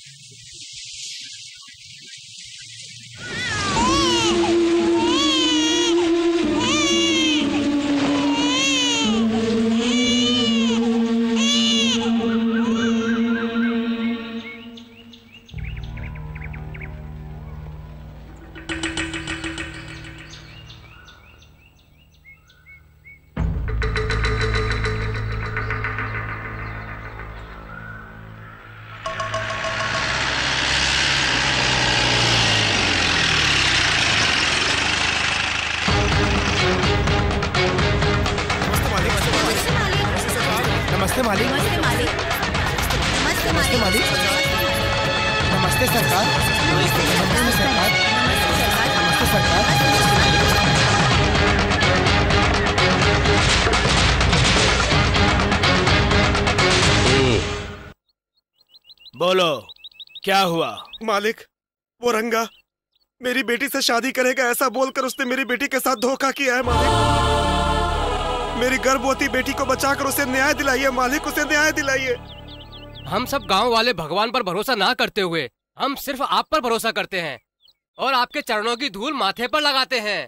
बोलो, क्या हुआ? मालिक, वो रंगा मेरी बेटी से शादी करेगा ऐसा बोलकर उसने मेरी बेटी के साथ धोखा किया है मालिक। मेरी गर्भवती बेटी को बचाकर उसे न्याय दिलाइए मालिक, उसे न्याय दिलाइए। हम सब गांव वाले भगवान पर भरोसा ना करते हुए हम सिर्फ आप पर भरोसा करते हैं और आपके चरणों की धूल माथे पर लगाते हैं।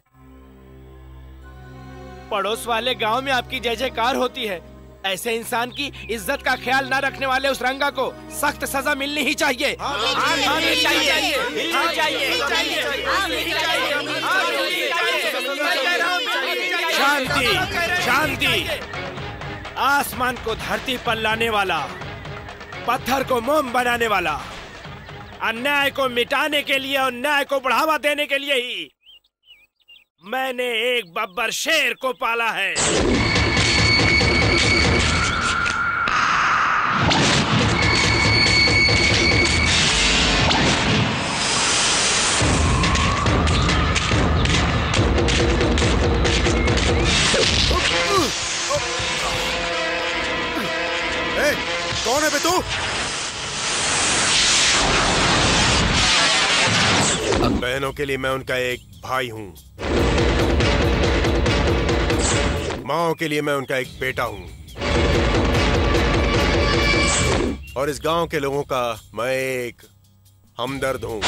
पड़ोस वाले गांव में आपकी जय जयकार होती है। ऐसे इंसान की इज्जत का ख्याल न रखने वाले उस रंगा को सख्त सजा मिलनी ही चाहिए। शांति, शांति। आसमान को धरती पर लाने वाला, पत्थर को मोम बनाने वाला, अन्याय को मिटाने के लिए और न्याय को बढ़ावा देने के लिए ही मैंने एक बब्बर शेर को पाला है। कौन है बे तू? बहनों के लिए मैं उनका एक भाई हूँ, माओ के लिए मैं उनका एक बेटा हूँ, और इस गांव के लोगों का मैं एक हमदर्द हूँ।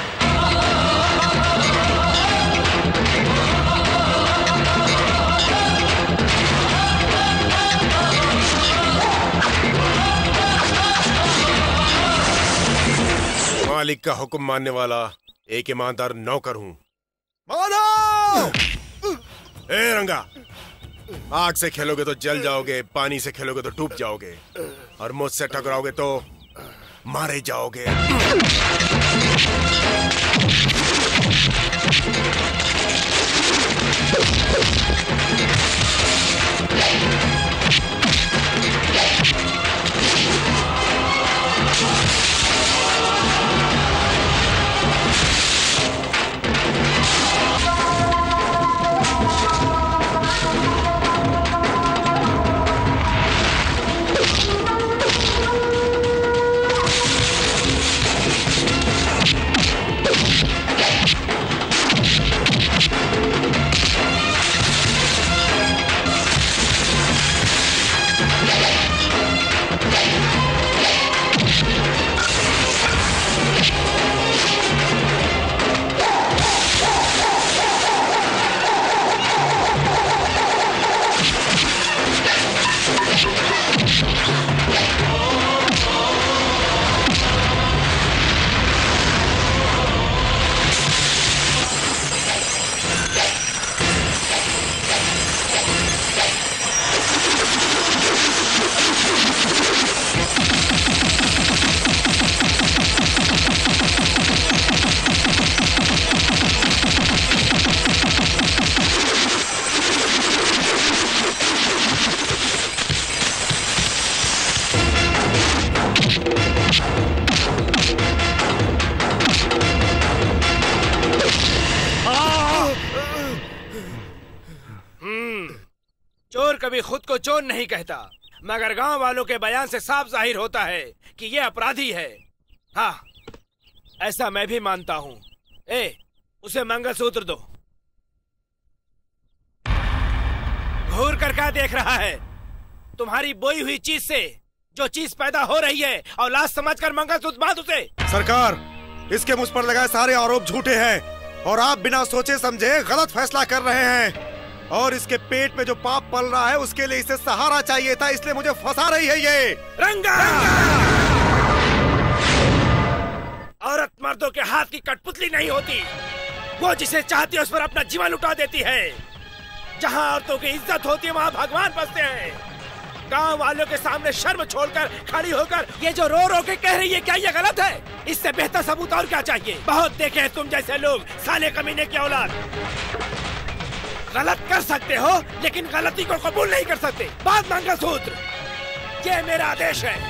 मालिक का हुक्म मानने वाला एक ईमानदार नौकर हूँ। ए रंगा, आग से खेलोगे तो जल जाओगे, पानी से खेलोगे तो डूब जाओगे, और मुझसे टकराओगे तो मारे जाओगे। कभी खुद को चोर नहीं कहता, मगर गांव वालों के बयान से साफ जाहिर होता है कि ये अपराधी है। हाँ, ऐसा मैं भी मानता हूँ। उसे मंगलसूत्र दो। घूर कर क्या देख रहा है? तुम्हारी बोई हुई चीज से जो चीज पैदा हो रही है औलाद समझकर मंगलसूत्र बांध उसे। सरकार, इसके मुझ पर लगाए सारे आरोप झूठे हैं और आप बिना सोचे समझे गलत फैसला कर रहे हैं। और इसके पेट में जो पाप पल रहा है उसके लिए इसे सहारा चाहिए था, इसलिए मुझे फंसा रही है ये। रंगा, औरत मर्दों के हाथ की कठपुतली नहीं होती। वो जिसे चाहती है उस पर अपना जीवन लुटा देती है। जहाँ औरतों की इज्जत होती है वहाँ भगवान बसते हैं। गांव वालों के सामने शर्म छोड़कर खड़ी होकर ये जो रो रो के कह रही है, क्या ये गलत है? इससे बेहतर सबूत और क्या चाहिए? बहुत देखे हैं तुम जैसे लोग, साले कमीने की औलाद। गलत कर सकते हो लेकिन गलती को कबूल नहीं कर सकते। बात मंगलसूत्र, ये मेरा आदेश है।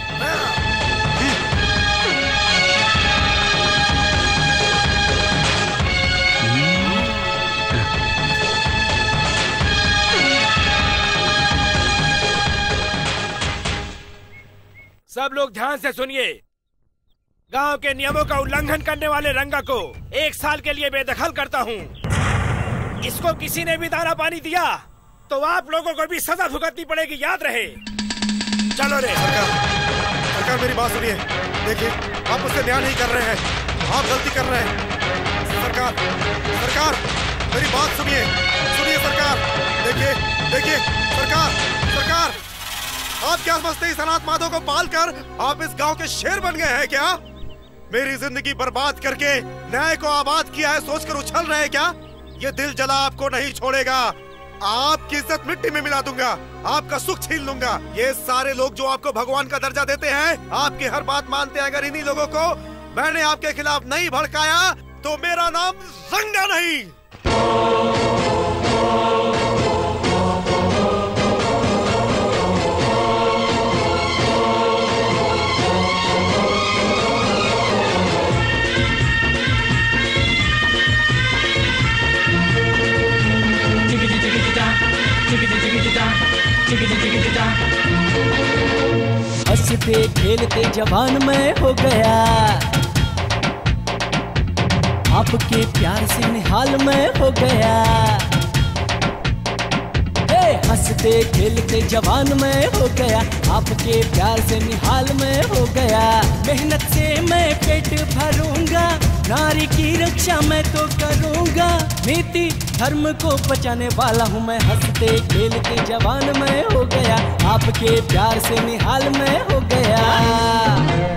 सब लोग ध्यान से सुनिए। गांव के नियमों का उल्लंघन करने वाले रंगा को 1 साल के लिए बेदखल करता हूँ। इसको किसी ने भी दाना पानी दिया तो आप लोगों को भी सजा भुगतनी पड़ेगी, याद रहे। चलो रे। सरकार मेरी बात सुनिए। देखिए, आप उससे न्याय नहीं कर रहे हैं, आप गलती कर रहे हैं। सरकार मेरी बात सुनिए सरकार। देखिए सरकार, आप क्या समझते हैं इस अनाथ माधव को पालकर आप इस गांव के शेर बन गए हैं क्या? मेरी जिंदगी बर्बाद करके न्याय को आबाद किया है सोचकर उछल रहे हैं क्या? ये दिल जला आपको नहीं छोड़ेगा। आपकी इज्जत मिट्टी में मिला दूंगा, आपका सुख छीन लूंगा। ये सारे लोग जो आपको भगवान का दर्जा देते हैं, आपकी हर बात मानते हैं। अगर इन्हीं लोगों को मैंने आपके खिलाफ नहीं भड़काया तो मेरा नाम रंगा नहीं। हंसते खेलते जवान मैं हो गया, आपके प्यार से निहाल मैं हो गया। हंसते खेलते जवान मैं हो गया, आपके प्यार से निहाल मैं हो गया। मेहनत से मैं पेट भरूंगा, नारी की रक्षा मैं तो करूंगा। नीति धर्म को बचाने वाला हूँ मैं। हंसते खेलते जवान मैं हो गया, आपके प्यार से निहाल मैं हो गया।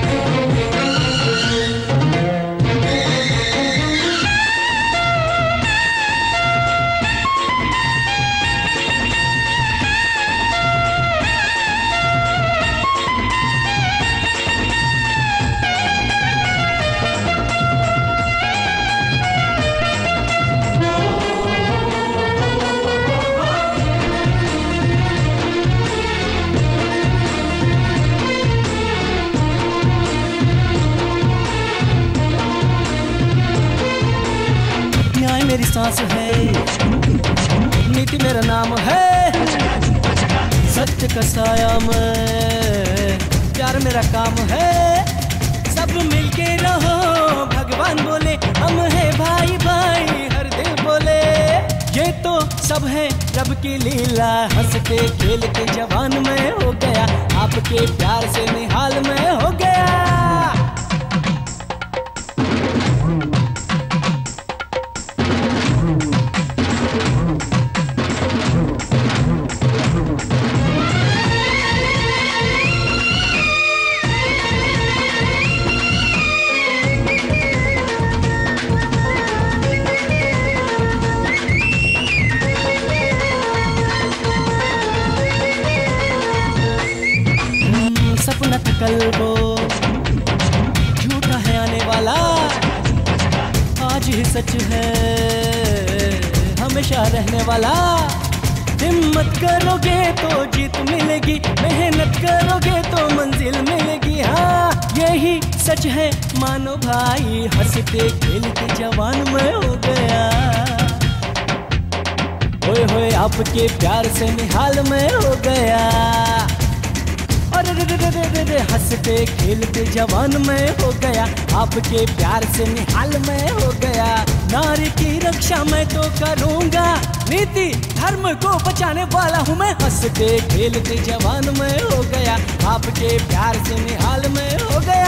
मेरी सांस है, नीति मेरा नाम है। सत्य का साया मैं, प्यार मेरा काम है। सब मिलके रहो, भगवान बोले हम है भाई भाई, हर दिल बोले। ये तो सब है रब की लीला। हंसते खेलते जवान मैं हो गया, आपके प्यार से निहाल मैं हो गया। सपना था कल वो, झूठा है आने वाला, आज ही सच है हमेशा रहने वाला। हिम्मत करोगे तो जीत मिलेगी, मेहनत करोगे तो मंजिल मिलेगी। हाँ यही सच है मानो भाई। हंसते खेलते जवान मैं हो गया, होए होए आपके प्यार से निहाल मैं हो गया। और हंसते खेलते जवान मैं हो गया, आपके प्यार से निहाल मैं हो गया। नारी की रक्षा मैं तो करूंगा, नीति धर्म को बचाने वाला हूँ मैं। हंसते खेलते जवान मैं हो गया, आपके प्यार से निहाल में हो गया।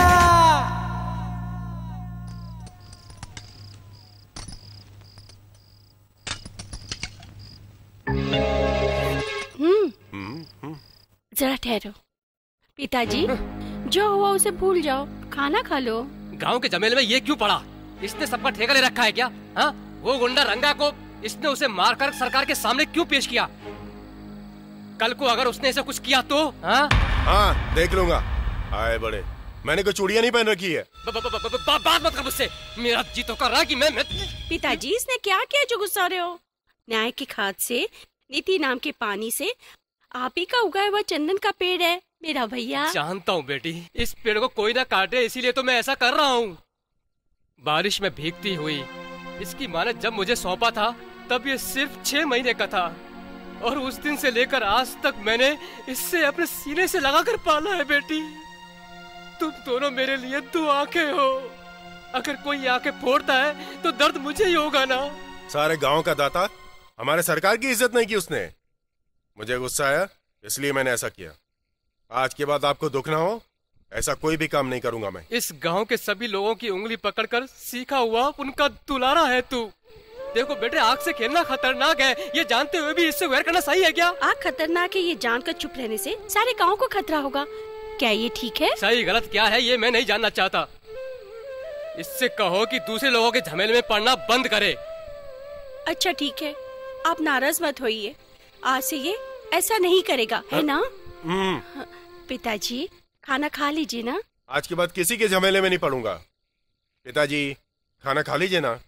जरा ठहरो पिताजी, जो हुआ उसे भूल जाओ, खाना खा लो। गांव के झमेले में ये क्यों पड़ा? इसने सबका ठेका ले रखा है क्या? हाँ, वो गुंडा रंगा को इसने उसे मारकर सरकार के सामने क्यों पेश किया? कल को अगर उसने ऐसा कुछ किया तो? हाँ देख लूंगा। आए बड़े, मैंने कोई चूड़ियां नहीं पहन रखी है। बात मत कर मुझसे, मेरा जी तो कर रहा है कि मैं पिताजी इसने क्या किया जो गुस्सा रहे हो? न्याय की खाद से, नीति नाम के पानी से, आप ही का उगाया हुआ चंदन का पेड़ है मेरा भैया। जानता हूँ बेटी, इस पेड़ को कोई ना काटे इसीलिए तो मैं ऐसा कर रहा हूँ। बारिश में भीगती हुई इसकी माँ ने जब मुझे सौंपा था तब ये सिर्फ 6 महीने का था, और उस दिन से लेकर आज तक मैंने इससे अपने सीने से लगाकर पाला है। बेटी तुम दोनों मेरे लिए 2 आंखें हो, अगर कोई आंखें फोड़ता है तो दर्द मुझे ही होगा ना। सारे गांव का दाता, हमारे सरकार की इज्जत नहीं की उसने। मुझे गुस्सा आया इसलिए मैंने ऐसा किया। आज के बाद आपको दुख ना हो ऐसा कोई भी काम नहीं करूंगा मैं। इस गांव के सभी लोगों की उंगली पकड़कर सीखा हुआ उनका दुलारा है तू। देखो बेटे, आग से खेलना खतरनाक है, ये जानते हुए भी इससे वैर करना सही है क्या? आग खतरनाक है ये जानकर चुप रहने से सारे गांव को खतरा होगा, क्या ये ठीक है? सही गलत क्या है ये मैं नहीं जानना चाहता। इससे कहो कि दूसरे लोगों के झमेले में पड़ना बंद करे। अच्छा ठीक है, आप नाराज मत होइए, आज से ये ऐसा नहीं करेगा, है ना? पिताजी खाना खा लीजिए ना। आज के बाद किसी के झमेले में नहीं पड़ूंगा। पिताजी खाना खा लीजिए ना।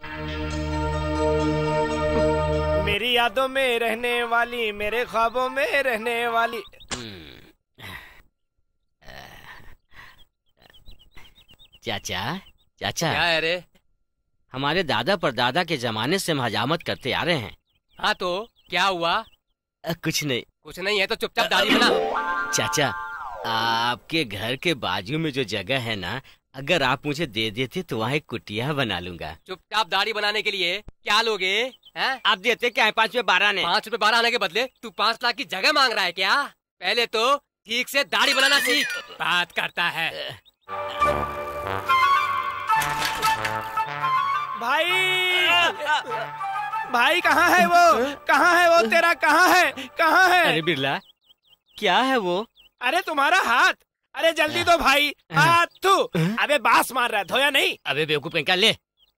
मेरी यादों में रहने वाली, मेरे ख्वाबों में रहने वाली। चाचा चाचा, क्या है रे? हमारे दादा परदादा के जमाने से हम हजामत करते आ रहे हैं। हाँ तो क्या हुआ? कुछ नहीं। कुछ नहीं है तो चुपचाप दाढ़ी बना। चाचा, आपके घर के बाजू में जो जगह है ना, अगर आप मुझे दे देते तो वहाँ एक कुटिया बना लूंगा। चुपचाप दाढ़ी बनाने के लिए क्या लोगे हैं? आप देते क्या है? 5 रुपए 12 आने। 5 रुपए 12 आने के बदले तू 5 लाख की जगह मांग रहा है क्या? पहले तो ठीक से दाढ़ी बनाना सीख, बात करता है। भाई कहाँ है वो? कहाँ है वो तेरा? कहाँ है? कहाँ है? अरे बिरला, क्या है वो? अरे तुम्हारा हाथ, अरे जल्दी दो भाई। हाथ तू, अबे बांस मार रहा है, धोया नहीं? अबे बेवकूफ कहीं का, ले।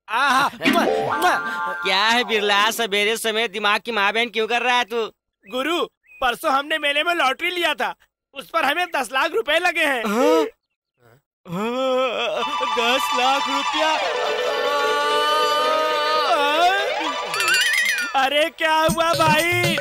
क्या है बिरला, सवेरे समय दिमाग की माँ बहन क्यों कर रहा है तू? गुरु, परसों हमने मेले में लॉटरी लिया था, उस पर हमें 10 लाख रुपए लगे हैं। 10 लाख रुपया? अरे क्या हुआ भाई?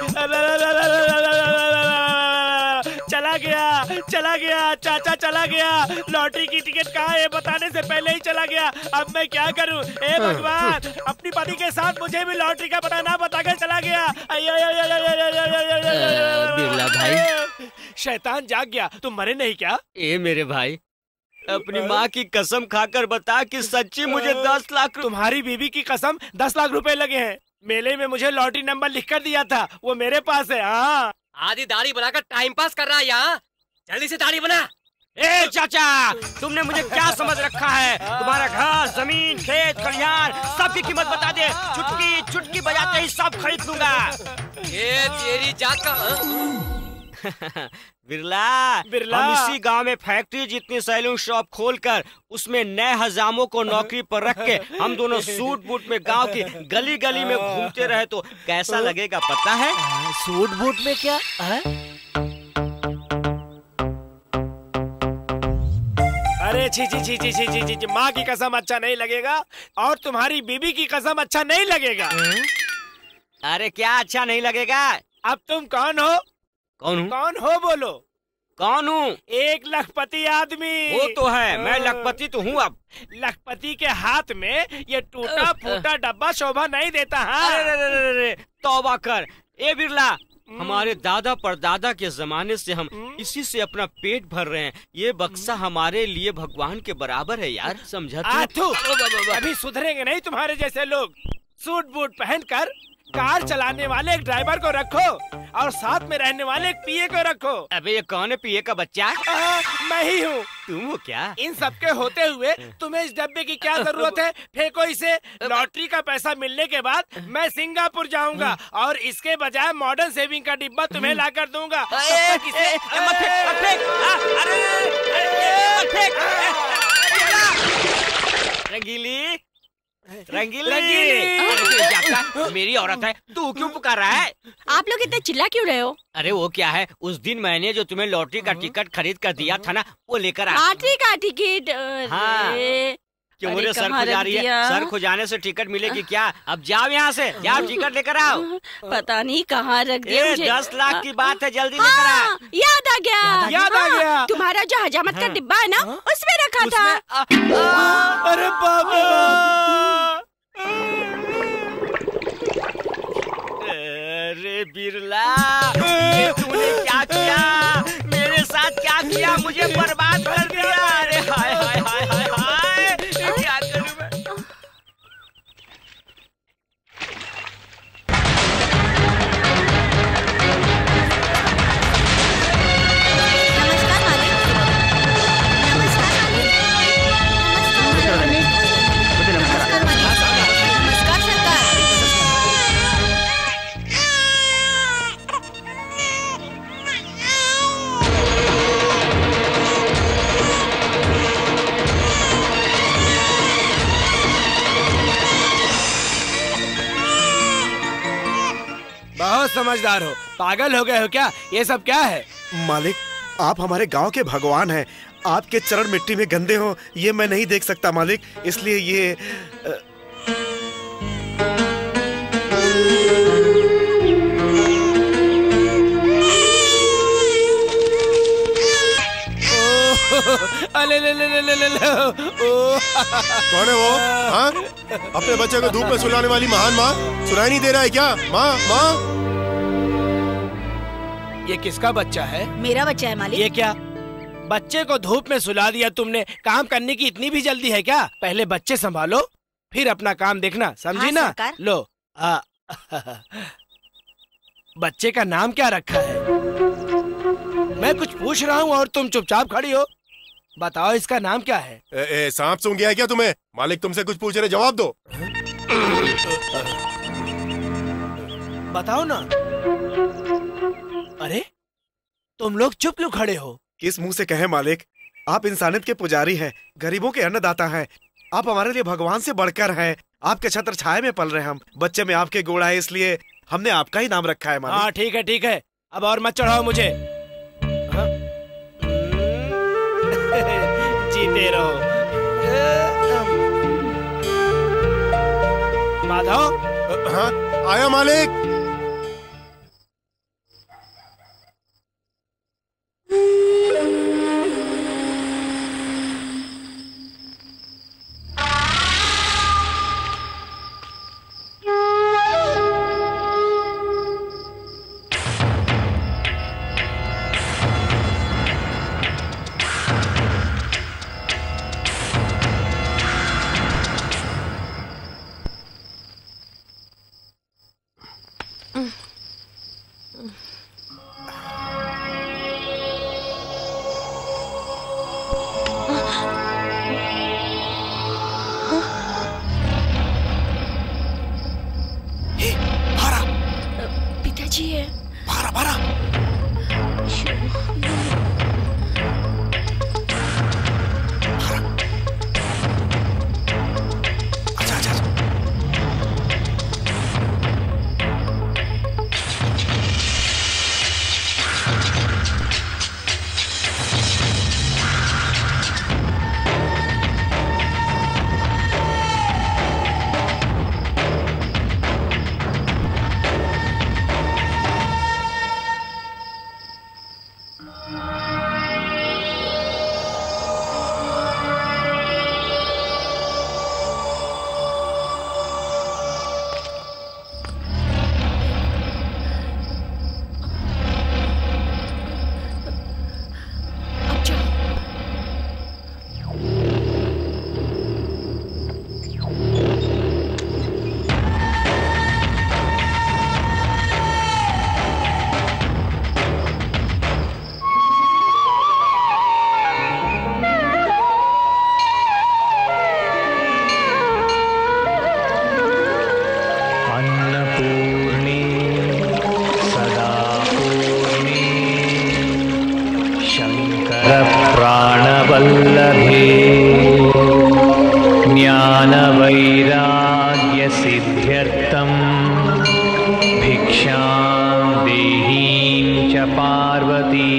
चला गया चाचा, चला गया। लॉटरी की टिकट कहाँ है बताने से पहले ही चला गया। अब मैं क्या करूं? हे भगवान, अपनी पति के साथ मुझे भी लॉटरी का पता ना बताकर चला गया। बिरला भाई, शैतान जाग गया। तुम मरे नहीं क्या? ए मेरे भाई, अपनी माँ की कसम खाकर बता कि सच्ची मुझे 10 लाख। तुम्हारी बीवी की कसम 10 लाख रुपए लगे हैं। मेले में मुझे लॉटरी नंबर लिख कर दिया था, वो मेरे पास है। हाँ, आधी दाढ़ी बनाकर टाइम पास कर रहा है यहाँ, जल्दी से दाढ़ी बना। ए चाचा, तुमने मुझे क्या समझ रखा है? तुम्हारा घर, जमीन, खेत, खलिहान सबकी कीमत बता दे, चुटकी चुटकी बजाते ही सब खरीद लूंगा। ये तेरी जात का बिरला, हम इसी गांव में फैक्ट्री जितनी सैलून शॉप खोलकर उसमें नए हजामों को नौकरी पर रख के हम दोनों सूट बूट में गांव की गली गली में घूमते रहे तो कैसा लगेगा पता है? सूट बूट में क्या है? अरे छी, माँ की कसम अच्छा नहीं लगेगा और तुम्हारी बीबी की कसम अच्छा नहीं लगेगा। अरे क्या अच्छा नहीं लगेगा? अब तुम कौन हो? कौन हूँ? कौन हो बोलो? कौन हूँ? एक लखपति आदमी। वो तो है, मैं लखपति तो हूँ। अब लखपति के हाथ में ये टूटा फूटा डब्बा शोभा नहीं देता। हाँ? अरे तौबा कर। ए बिरला, हमारे दादा परदादा के जमाने से हम इसी से अपना पेट भर रहे हैं। ये बक्सा हमारे लिए भगवान के बराबर है यार, समझा तू? अभी सुधरेंगे नहीं तुम्हारे जैसे लोग। सूट बूट पहनकर कार चलाने वाले एक ड्राइवर को रखो और साथ में रहने वाले एक पीए को रखो। अबे ये कौन है पीए का बच्चा? मैं ही हूँ। तुम हो क्या? इन सबके होते हुए तुम्हें इस डब्बे की क्या जरूरत है? फेंको इसे। लॉटरी का पैसा मिलने के बाद मैं सिंगापुर जाऊंगा और इसके बजाय मॉडर्न सेविंग का डिब्बा तुम्हें ला कर दूंगा। रंगीली, रंगीली, मेरी औरत है, तू क्यों पुकार रहा है? आप लोग इतना चिल्ला क्यों रहे हो? अरे वो क्या है, उस दिन मैंने जो तुम्हें लॉटरी का टिकट खरीद कर दिया था ना, वो लेकर आ। लॉटरी का टिकट? हाँ। क्यों मुझे सर खुजा रही है? सर खुजाने से टिकट मिलेगी क्या? अब जाओ यहाँ से, जाओ टिकट लेकर आओ। पता नहीं कहाँ रख दिया मुझे। 10 लाख की बात है, जल्दी लेकर आओ। याद आ गया, याद आ गया। तुम्हारा जो हजामत का डिब्बा है ना, उसमें रखा था। अरे बाबा, अरे बिरला, तूने क्या किया? मेरे साथ क्या किया? मुझे बर्बाद कर दिया। अरे हाय हाय हाय हाय हाय, क्या करूं मैं? नमस्कार मालिक। नमस्कार मालिक। नमस्कार मालिक। नमस्कार सरकार। बहुत समझदार हो। पागल हो गए हो क्या? ये सब क्या है? मालिक, आप हमारे गांव के भगवान हैं। आपके चरण मिट्टी में गंदे हो ये मैं नहीं देख सकता मालिक, इसलिए ये अले ले ले ले ले ले ले। कौन है वो? हाँ? अपने बच्चे को धूप में सुलाने वाली महान माँ, सुनाई नहीं दे रहा है क्या? माँ, माँ। ये किसका बच्चा है? मेरा बच्चा है मालिक। ये क्या, बच्चे को धूप में सुला दिया तुमने? काम करने की इतनी भी जल्दी है क्या? पहले बच्चे संभालो फिर अपना काम देखना, समझी हाँ, ना? सरकार। लो बच्चे का नाम क्या रखा है? मैं कुछ पूछ रहा हूँ और तुम चुपचाप खड़ी हो। बताओ इसका नाम क्या है? सांप सूंघ गया है क्या तुम्हें? मालिक तुमसे कुछ पूछ रहे, जवाब दो। बताओ ना। अरे तुम लोग चुप क्यों खड़े हो? किस मुंह से कहे मालिक, आप इंसानियत के पुजारी हैं, गरीबों के अन्नदाता हैं। आप हमारे लिए भगवान से बढ़कर हैं। आपके छत्र छाया में पल रहे हम। बच्चे में आपके गुण है, इसलिए हमने आपका ही नाम रखा है मालिक। हाँ ठीक है ठीक है, अब और मत चढ़ाओ मुझे। हाँ? जीते रहो। माधव। हाँ आया मालिक। प्राणवल्लभे ज्ञानवैराग्यसिद्ध्यर्थं भिक्षां देहीं च पार्वती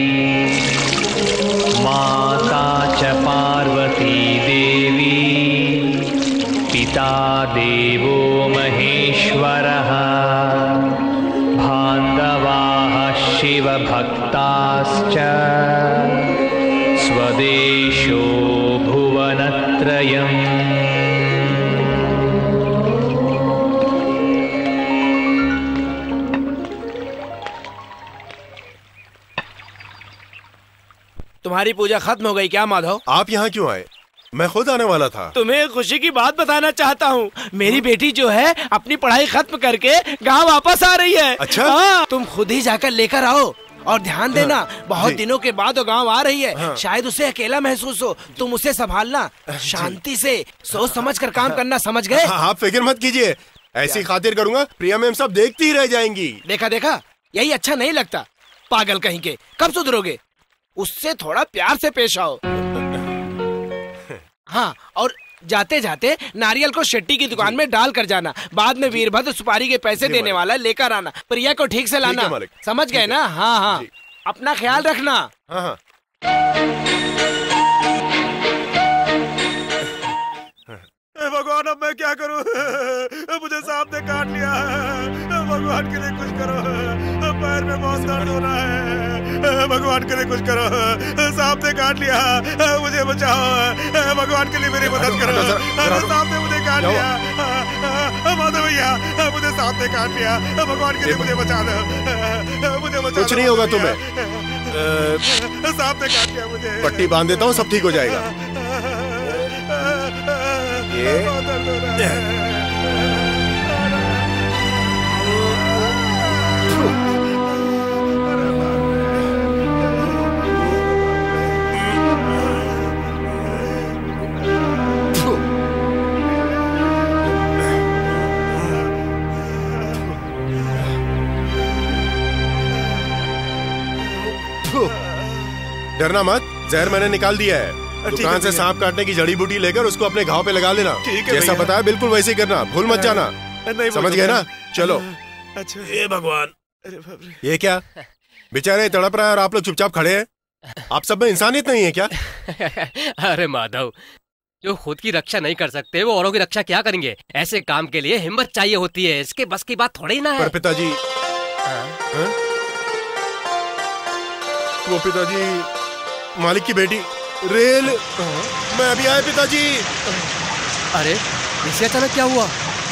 माता च पार्वती देवी पिता देवो महेश्वरः बान्धवाः शिवभक्ताश्च स्वदेशो भुवनत्रयम्। तुम्हारी पूजा खत्म हो गई क्या माधव? आप यहाँ क्यों आए? मैं खुद आने वाला था। तुम्हें खुशी की बात बताना चाहता हूँ। मेरी बेटी जो है अपनी पढ़ाई खत्म करके गांव वापस आ रही है। अच्छा? तुम खुद ही जाकर लेकर आओ और ध्यान देना, बहुत दिनों के बाद वो गांव आ रही है। शायद उसे अकेला महसूस हो, तुम उसे संभालना, शांति से सोच समझ कर काम करना, समझ गए? आप फिक्र मत कीजिए, ऐसी खातिर करूँगा। प्रिया मैम सब देखती ही रह जाएंगी। देखा देखा, यही अच्छा नहीं लगता। पागल कहीं के, कब सुधरोगे? उससे थोड़ा प्यार से पेश आओ। हाँ, और जाते जाते नारियल को शेट्टी की दुकान में डाल कर जाना। बाद में वीरभद्र सुपारी के पैसे देने वाला लेकर आना। प्रिया को ठीक से लाना, समझ गए ना? हाँ हाँ, अपना ख्याल रखना। हाँ हाँ। भगवान अब मैं क्या करूं? मुझे सांप ने काट लिया है। भगवान के लिए कुछ करो, पैर में बहुत दर्द हो रहा है। भगवान के लिए कुछ करो, सांप ने काट लिया, मुझे बचाओ। भगवान के लिए मेरी मदद करो। सांप ने मुझे काट लिया, माधव भैया, मुझे सांप ने काट लिया। भगवान के लिए मुझे बचा दो, मुझे बचा। कुछ नहीं होगा तुम्हें, सांप ने काट लिया मुझे। पट्टी बांध देता हूँ, सब ठीक हो जाएगा। डरना मत, जहर मैंने निकाल दिया है। दुकान से सांप काटने की जड़ी बूटी लेकर उसको अपने घाव पे लगा लेना। जैसा बताया बिल्कुल वैसे ही करना, भूल मत जाना। समझ गए ना? चलो। अच्छा। ये भगवान, ये क्या बेचारे तड़प रहा है और आप लोग चुपचाप खड़े हैं? आप सब में इंसानियत नहीं है क्या? अरे माधव, जो खुद की रक्षा नहीं कर सकते वो औरों की रक्षा क्या करेंगे? ऐसे काम के लिए हिम्मत चाहिए होती है, इसके बस की बात थोड़ी ना है। पर पिताजी, वो पिताजी, मालिक की बेटी रेल, मैं अभी आया पिताजी। अरे इसे अचानक क्या हुआ?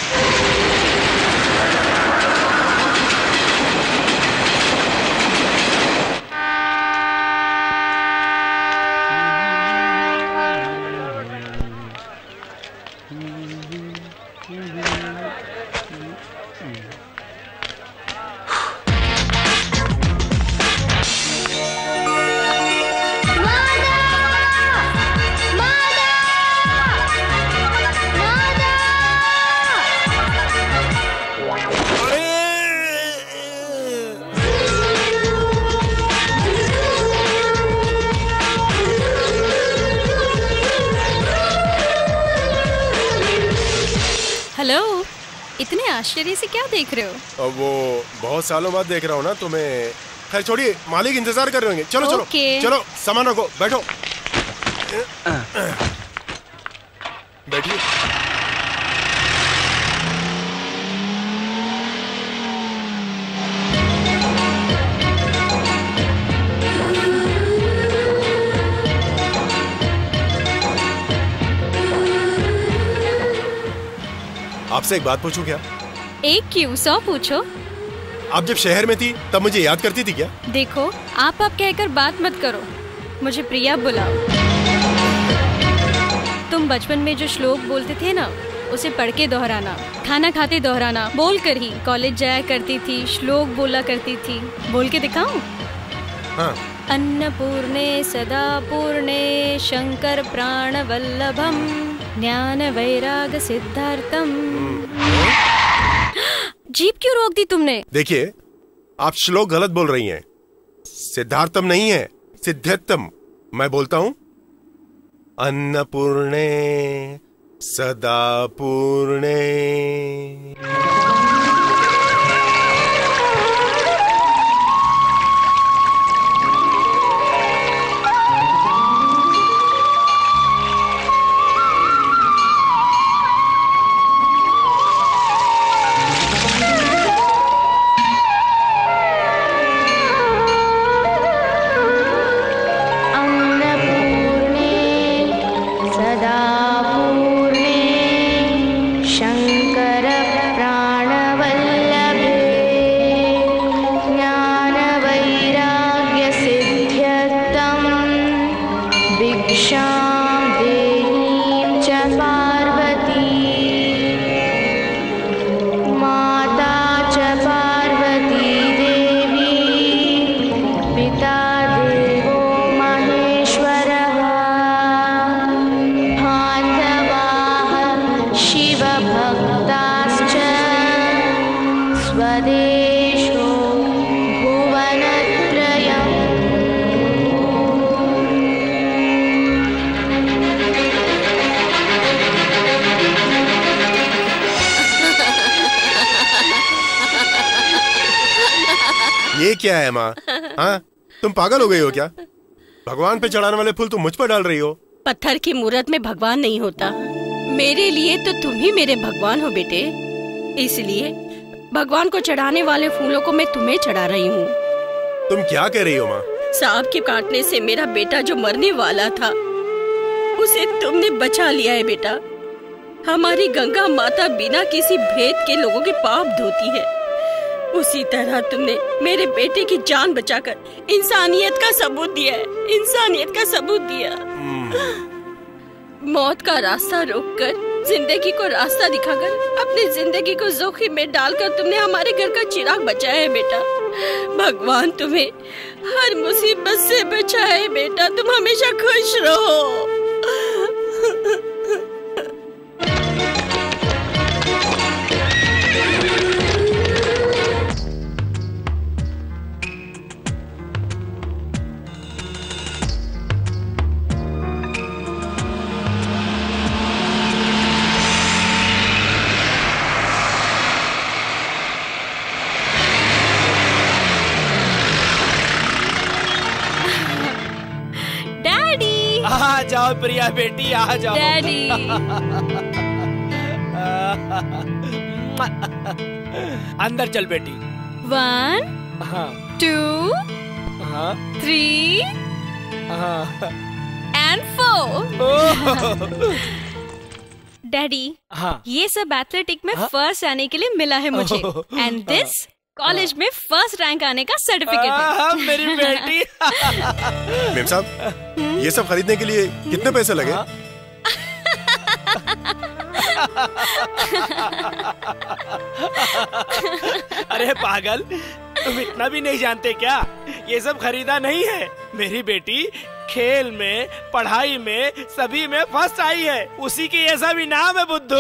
हेलो, इतने आश्चर्य से क्या देख रहे हो? अब वो बहुत सालों बाद देख रहा हूँ ना तुम्हें। खैर छोड़िए, मालिक इंतजार कर रहे होंगे। चलो चलो चलो, सामान रखो, बैठो, बैठिए। आपसे एक बात पूछूं क्या? एक क्यों, 100 पूछो। आप जब शहर में थी तब मुझे याद करती थी क्या? देखो, आप कहकर बात मत करो, मुझे प्रिया बुलाओ। तुम बचपन में जो श्लोक बोलते थे ना, उसे पढ़ के दोहराना, खाना खाते दोहराना, बोल कर ही कॉलेज जाया करती थी, श्लोक बोला करती थी। बोल के दिखाऊं? हाँ। अन्नपूर्णे सदा पूर्णे शंकर प्राण वल्लभम ज्ञान वैराग सिद्धार्थम। जीप क्यों रोक दी तुमने? देखिए, आप श्लोक गलत बोल रही हैं। सिद्धार्थम नहीं है, सिद्ध्यर्थम। मैं बोलता हूं, अन्नपूर्णे सदा पूर्णे। ये क्या है माँ? हाँ, तुम पागल हो गई हो क्या? भगवान पे चढ़ाने वाले फूल तुम मुझ पर डाल रही हो। पत्थर की मूर्त में भगवान नहीं होता। मेरे लिए तो तुम ही मेरे भगवान हो बेटे, इसलिए भगवान को चढ़ाने वाले फूलों को मैं तुम्हें चढ़ा रही हूँ। तुम क्या कह रही हो माँ? सांप के काटने से मेरा बेटा जो मरने वाला था, उसे तुमने बचा लिया है बेटा। हमारी गंगा माता बिना किसी भेद के लोगों के पाप धोती है, उसी तरह तुमने मेरे बेटे की जान बचाकर इंसानियत का सबूत दिया है, इंसानियत का सबूत दिया। मौत का रास्ता रोककर जिंदगी को रास्ता दिखाकर अपनी जिंदगी को जोखिम में डालकर तुमने हमारे घर का चिराग बचाया है बेटा। भगवान तुम्हें हर मुसीबत से बचाए बेटा, तुम हमेशा खुश रहो। आ जाओ प्रिया बेटी, आ जाओ। डैडी। अंदर चल बेटी। 1 2 3 and 4। डैडी, ये सब एथलेटिक में फर्स्ट आने के लिए मिला है मुझे, एंड दिस कॉलेज में फर्स्ट रैंक आने का सर्टिफिकेट है। मेरी बेटी। मेम साहब, ये सब खरीदने के लिए कितने पैसे लगे? अरे पागल, तुम इतना भी नहीं जानते क्या? ये सब खरीदा नहीं है। मेरी बेटी खेल में, पढ़ाई में, सभी में फर्स्ट आई है। उसी की ऐसा भी नाम है बुद्धू।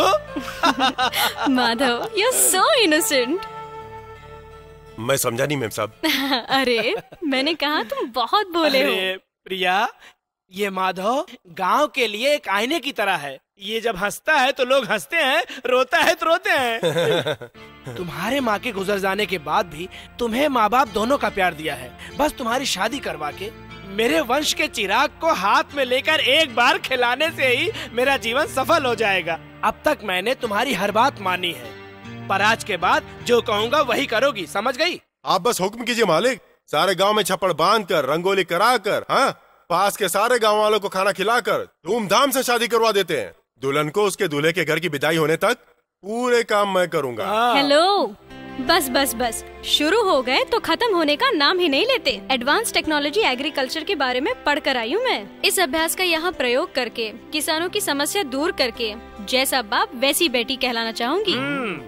Madhav, you are so innocent. मैं समझा नहीं मेम साहब। अरे मैंने कहा तुम बहुत भोले हो। प्रिया, ये माधव गांव के लिए एक आईने की तरह है। ये जब हंसता है तो लोग हंसते हैं, रोता है तो रोते हैं। तुम्हारे माँ के गुजर जाने के बाद भी तुम्हें माँ बाप दोनों का प्यार दिया है। बस तुम्हारी शादी करवा के मेरे वंश के चिराग को हाथ में लेकर एक बार खिलाने से ही मेरा जीवन सफल हो जाएगा। अब तक मैंने तुम्हारी हर बात मानी है, पर आज के बाद जो कहूँगा वही करोगी, समझ गई? आप बस हुक्म कीजिए मालिक। सारे गांव में छप्पड़ बांधकर, रंगोली कराकर, हाँ, पास के सारे गांव वालों को खाना खिलाकर धूमधाम से शादी करवा देते हैं। दुल्हन को उसके दूल्हे के घर की विदाई होने तक पूरे काम मैं करूंगा। हेलो, बस बस बस, शुरू हो गए तो खत्म होने का नाम ही नहीं लेते। एडवांस टेक्नोलॉजी एग्रीकल्चर के बारे में पढ़ कर आई हूँ मैं। इस अभ्यास का यहाँ प्रयोग करके किसानों की समस्या दूर करके जैसा बाप वैसी बेटी कहलाना चाहूंगी।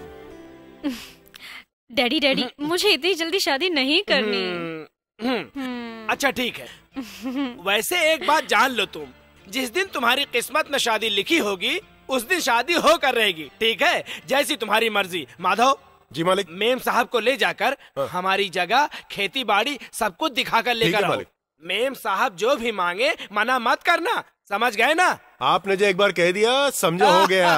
डैडी डैडी, मुझे इतनी जल्दी शादी नहीं करनी। अच्छा ठीक है। वैसे एक बात जान लो, तुम जिस दिन तुम्हारी किस्मत में शादी लिखी होगी उस दिन शादी होकर रहेगी, ठीक है? जैसी तुम्हारी मर्जी। माधव जी मालिक। मेम साहब को ले जाकर हमारी जगह, खेती बाड़ी सब कुछ दिखाकर लेकर आओ। मेम साहब जो भी मांगे मना मत करना, समझ गए ना? आपने जो एक बार कह दिया समझो हो गया।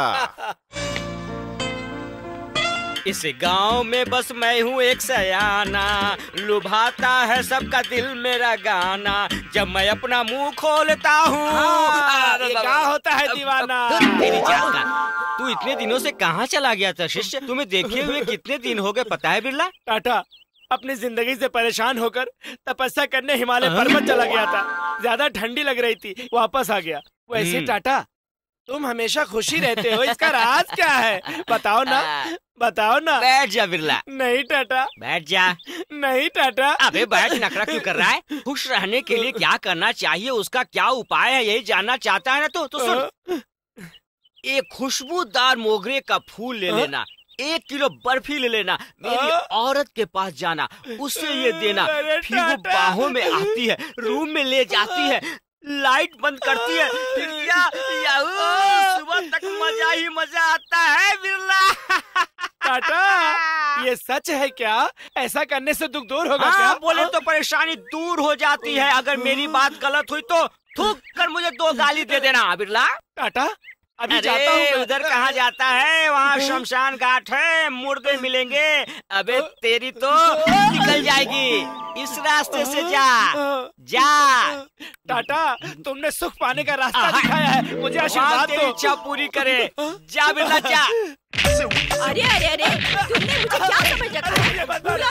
इस गांव में बस मैं हूँ एक सयाना, लुभाता है सबका दिल मेरा गाना, जब मैं अपना मुंह खोलता हूँ। ये क्या होता है दीवाना? तेरी जात का, तू इतने दिनों से कहाँ चला गया था शिष्य? तुम्हें देखे हुए कितने दिन हो गए पता है बिरला? टाटा अपनी जिंदगी से परेशान होकर तपस्या करने हिमालय पर्वत चला गया था, ज्यादा ठंडी लग रही थी, वापस आ गया। वैसे टाटा तुम हमेशा खुशी रहते हो, इसका राज क्या है? बताओ ना, बताओ ना। बैठ जा बिरला। नहीं टाटा। बैठ जा। नहीं टाटा। अबे बैठ, नखरा क्यों कर रहा है? खुश रहने के लिए क्या करना चाहिए, उसका क्या उपाय है, यही जानना चाहता है ना? तो सुन, एक खुशबूदार मोगरे का फूल ले लेना, 1 किलो बर्फी ले लेना, मेरी औरत के पास जाना, उससे ये देना, फिर वो बाहों में आती है, रूम में ले जाती है, लाइट बंद करती है, फिर क्या सुबह तक मजा ही मजा आता है बिरला। टाटा ये सच है क्या? ऐसा करने से दुख दूर होगा क्या? बोले तो परेशानी दूर हो जाती है। अगर मेरी बात गलत हुई तो थूक कर मुझे 2 गाली दे देना बिरला। टाटा अभी जाता हूँ। उधर कहाँ जाता है? वहाँ शमशान घाट है, मुर्दे मिलेंगे। अबे तेरी तो निकल जाएगी, इस रास्ते से जा जा। टाटा तुमने सुख पाने का रास्ता दिखाया है, मुझे आशीर्वाद दो। तेरी इच्छा पूरी करे, जा बेटा जा। अरे अरे अरे तुमने मुझे क्या समझ रखा है?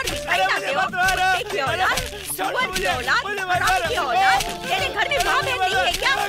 तेरे घर में माँ बहन नहीं है क्या?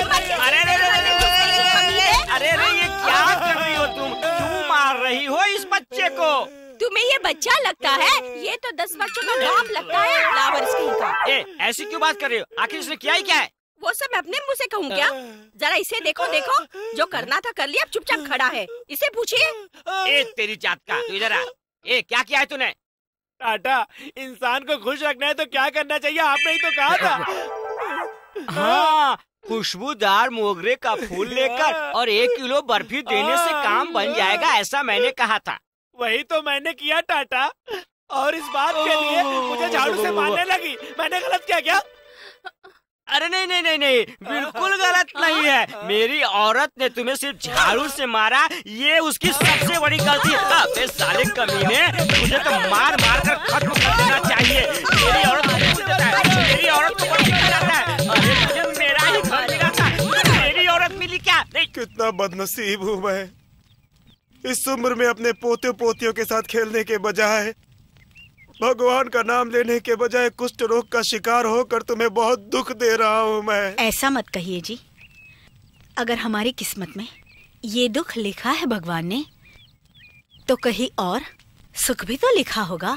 अरे ये क्या कर रही हो तुम? क्यों मार रही हो इस बच्चे को? तुम्हें ये बच्चा लगता है? ये तो 10 बच्चों का बाप लगता है, लावर्स कहीं का। ऐसी क्यों बात कर रही हो? आखिर इसने किया ही क्या है? वो सब मैं अपने मुंह से कहूँ क्या? जरा इसे देखो देखो, जो करना था कर लिया, अब चुपचाप खड़ा है, इसे पूछिए। तेरी जात का, तू इधर आ। क्या किया है तूने? टाटा इंसान को खुश रखना है तो क्या करना चाहिए, आपने ही तो कहा था। हाँ, खुशबूदार मोगरे का फूल लेकर और 1 किलो बर्फी देने से काम बन जाएगा, ऐसा मैंने कहा था। वही तो मैंने किया टाटा, और इस बात के लिए मुझे झाड़ू से मारने लगी। मैंने गलत किया क्या? अरे नहीं, बिल्कुल गलत नहीं है। मेरी औरत ने तुम्हें सिर्फ झाड़ू से मारा, ये उसकी सबसे बड़ी गलती है। अबे साले कमीने, मुझे तो मार मार कर खत्म कर देना चाहिए। मेरी औरत को भूल देता है, मेरी औरत को बड़ी जाता है। अरे मुझे मेरा ही घर मिला था, मेरी औरत मिली क्या? कितना बदनसीब हूँ मैं, इस उम्र में अपने पोते पोतियों के साथ खेलने के बजाय, भगवान का नाम लेने के बजाय कुष्ठ रोग का शिकार होकर तुम्हें बहुत दुख दे रहा हूँ मैं। ऐसा मत कहिए जी, अगर हमारी किस्मत में ये दुख लिखा है भगवान ने, तो कहीं और सुख भी तो लिखा होगा।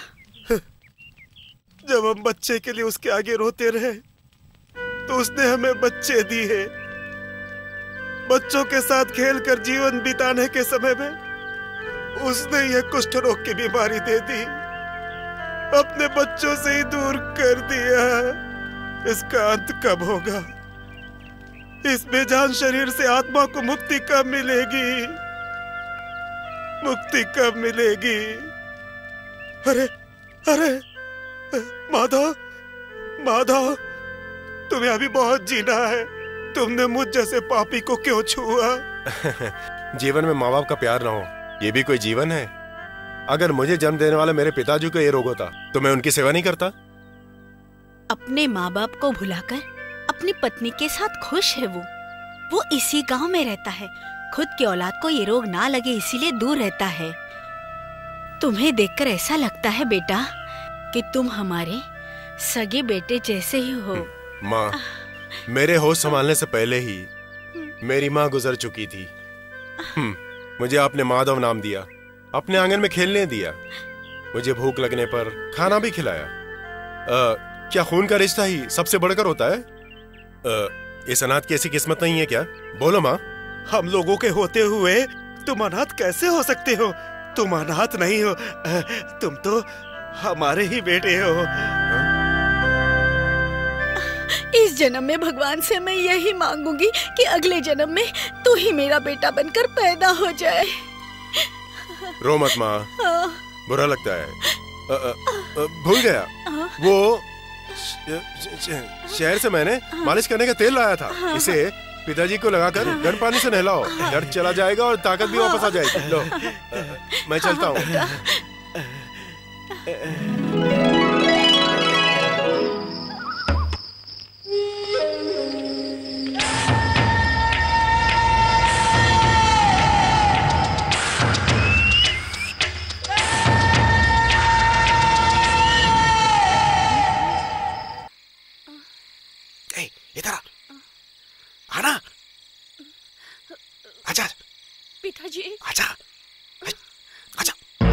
जब हम बच्चे के लिए उसके आगे रोते रहे तो उसने हमें बच्चे दिए। बच्चों के साथ खेलकर जीवन बिताने के समय में उसने ये कुष्ठ रोग की बीमारी दे दी, अपने बच्चों से ही दूर कर दिया। इसका अंत कब होगा? इस बेजान शरीर से आत्मा को मुक्ति कब मिलेगी? मुक्ति कब मिलेगी? अरे अरे माधव, माधव, तुम्हें अभी बहुत जीना है। तुमने मुझ जैसे पापी को क्यों छुआ? जीवन में माँ बाप का प्यार ना हो, ये भी कोई जीवन है? अगर मुझे जन्म देने वाले मेरे पिताजी को ये रोग होता तो मैं उनकी सेवा नहीं करता। अपने माँ बाप को भुलाकर अपनी पत्नी के साथ खुश है वो इसी गांव में रहता है। खुद की औलाद को ये रोग ना लगे इसीलिए दूर रहता है। तुम्हें देखकर ऐसा लगता है बेटा कि तुम हमारे सगे बेटे जैसे ही हो। माँ, मेरे होश संभालने से पहले ही मेरी माँ गुजर चुकी थी। मुझे आपने माधव नाम दिया, अपने आंगन में खेलने दिया, मुझे भूख लगने पर खाना भी खिलाया। क्या खून का रिश्ता ही सबसे बढ़कर होता है? इस अनाथ की ऐसी किस्मत नहीं है क्या? बोलो माँ। हम लोगों के होते हुए तुम अनाथ कैसे हो सकते हो? तुम अनाथ नहीं हो, तुम तो हमारे ही बेटे हो। इस जन्म में भगवान से मैं यही मांगूंगी कि अगले जन्म में तू ही मेरा बेटा बनकर पैदा हो जाए। रो मत माँ, बुरा लगता है। भूल गया, वो शहर से मैंने मालिश करने का तेल लाया था। इसे पिताजी को लगाकर गर्म पानी से नहलाओ, दर्द चला जाएगा और ताकत भी वापस आ जाएगी। लो, मैं चलता हूँ। इधर आना, आजा पिताजी, आजा आजा।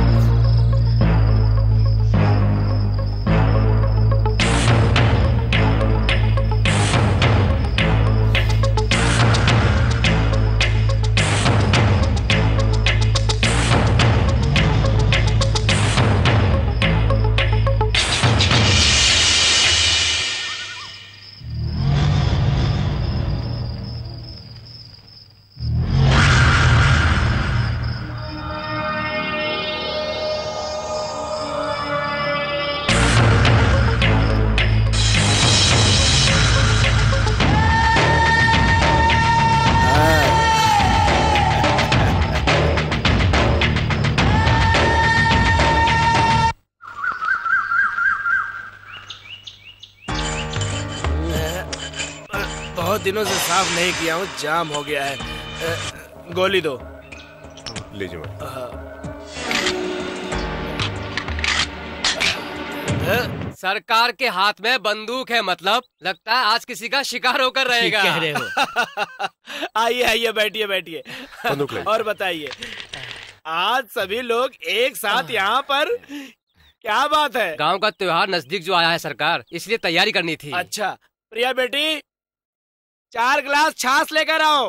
दिनों से साफ नहीं किया हूँ, जाम हो गया है। गोली दो। लीजिए। सरकार के हाथ में बंदूक है, मतलब लगता है आज किसी का शिकार होकर रहेगा। कह रहे हो। आइए आइए, बैठिए बैठिए। और बताइए, आज सभी लोग एक साथ यहाँ पर, क्या बात है? गांव का त्योहार नजदीक जो आया है सरकार, इसलिए तैयारी करनी थी। अच्छा प्रिया बेटी, 4 गिलास छाछ लेकर आओ।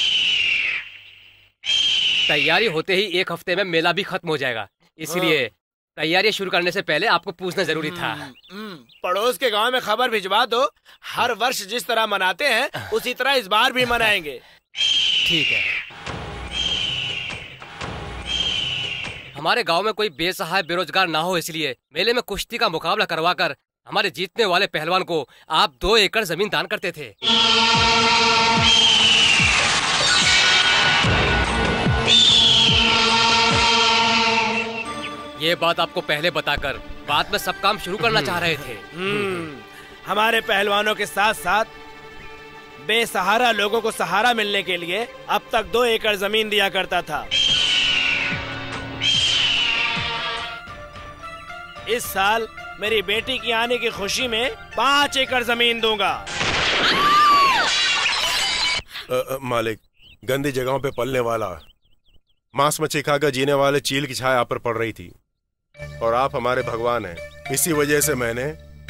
तैयारी होते ही 1 हफ्ते में मेला भी खत्म हो जाएगा, इसलिए तैयारी शुरू करने से पहले आपको पूछना जरूरी था। पड़ोस के गांव में खबर भिजवा दो, हर वर्ष जिस तरह मनाते हैं उसी तरह इस बार भी मनाएंगे। ठीक है। हमारे गांव में कोई बेसहाय बेरोजगार ना हो, इसलिए मेले में कुश्ती का मुकाबला करवाकर हमारे जीतने वाले पहलवान को आप 2 एकड़ जमीन दान करते थे। ये बात आपको पहले बताकर बाद में सब काम शुरू करना चाह रहे थे। हमारे पहलवानों के साथ साथ बेसहारा लोगों को सहारा मिलने के लिए अब तक 2 एकड़ जमीन दिया करता था। इस साल मेरी बेटी की आने की खुशी में 5 एकड़ जमीन दूंगा। मालिक, गंदी जगहों पे पलने वाला, मांस मच्छी खाकर जीने वाले चील की छाया आप पर पड़ रही थी, और आप हमारे भगवान हैं। इसी वजह से मैंने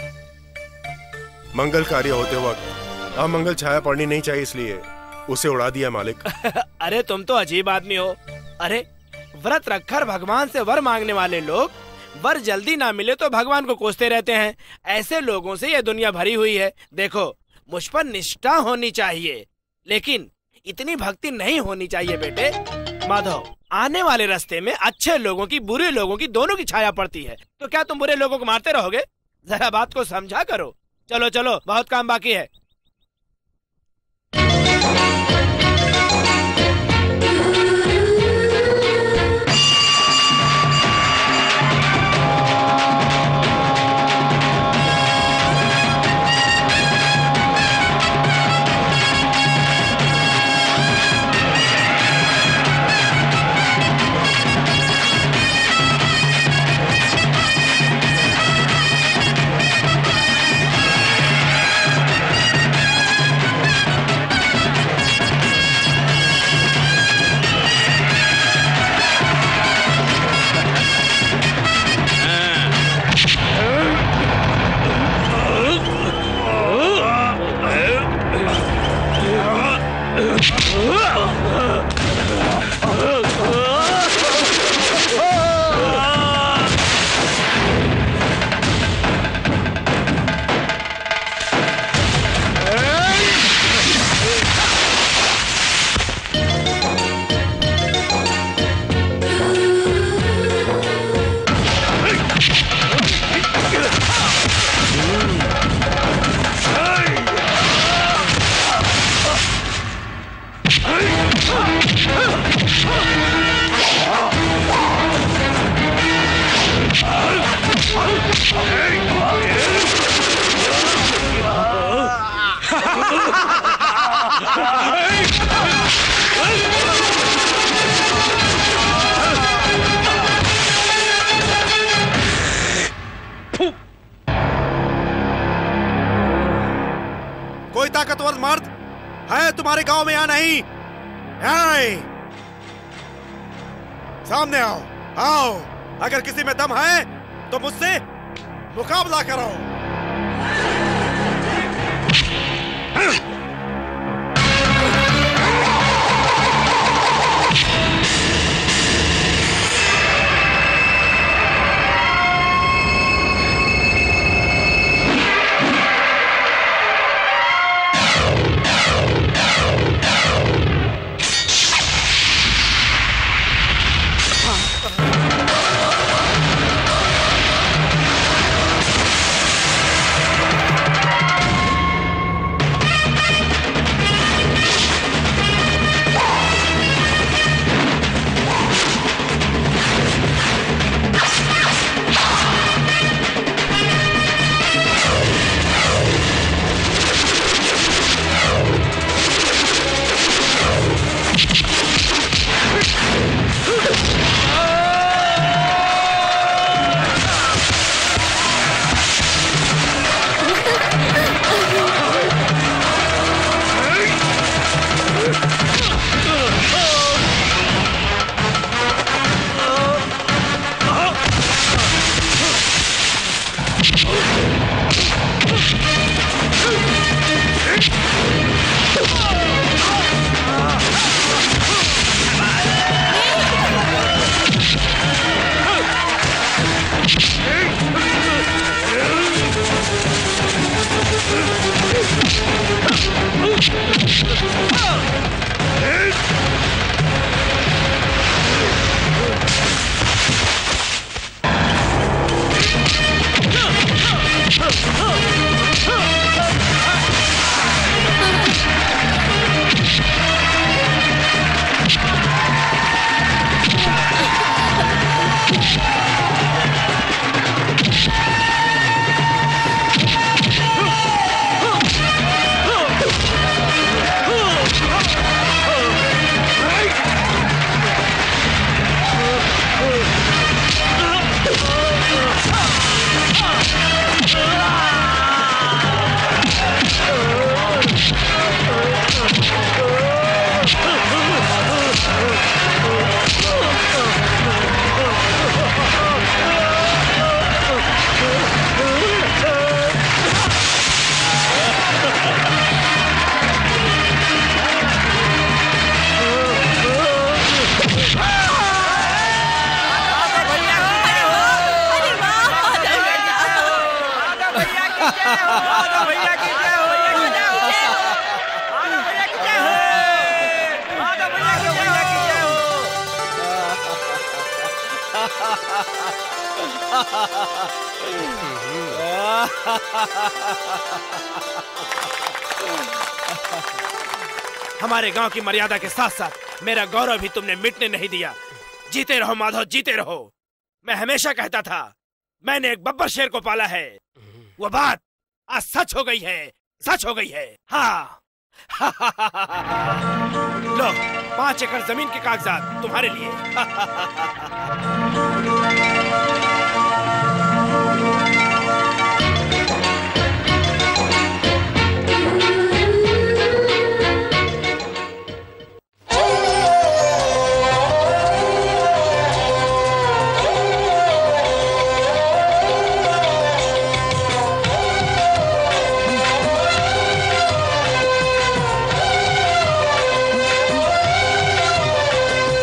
मंगल कार्य होते वक्त अमंगल छाया पड़नी नहीं चाहिए, इसलिए उसे उड़ा दिया मालिक। अरे तुम तो अजीब आदमी हो। अरे व्रत रखकर भगवान से वर मांगने वाले लोग वर जल्दी ना मिले तो भगवान को कोसते रहते हैं। ऐसे लोगों से ये दुनिया भरी हुई है। देखो, मुझ पर निष्ठा होनी चाहिए, लेकिन इतनी भक्ति नहीं होनी चाहिए बेटे। माधव, आने वाले रास्ते में अच्छे लोगों की बुरे लोगों की दोनों की छाया पड़ती है, तो क्या तुम बुरे लोगों को मारते रहोगे? जरा बात को समझा करो। चलो चलो, बहुत काम बाकी है। मर्द है तुम्हारे गांव में या नहीं? सामने आओ, आओ। अगर किसी में दम है तो मुझसे मुकाबला करो। हमारे गांव की मर्यादा के साथ साथ मेरा गौरव भी तुमने मिटने नहीं दिया। जीते रहो माधव, जीते रहो। मैं हमेशा कहता था मैंने एक बब्बर शेर को पाला है। वो बात आज सच हो गई है, सच हो गई है। हाँ लो 5 एकड़ जमीन के कागजात तुम्हारे लिए।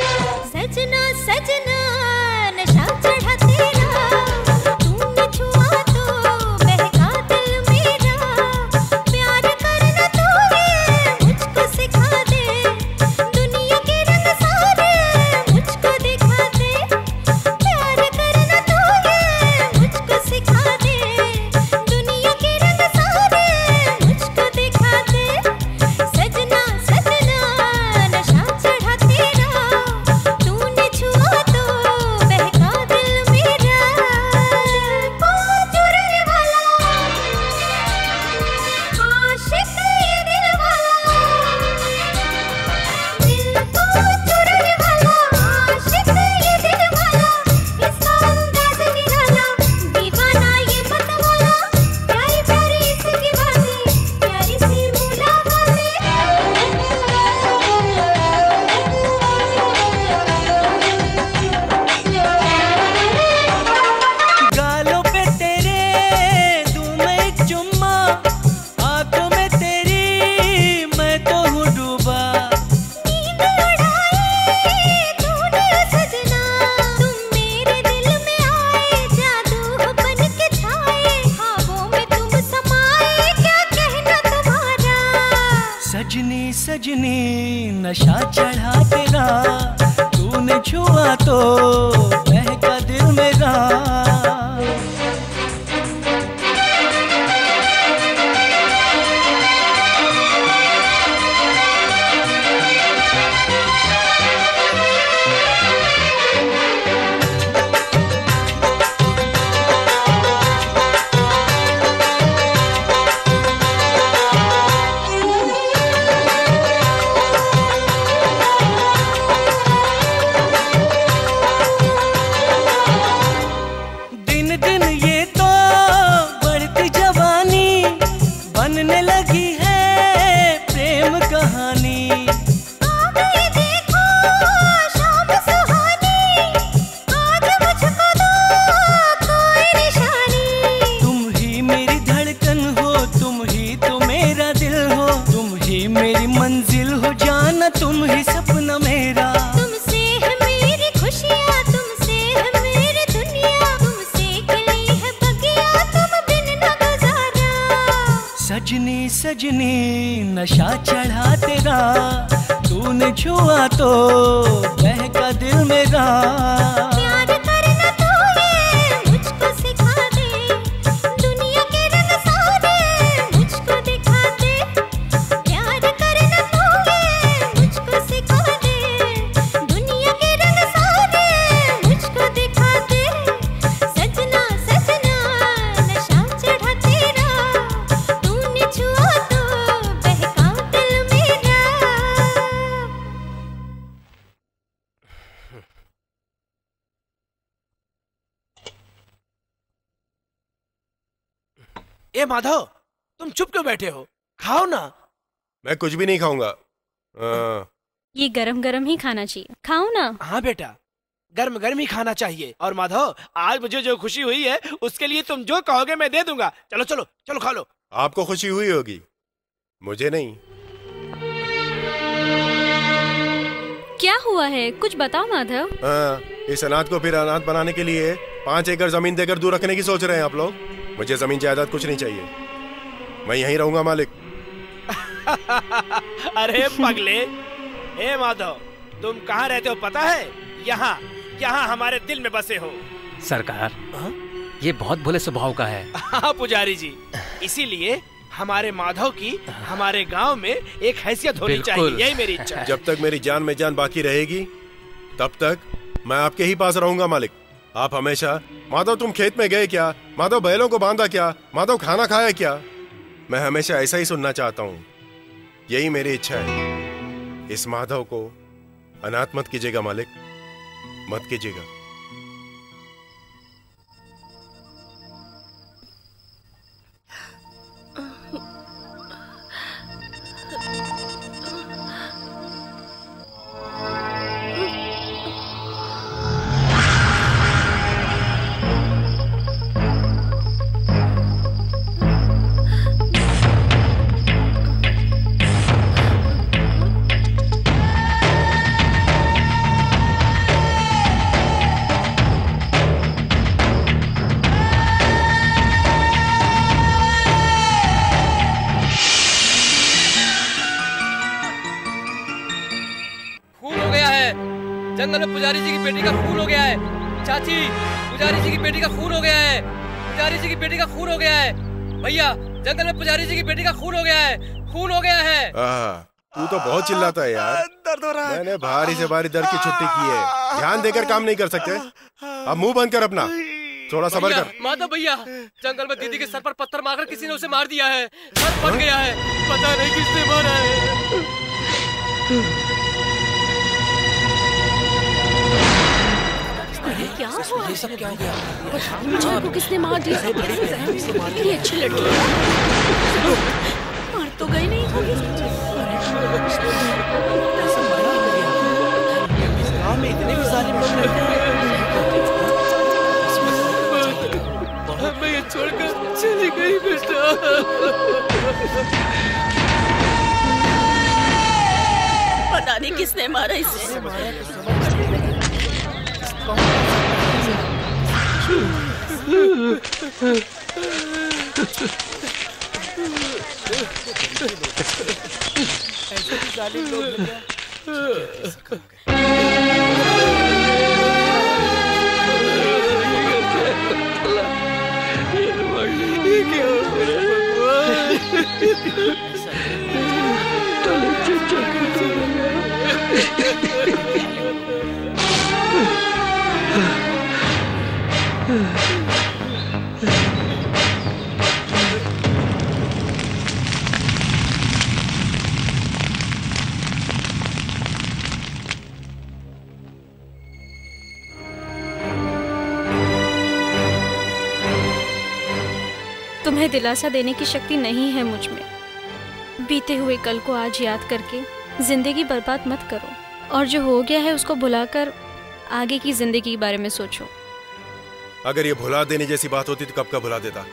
सजना सजना नशा चढ़ा तेरा, तूने छुआ सजनी सजनी नशा चढ़ा तेरा, तूने छुआ तो बहका दिल मेरा। सजनी नशा चढ़ा तेरा, तूने छुआ तो बहका दिल मेरा। प्यार करना तो ये मुझको सिखा दे, दुनिया के रंग सारे मुझको दिखा दे। प्यार करना तो ये मुझको सिखा दे, दुनिया के रंग सारे मुझको दिखा दे। सजना सजना नशा चढ़ा तेरा, तूने छुआ तो बहका दिल मेरा। ए माधव, तुम चुप क्यों बैठे हो? खाओ ना। मैं कुछ भी नहीं खाऊंगा। ये गरम गरम ही खाना चाहिए, खाओ ना। हाँ बेटा, गर्म गर्म ही खाना चाहिए। और माधव, आज मुझे जो खुशी हुई है उसके लिए तुम जो कहोगे मैं दे दूंगा। चलो चलो चलो खा लो। आपको खुशी हुई होगी, मुझे नहीं। क्या हुआ है, कुछ बताओ माधव। इस अनाथ को फिर अनाथ बनाने के लिए 5 एकड़ जमीन देकर दूर रखने की सोच रहे हैं आप लोग। मुझे जमीन जायदाद कुछ नहीं चाहिए, मैं यहीं रहूंगा मालिक। अरे पगले, ए माधव, तुम कहाँ रहते हो पता है? यहाँ यहाँ हमारे दिल में बसे हो। सरकार, ये बहुत भोले स्वभाव का है। हाँ पुजारी जी, इसीलिए हमारे माधव की हमारे गांव में एक हैसियत होनी चाहिए, यही मेरी इच्छा है। जब तक मेरी जान में जान बाकी रहेगी तब तक मैं आपके ही पास रहूंगा मालिक। आप हमेशा, माधव तुम खेत में गए क्या, माधव बैलों को बांधा क्या, माधव खाना खाया क्या, मैं हमेशा ऐसा ही सुनना चाहता हूँ। यही मेरी इच्छा है। इस माधव को अनाथ मत कीजिएगा मालिक, मत कीजिएगा। जंगल में पुजारी जी की बेटी का खून हो गया है। चाची, पुजारी जी की बेटी का खून हो गया है। पुजारी जी की बेटी का खून हो गया है। भैया, जंगल में पुजारी जी की बेटी का खून हो गया है। खून हो गया है। तू तो बहुत चिल्लाता है यार। दर्द हो रहा है। मैंने भारी से भारी दर्द की छुट्टी की है। ध्यान देकर काम नहीं कर सकते? अब मुंह बंद कर अपना, थोड़ा सब्र कर। माधव भैया, जंगल में दीदी के सर पर पत्थर मारकर किसी ने उसे मार दिया है। सर फट गया है, पता नहीं किसने मारा है। क्या हुआ? ये सब क्या हो गया? मुझे को किसने मार दिया? ये अच्छी लड़की मार तो गई नहीं होगी। गाँव में इतने भी जालिम लोग रहते हैं। मैं ये छोड़कर चली गई बेटा। पता नहीं किसने मारा इसे। जालिम लोग भैया। तुम्हें दिलासा देने की शक्ति नहीं है मुझ में। बीते हुए कल को आज याद करके जिंदगी बर्बाद मत करो, और जो हो गया है उसको भुलाकर आगे की जिंदगी के बारे में सोचो। अगर ये भुला देने जैसी बात होती तो कब का भुला देता।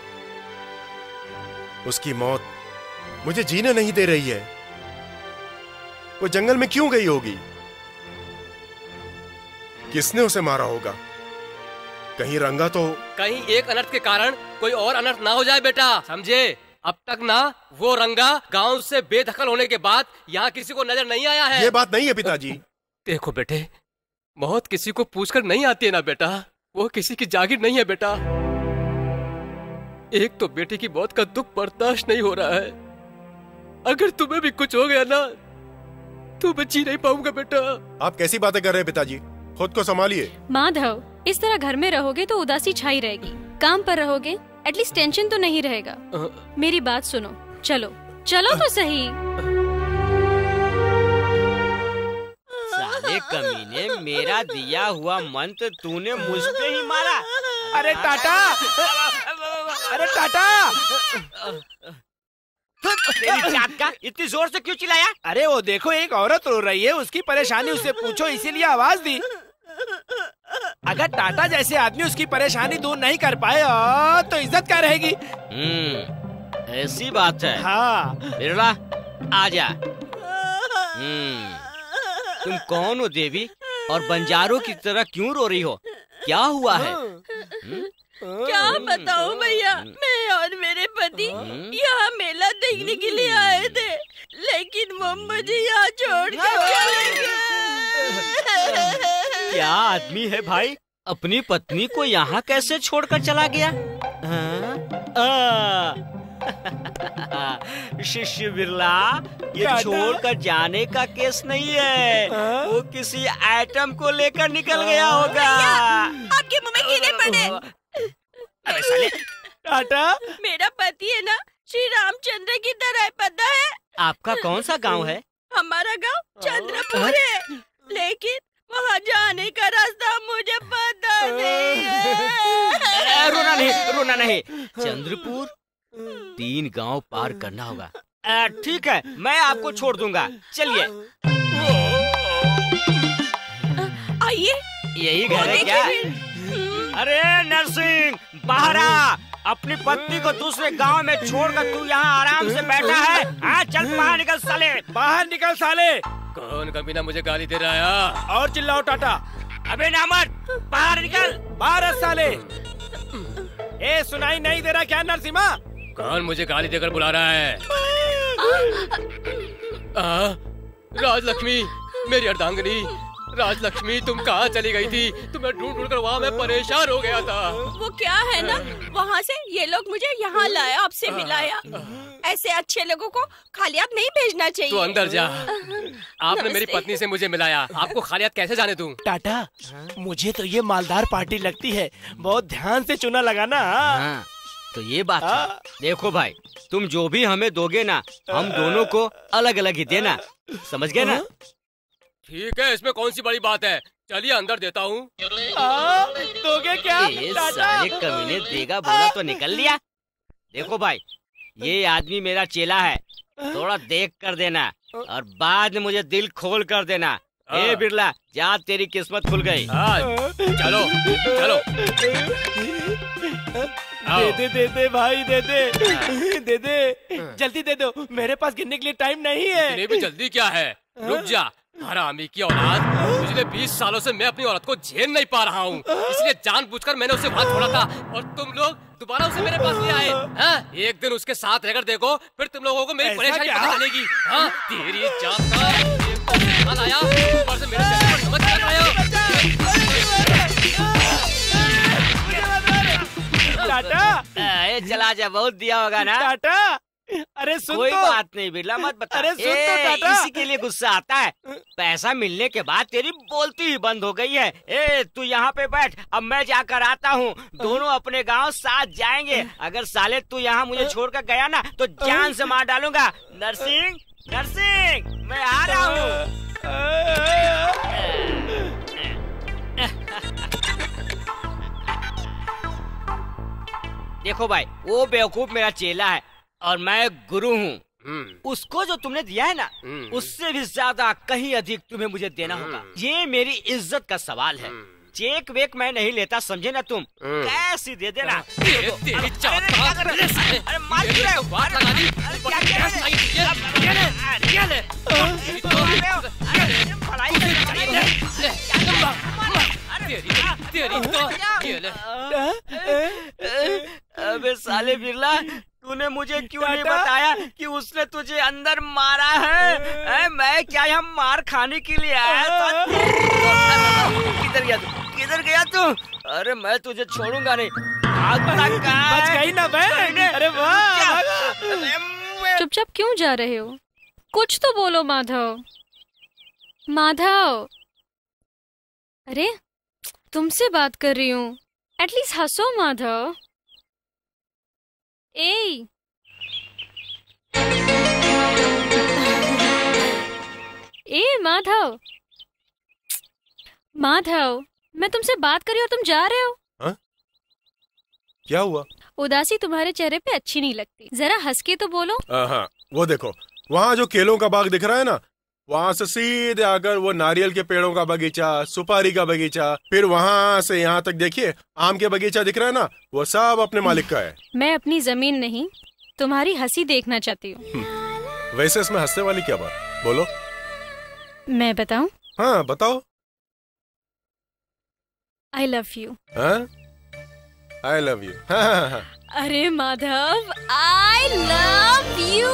उसकी मौत मुझे जीने नहीं दे रही है। वो जंगल में क्यों गई होगी? किसने उसे मारा होगा? कहीं रंगा तो कहीं एक अनर्थ के कारण कोई और अनर्थ ना हो जाए बेटा, समझे? अब तक ना वो रंगा गांव से बेदखल होने के बाद यहाँ किसी को नजर नहीं आया है। ये बात नहीं है पिताजी। देखो बेटे, मौत किसी को पूछकर नहीं आती है ना बेटा, वो किसी की जागीर नहीं है बेटा। एक तो बेटे की मौत का दुख बर्दाश्त नहीं हो रहा है, अगर तुम्हें भी कुछ हो गया ना तो मैं जी नहीं पाऊंगा बेटा। आप कैसी बातें कर रहे हैं पिताजी? खुद को संभालिए। माधव, इस तरह घर में रहोगे तो उदासी छाई रहेगी। काम पर रहोगे एटलीस्ट टेंशन तो नहीं रहेगा। मेरी बात सुनो, चलो चलो तो सही। साले कमीने, मेरा दिया हुआ मंत्र तूने मुझ पे ही मारा। अरे टाटा, अरे टाटा, तेरी जात का इतनी जोर से क्यों चिल्लाया? अरे वो देखो एक औरत रो रही है, उसकी परेशानी उससे पूछो इसीलिए आवाज दी। अगर टाटा जैसे आदमी उसकी परेशानी दूर नहीं कर पाए तो इज्जत क्या रहेगी? ऐसी बात है। हाँ बिरला, आजा। तुम कौन हो देवी, और बंजारों की तरह क्यों रो रही हो? क्या हुआ है? क्या बताऊं भैया, मैं और मेरे पति यहाँ मेला देखने के लिए आए थे, लेकिन वो मुझे यहाँ छोड़ के चले गए। क्या आदमी है भाई, अपनी पत्नी को यहाँ कैसे छोड़कर चला गया? शिष्य बिरला, ये छोड़कर जाने का केस नहीं है, वो किसी आइटम को लेकर निकल गया होगा। आपके मुंह में कीड़े पड़े। अरे साले टाटा, मेरा पति है ना श्री रामचंद्र की तरह, पता है? आपका कौन सा गांव है? हमारा गांव चंद्रपुर है, लेकिन वहाँ जाने का रास्ता मुझे पता नहीं है। रोना नहीं, रोना नहीं। चंद्रपुर 3 गांव पार करना होगा। ठीक है, मैं आपको छोड़ दूंगा, चलिए। आइए, यही घर है क्या? अरे नरसिंह, बाहर आ। अपनी पत्नी को दूसरे गांव में छोड़कर तू यहाँ आराम से बैठा है? हाँ, चल बाहर निकल साले, बाहर निकल साले। कौन कमीना मुझे गाली दे रहा है? और चिल्लाओ टाटा। अबे नामर्द, बाहर निकल, बाहर साले। ए, सुनाई नहीं दे रहा क्या नरसिम्हा? कौन मुझे गाली देकर बुला रहा है? राजलक्ष्मी, मेरी अर्धांगिनी राजलक्ष्मी, तुम कहाँ चली गई थी? तुम्हें ढूंढ ढूंढ कर वहाँ मैं परेशान हो गया था। वो क्या है ना, वहाँ से ये लोग मुझे यहाँ लाया, आपसे मिलाया। ऐसे अच्छे लोगों को खालियात नहीं भेजना चाहिए। तू अंदर जा। आपने मेरी पत्नी से मुझे मिलाया, आपको खालियात कैसे जाने दूं? टाटा, मुझे तो ये मालदार पार्टी लगती है, बहुत ध्यान से चुना लगाना। हाँ, तो ये बात है। देखो भाई, तुम जो भी हमें दोगे ना, हम दोनों को अलग अलग ही देना, समझ गए ना? ठीक है, इसमें कौन सी बड़ी बात है? चलिए अंदर देता हूँ। दोगे क्या? साले कमीने, देगा बोला तो निकल लिया। देखो भाई, ये आदमी मेरा चेला है, थोड़ा देख कर देना और बाद में मुझे दिल खोल कर देना। ए बिरला, जा, तेरी किस्मत खुल गई। चलो चलो। दे दे भाई, दे दे, जल्दी दे दो, मेरे पास गिनने के लिए टाइम नहीं है। इतनी भी जल्दी क्या है? रुक जा, हरामी की औलाद, पिछले 20 सालों से मैं अपनी औरत को झेल नहीं पा रहा हूँ, इसलिए जानबूझकर मैंने उसे वहाँ छोड़ा था और तुम लोग दोबारा उसे मेरे पास ले आए। हाँ? एक दिन उसके साथ रहकर देखो, फिर तुम लोगों को मेरी परेशानी पता चलेगी। हाँ? तेरी जात का आया, ऊपर से मेरे चेहरे पर नमक लग रहा है। टाटा, चला जा, बहुत दिया होगा ना टाटा। अरे सुन कोई तो। बात नहीं बिरला, मत बता। अरे सुन तो टाटा। इसी के लिए गुस्सा आता है। पैसा मिलने के बाद तेरी बोलती ही बंद हो गई है। तू यहाँ पे बैठ, अब मैं जाकर आता हूँ। दोनों अपने गांव साथ जाएंगे। अगर साले तू यहाँ मुझे छोड़कर गया ना तो जान से मार डालूंगा। नरसिंह, नरसिंह, मैं आ रहा हूँ। देखो भाई, वो बेवकूफ मेरा चेला है और मैं गुरु हूँ। उसको जो तुमने दिया है ना, उससे भी ज्यादा कहीं अधिक तुम्हें मुझे देना होगा। ये मेरी इज्जत का सवाल है। चेक वेक मैं नहीं लेता, समझे ना तुम? कैसी दे देना। अबे साले बिरला, तूने मुझे क्यों नहीं बताया कि उसने तुझे अंदर मारा है? मैं क्या यहाँ मार खाने के लिए आया था? किधर गया तू? किधर गया तू? अरे मैं तुझे छोड़ूंगा नहीं। बच गई ना बहन। अरे वाह। चुपचाप क्यों जा रहे हो? कुछ तो बोलो माधव। माधव, अरे तुमसे बात कर रही हूँ, एटलीस्ट हंसो माधव। ए माधव, माधव, मैं तुमसे बात कर रही हूँ, तुम जा रहे हो। हा? क्या हुआ? उदासी तुम्हारे चेहरे पे अच्छी नहीं लगती, जरा हंस के तो बोलो। हाँ, वो देखो, वहाँ जो केलों का बाग दिख रहा है ना, वहाँ से सीधे आकर वो नारियल के पेड़ों का बगीचा, सुपारी का बगीचा, फिर वहाँ से यहाँ तक देखिए आम के बगीचा दिख रहा है ना, वो सब अपने मालिक का है। मैं अपनी जमीन नहीं, तुम्हारी हंसी देखना चाहती हूँ। वैसे इसमें हंसने वाली क्या बात? बोलो। मैं बताऊं? हाँ बताओ। I love you. I love you. अरे माधव, आई लव यू।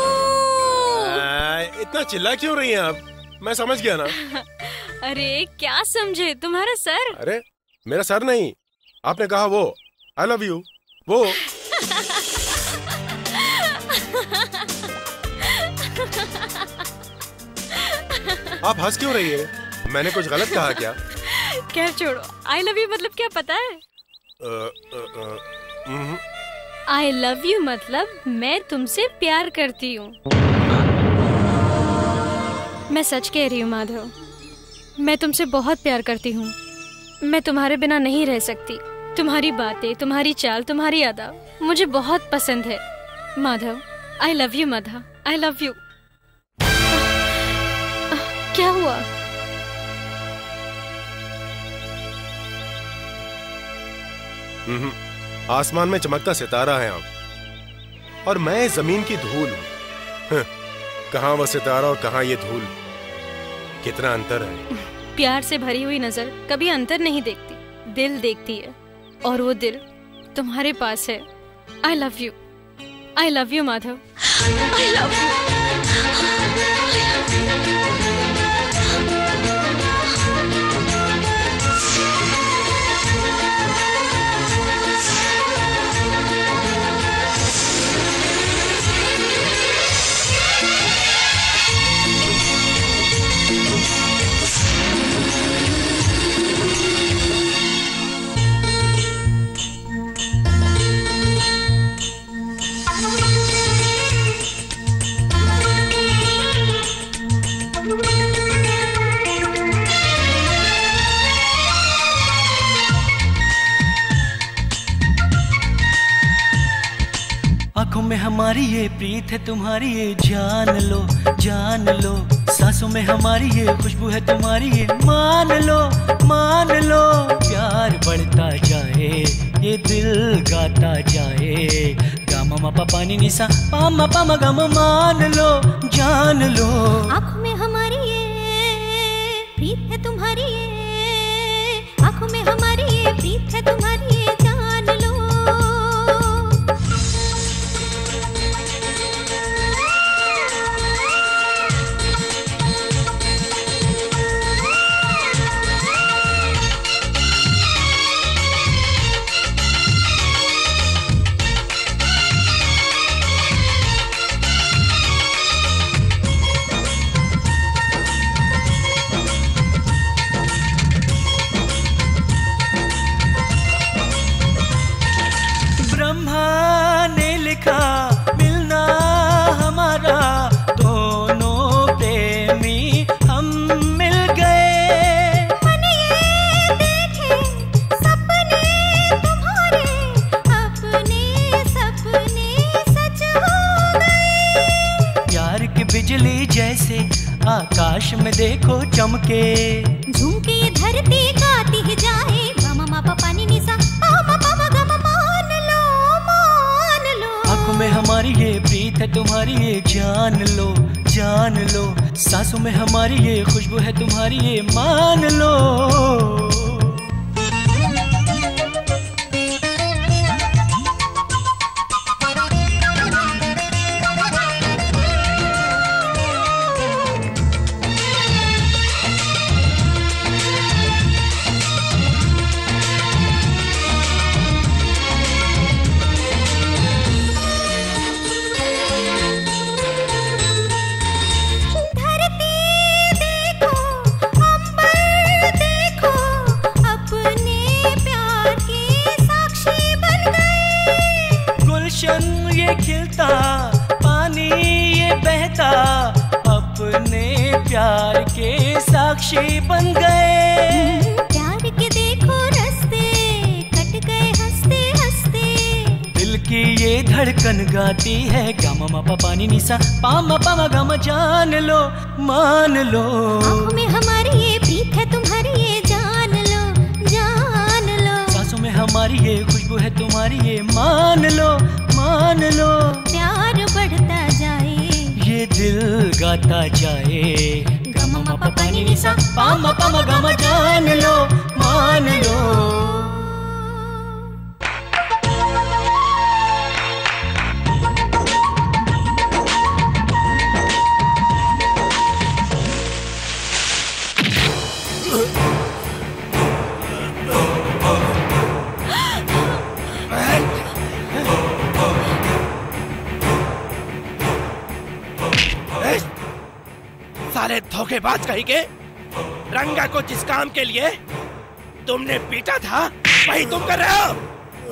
इतना चिल्ला क्यों रही हैं आप? मैं समझ गया ना। अरे क्या समझे, तुम्हारा सर। अरे मेरा सर नहीं, आपने कहा वो आई लव यू, वो। आप हंस क्यों रही है? मैंने कुछ गलत कहा क्या? खैर छोड़ो, आई लव यू मतलब क्या पता है? आई लव यू मतलब मैं तुमसे प्यार करती हूँ। मैं सच कह रही हूँ माधव, मैं तुमसे बहुत प्यार करती हूँ। मैं तुम्हारे बिना नहीं रह सकती। तुम्हारी बातें, तुम्हारी चाल, तुम्हारी अदा मुझे बहुत पसंद है Madhav. I love you Madhav, I love you. क्या हुआ? आसमान में चमकता सितारा है आप, और मैं जमीन की धूल हूँ। कहाँ वो सितारा और कहाँ ये धूल, कितना अंतर है। प्यार से भरी हुई नजर कभी अंतर नहीं देखती, दिल देखती है, और वो दिल तुम्हारे पास है। I love you, I love you Madhav. I love you. आंखों में हमारी ये प्रीत है तुम्हारी, ये जान लो, जान लो। सांसों में हमारी ये खुशबू है तुम्हारी, ये मान लो, मान लो। प्यार बढ़ता जाए, ये दिल गाता जाए। गामा मा पा पानी निसा पामा पामा गामा, मान लो, जान लो। आँखों में हमारी ये आकाश में देखो चमके, झुमके ये धरती गाती ही जाए, गम मा पा पानी निसा पा मा गम, मान लो मान लो। आंखों में हमारी ये प्रीत है तुम्हारी ये जान लो जान लो, सांसों में हमारी ये खुशबू है तुम्हारी ये मान लो। ये खिलता पानी ये बहता, अपने प्यार के साक्षी बन गए। प्यार के देखो रास्ते कट गए हंसते हंसते, दिल की ये धड़कन गाती है गम मा पा पानी निसा पा मा गम, जान लो मान लो। आँखों में हमारी ये प्रीत है तुम्हारी ये जान लो जान लो। सांसों में हमारी ये खुशबू है तुम्हारी ये मान लो मान लो। प्यार बढ़ता जाए ये दिल गाता जाए, गम मा पा पानी निसा पा मा गम, जान लो मान लो। साले धोखेबाज कहीं के, रंगा को जिस काम के लिए तुमने पीटा था वही तुम कर रहे हो।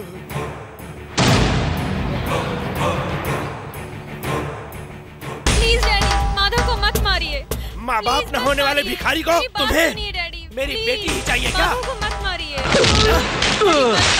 प्लीज डैडी, माधव को मत मारिए। माँ बाप न होने वाले भिखारी को तुम्हें मेरी बेटी ही चाहिए क्या? माधव को मत मारिए।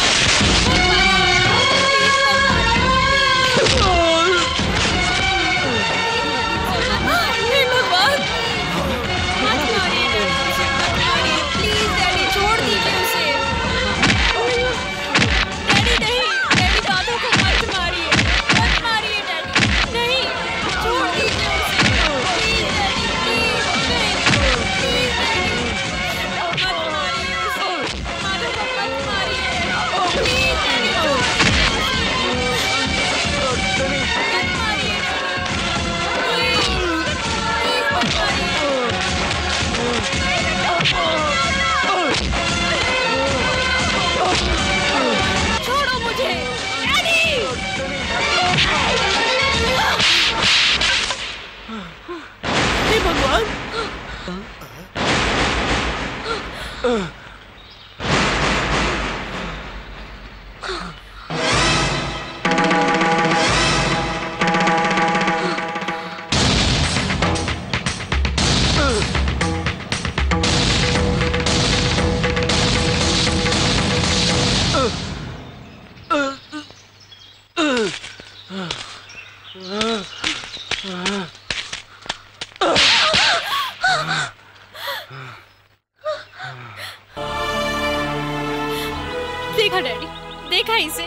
देखा डैडी, देखा इसे,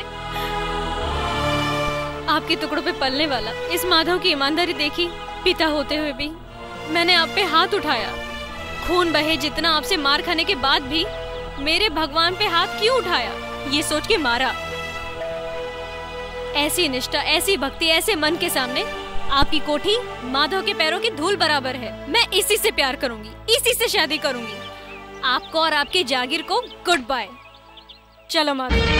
आपके टुकड़ों पे पलने वाला इस माधव की ईमानदारी देखी। पिता होते हुए भी मैंने आप पे हाथ उठाया, खून बहे जितना आपसे मार खाने के बाद भी मेरे भगवान पे हाथ क्यों उठाया, ये सोच के मारा। ऐसी निष्ठा, ऐसी भक्ति, ऐसे मन के सामने आपकी कोठी माधव के पैरों की धूल बराबर है। मैं इसी से प्यार करूंगी, इसी से शादी करूंगी। आपको और आपके जागीर को गुड बाय। चलो माधव।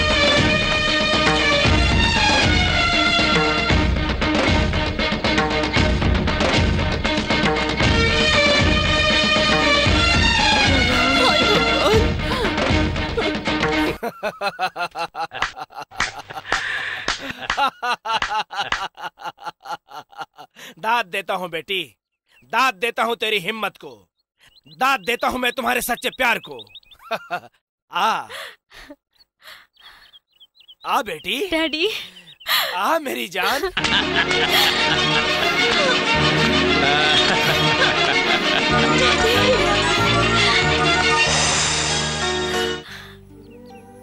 दाद देता हूँ बेटी, दाद देता हूँ तेरी हिम्मत को, दाद देता हूँ मैं तुम्हारे सच्चे प्यार को। आ बेटी। डैडी। आ मेरी जान।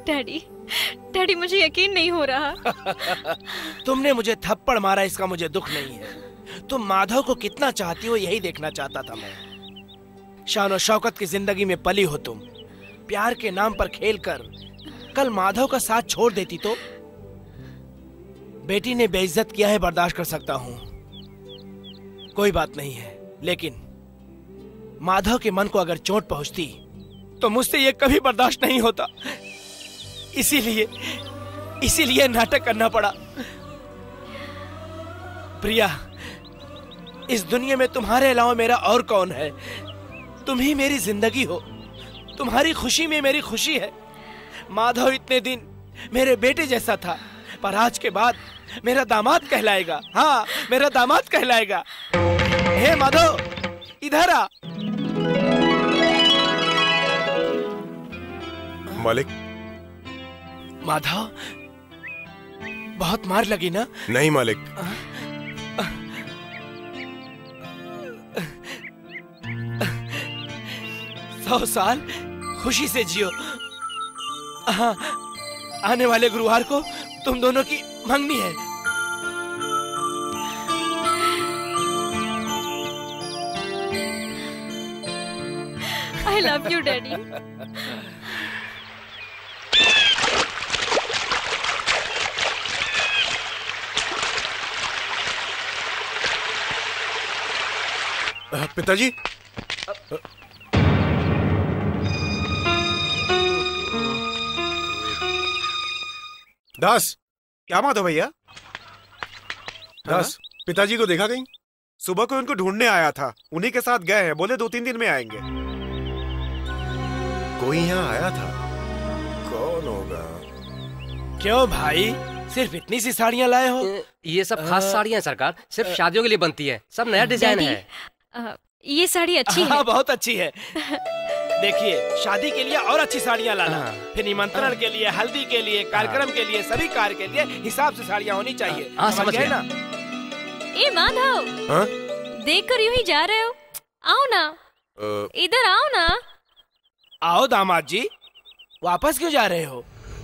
डैडी, डैडी मुझे यकीन नहीं हो रहा। तुमने मुझे थप्पड़ मारा इसका मुझे दुख नहीं है। तुम माधव को कितना चाहती हो यही देखना चाहता था मैं। शान और शौकत की जिंदगी में पली हो तुम, प्यार के नाम पर खेलकर कल माधव का साथ छोड़ देती तो। बेटी ने बेइज्जत किया है, बर्दाश्त कर सकता हूं, कोई बात नहीं है, लेकिन माधव के मन को अगर चोट पहुंचती तो मुझसे ये कभी बर्दाश्त नहीं होता। इसीलिए नाटक करना पड़ा। प्रिया, इस दुनिया में तुम्हारे अलावा मेरा और कौन है? तुम ही मेरी जिंदगी हो, तुम्हारी खुशी में मेरी खुशी है। माधव इतने दिन मेरे बेटे जैसा था, पर आज के बाद मेरा दामाद कहलाएगा। हाँ, मेरा दामाद कहलाएगा। हे माधव, इधर आ। मालिक। माधव, बहुत मार लगी ना? नहीं मालिक। 100 साल खुशी से जियो। हाँ, आने वाले गुरुवार को तुम दोनों की मंगनी है। I love you, Daddy. पिताजी। दास। क्या माधव भैया? दास, पिताजी को देखा कहीं? सुबह को उनको ढूंढने आया था, उन्हीं के साथ गए हैं, बोले 2-3 दिन में आएंगे। कोई यहाँ आया था? कौन होगा? क्यों भाई, सिर्फ इतनी सी साड़ियाँ लाए हो? ये सब खास साड़ियाँ सरकार, सिर्फ शादियों के लिए बनती है, सब नया डिजाइन है। ये साड़ी अच्छी है। हाँ, बहुत अच्छी है। देखिए, शादी के लिए और अच्छी साड़ियाँ लाना, फिर निमंत्रण के लिए, हल्दी के लिए, कार्यक्रम के लिए, सभी कार्य के लिए हिसाब से साड़ियाँ होनी चाहिए। समझ गए ना? ए माधव, देखकर यूं ही जा रहे हो? आओ ना, इधर आओ ना। आओ दामाद जी, वापस क्यों जा रहे हो?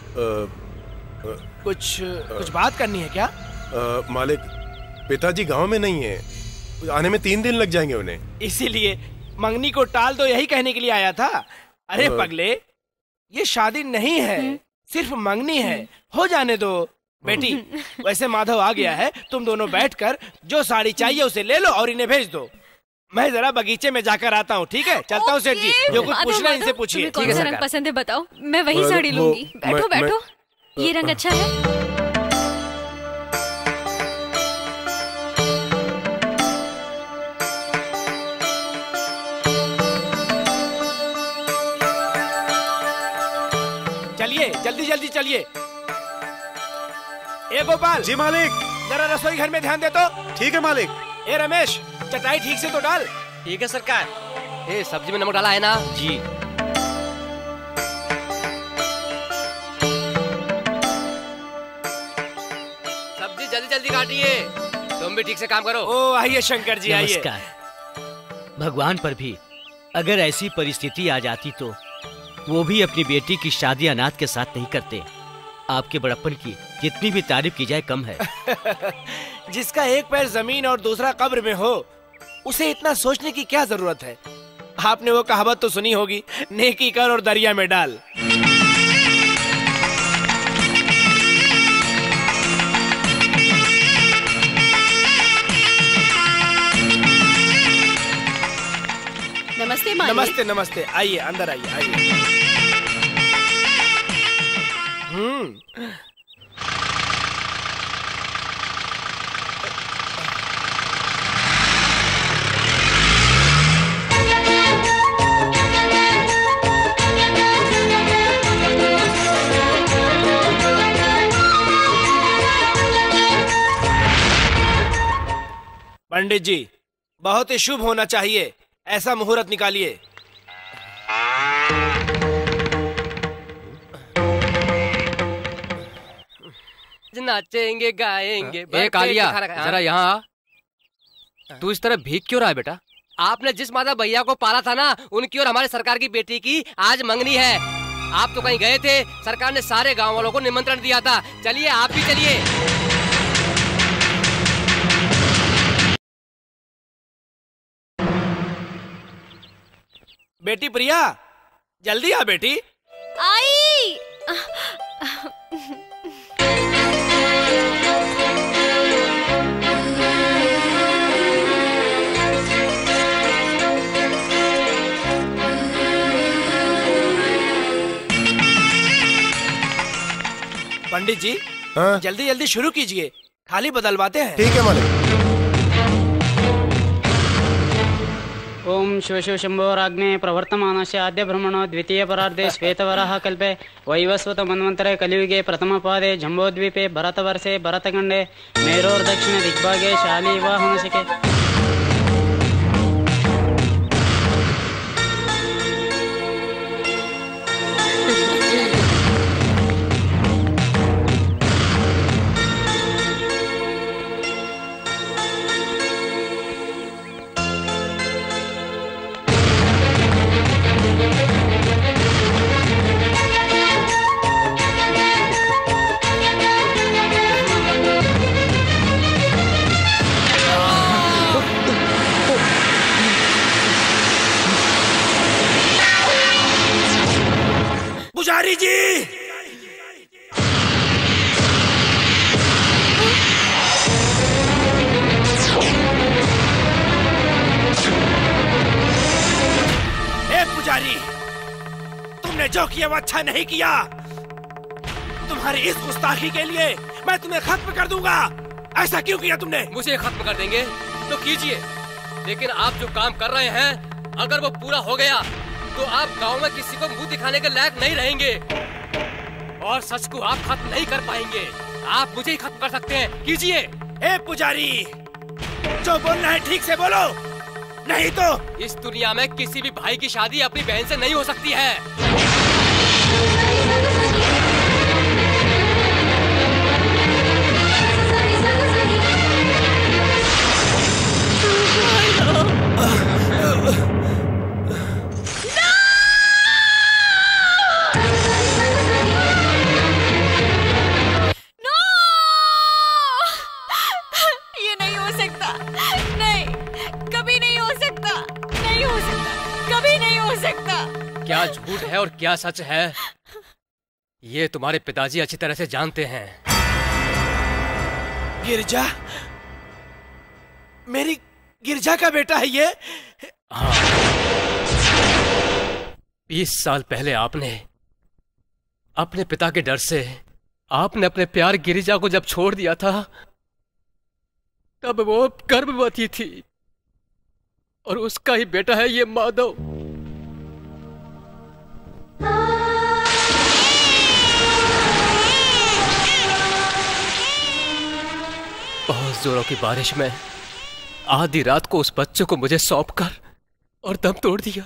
कुछ बात करनी है क्या? मालिक, पिताजी गांव में नहीं है, आने में 3 दिन लग जाएंगे उन्हें। इसीलिए मंगनी को टाल दो यही कहने के लिए आया था। अरे पगले, ये शादी नहीं है, सिर्फ मंगनी है, हो जाने दो। बेटी, वैसे माधव आ गया है, तुम दोनों बैठकर जो साड़ी चाहिए उसे ले लो और इन्हें भेज दो। मैं जरा बगीचे में जाकर आता हूँ, ठीक है? चलता हूँ सेठ जी, जो कुछ पूछना है इनसे पूछिए। कौन सा रंग पसंद है बताओ, मैं वही साड़ी लूंगी। बैठो बैठो, ये रंग अच्छा है। चलिए, जल्दी जल्दी चलिए। ए गोपाल। जी मालिक। जरा रसोई घर में ध्यान दे तो। ठीक है मालिक। ए रमेश, चटाई ठीक से तो डाल। ठीक है सरकार। ए, सब्जी में नमक डाला है ना? जी। सब्जी जल्दी जल्दी काटिए, तुम भी ठीक से काम करो। ओ आइए शंकर जी, आइए। नमस्कार। भगवान पर भी अगर ऐसी परिस्थिति आ जाती तो वो भी अपनी बेटी की शादी अनाथ के साथ नहीं करते। आपके बड़प्पन की जितनी भी तारीफ की जाए कम है। जिसका एक पैर जमीन और दूसरा कब्र में हो, उसे इतना सोचने की क्या जरूरत है? आपने वो कहावत तो सुनी होगी, नेकी कर और दरिया में डाल। नमस्ते मालिक। नमस्ते नमस्ते, आइए अंदर आइए, आइए। पंडित जी, बहुत ही शुभ होना चाहिए, ऐसा मुहूर्त निकालिए। नाचेंगे गाएंगे। ए कालिया, जरा यहाँ आ। तू इस तरह भीग क्यों रहा है बेटा? आपने जिस माता भैया को पाला था ना, उनकी और हमारे सरकार की बेटी की आज मंगनी है। आप तो कहीं गए थे। सरकार ने सारे गांव वालों को निमंत्रण दिया था। चलिए आप भी चलिए। बेटी प्रिया, जल्दी आ बेटी। आई। पंडित जी, हाँ? जल्दी जल्दी शुरू कीजिए, थाली बदलवाते हैं। ठीक है मालिक। ओम शिव शिव शंभो राज्ञे प्रवर्तमानस्य आद्य ब्रह्मणो द्वितीय परार्धे श्वेतवराह कल्पे वैवस्वत मन्वन्तरे कलियुगे प्रथमपादे जम्बोद्वीपे भरतवर्षे भरतखण्डे मेरोर्दक्षिणे दिग्भागे शालीवाहनशिके पुजारी जी, पुजारी, तुमने जो किया वो अच्छा नहीं किया। तुम्हारी इस गुस्ताखी के लिए मैं तुम्हें खत्म कर दूंगा। ऐसा क्यों किया तुमने? मुझे खत्म कर देंगे तो कीजिए, लेकिन आप जो काम कर रहे हैं अगर वो पूरा हो गया तो आप गांव में किसी को मुंह दिखाने के लायक नहीं रहेंगे और सच को आप खत्म नहीं कर पाएंगे। आप मुझे ही खत्म कर सकते हैं, कीजिए। ए पुजारी, जो बोलना है ठीक से बोलो, नहीं तो इस दुनिया में किसी भी भाई की शादी अपनी बहन से नहीं हो सकती है। क्या झूठ है और क्या सच है, ये तुम्हारे पिताजी अच्छी तरह से जानते हैं। गिरजा, मेरी गिरजा का बेटा है ये? हाँ। 20 साल पहले आपने अपने पिता के डर से आपने अपने प्यार गिरिजा को जब छोड़ दिया था तब वो गर्भवती थी और उसका ही बेटा है ये माधव। बहुत जोरों की बारिश में आधी रात को उस बच्चे को मुझे सौंपकर और दम तोड़ दिया।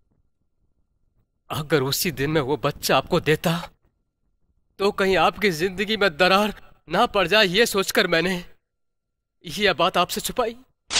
अगर उसी दिन में वो बच्चा आपको देता तो कहीं आपकी जिंदगी में दरार ना पड़ जाए, ये सोचकर मैंने ये बात आपसे छुपाई।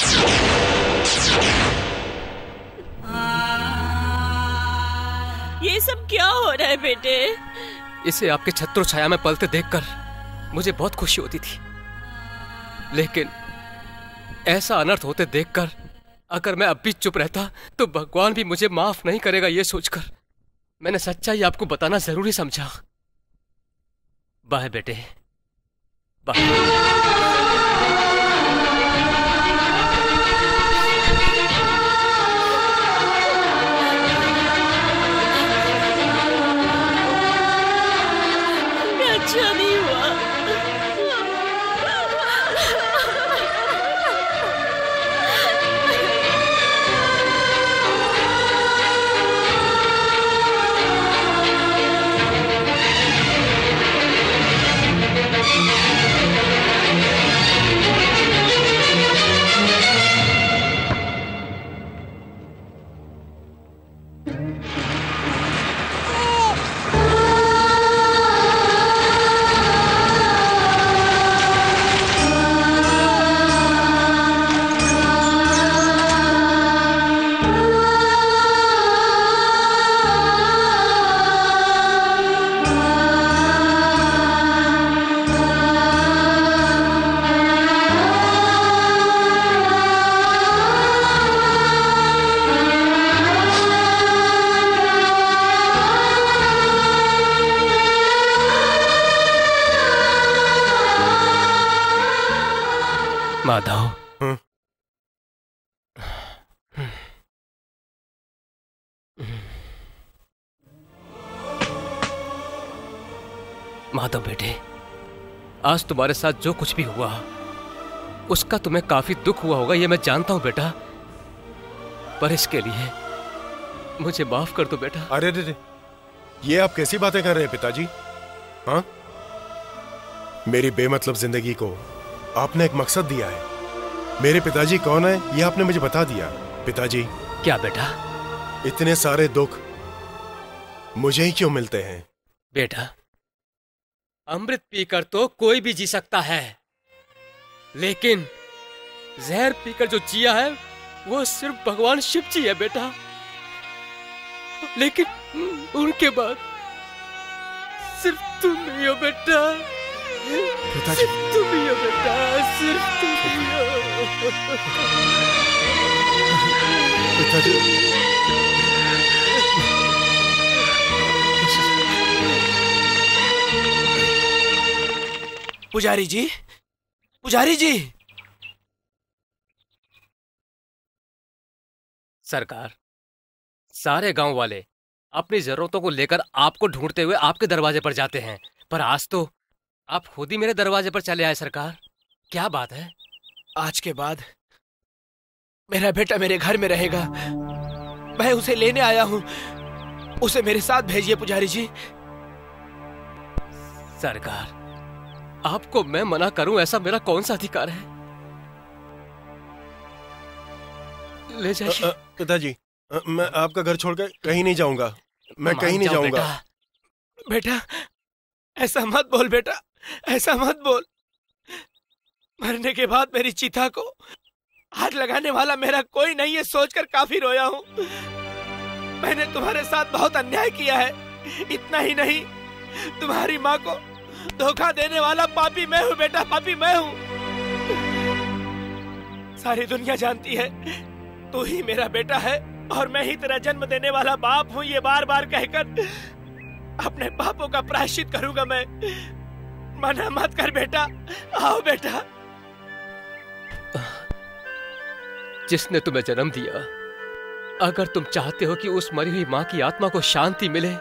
ये सब क्या हो रहा है बेटे? इसे आपके छत्रो छाया में पलते देखकर मुझे बहुत खुशी होती थी, लेकिन ऐसा अनर्थ होते देखकर अगर मैं अब भी चुप रहता तो भगवान भी मुझे माफ नहीं करेगा, ये सोचकर मैंने सच्चाई आपको बताना जरूरी समझा। बाय बेटे, बाय। अच्छा नहीं हुआ। माधव बेटे, आज तुम्हारे साथ जो कुछ भी हुआ उसका तुम्हें काफी दुख हुआ होगा, ये मैं जानता हूं बेटा, पर इसके लिए मुझे माफ कर दो बेटा। अरे रे, ये आप कैसी बातें कर रहे हैं पिताजी? हाँ, मेरी बेमतलब जिंदगी को आपने एक मकसद दिया है। मेरे पिताजी कौन है ये आपने मुझे बता दिया। पिताजी। क्या बेटा? इतने सारे दुख मुझे ही क्यों मिलते हैं? बेटा, अमृत पीकर तो कोई भी जी सकता है, लेकिन जहर पीकर जो जिया है वो सिर्फ भगवान शिव जी है बेटा। लेकिन उनके बाद सिर्फ तुम ही हो बेटा, सिर्फ तुम ही हो बेटा, सिर्फ तुम ही हो। पिताजी, पुजारी जी, पुजारी जी। सरकार, सारे गांव वाले अपनी जरूरतों को लेकर आपको ढूंढते हुए आपके दरवाजे पर जाते हैं, पर आज तो आप खुद ही मेरे दरवाजे पर चले आए। सरकार, क्या बात है? आज के बाद मेरा बेटा मेरे घर में रहेगा, मैं उसे लेने आया हूं, उसे मेरे साथ भेजिए पुजारी जी। सरकार, आपको मैं मना करूं ऐसा मेरा कौन सा अधिकार है? ले जाइए। पिताजी, मैं आपका घर छोड़कर कहीं नहीं जाऊंगा, मैं कहीं नहीं जाऊंगा। बेटा ऐसा मत बोल बेटा, ऐसा मत बोल। मरने के बाद मेरी चिता को आग लगाने वाला मेरा कोई नहीं है सोचकर काफी रोया हूं। मैंने तुम्हारे साथ बहुत अन्याय किया है, इतना ही नहीं तुम्हारी माँ को धोखा देने वाला पापी मैं हूँ बेटा, पापी मैं हूँ। सारी दुनिया जानती है तू ही मेरा बेटा है और मैं ही तेरा जन्म देने वाला बाप हूँ, ये बार बार कहकर अपने पापों का प्रायश्चित करूंगा मैं। मना मत कर बेटा, आओ बेटा। जिसने तुम्हें जन्म दिया, अगर तुम चाहते हो कि उस मरी हुई माँ की आत्मा को शांति मिले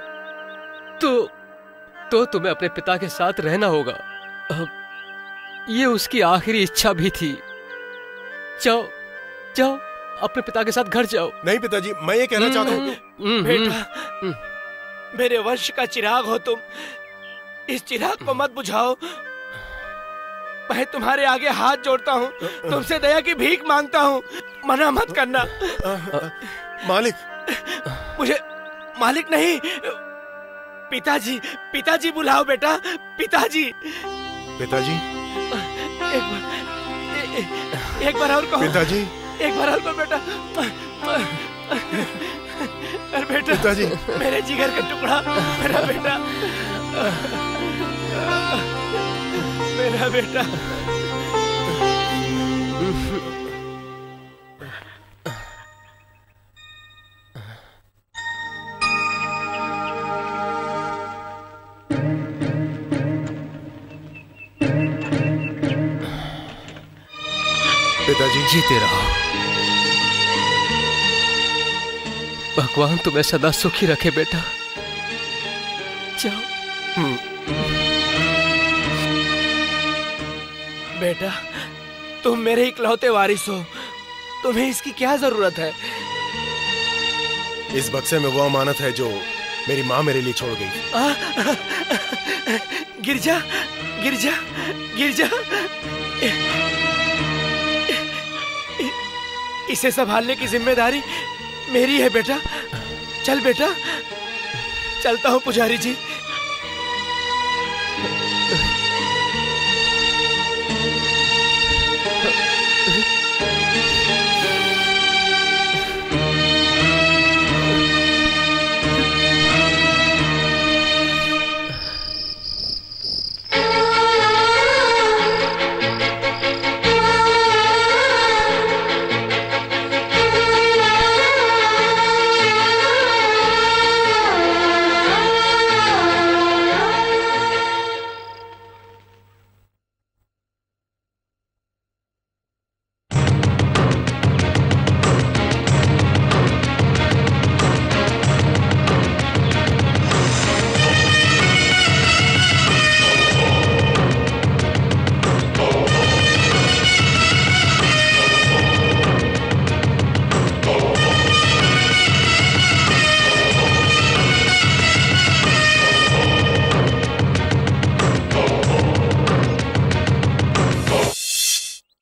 तो तुम्हें अपने पिता के साथ रहना होगा। ये उसकी आखिरी इच्छा भी थी। जाओ जाओ, अपने पिता के साथ घर जाओ। नहीं पिताजी, मैं ये कहना चाहता हूँ। बेटा, मेरे वंश का चिराग हो तुम, इस चिराग को मत बुझाओ। मैं तुम्हारे आगे हाथ जोड़ता हूँ, तुमसे दया की भीख मांगता हूँ, मना मत करना। मालिक। मुझे मालिक नहीं, पिताजी, पिताजी बुलाओ बेटा, पिताजी। पिताजी, एक बार और कहो पिताजी, एक बार और कहो बेटा। अरे बेटा, पिताजी, मेरे जिगर का टुकड़ा, मेरा बेटा, मेरा बेटा। पिताजी, जीते रहो। भगवान तुम्हें सदा सुखी रखे बेटा। जाओ। बेटा, तुम मेरे इकलौते वारिस हो, तुम्हें इसकी क्या जरूरत है? इस बक्से में वो अमानत है जो मेरी माँ मेरे लिए छोड़ गई। गिरजा, गिरजा, गिरजा। इसे संभालने की जिम्मेदारी मेरी है बेटा। चल बेटा, चलता हूँ पुजारी जी।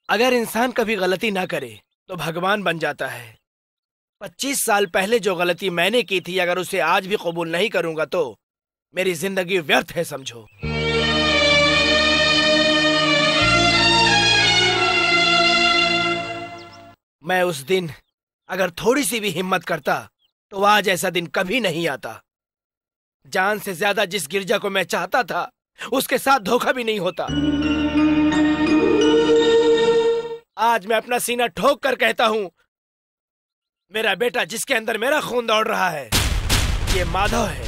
अगर इंसान कभी गलती ना करे तो भगवान बन जाता है। 25 साल पहले जो गलती मैंने की थी, अगर उसे आज भी कबूल नहीं करूंगा तो मेरी जिंदगी व्यर्थ है, समझो। मैं उस दिन अगर थोड़ी सी भी हिम्मत करता तो आज ऐसा दिन कभी नहीं आता। जान से ज्यादा जिस गिरजा को मैं चाहता था उसके साथ धोखा भी नहीं होता। आज मैं अपना सीना ठोक कर कहता हूं, मेरा बेटा जिसके अंदर मेरा खून दौड़ रहा है ये माधव है।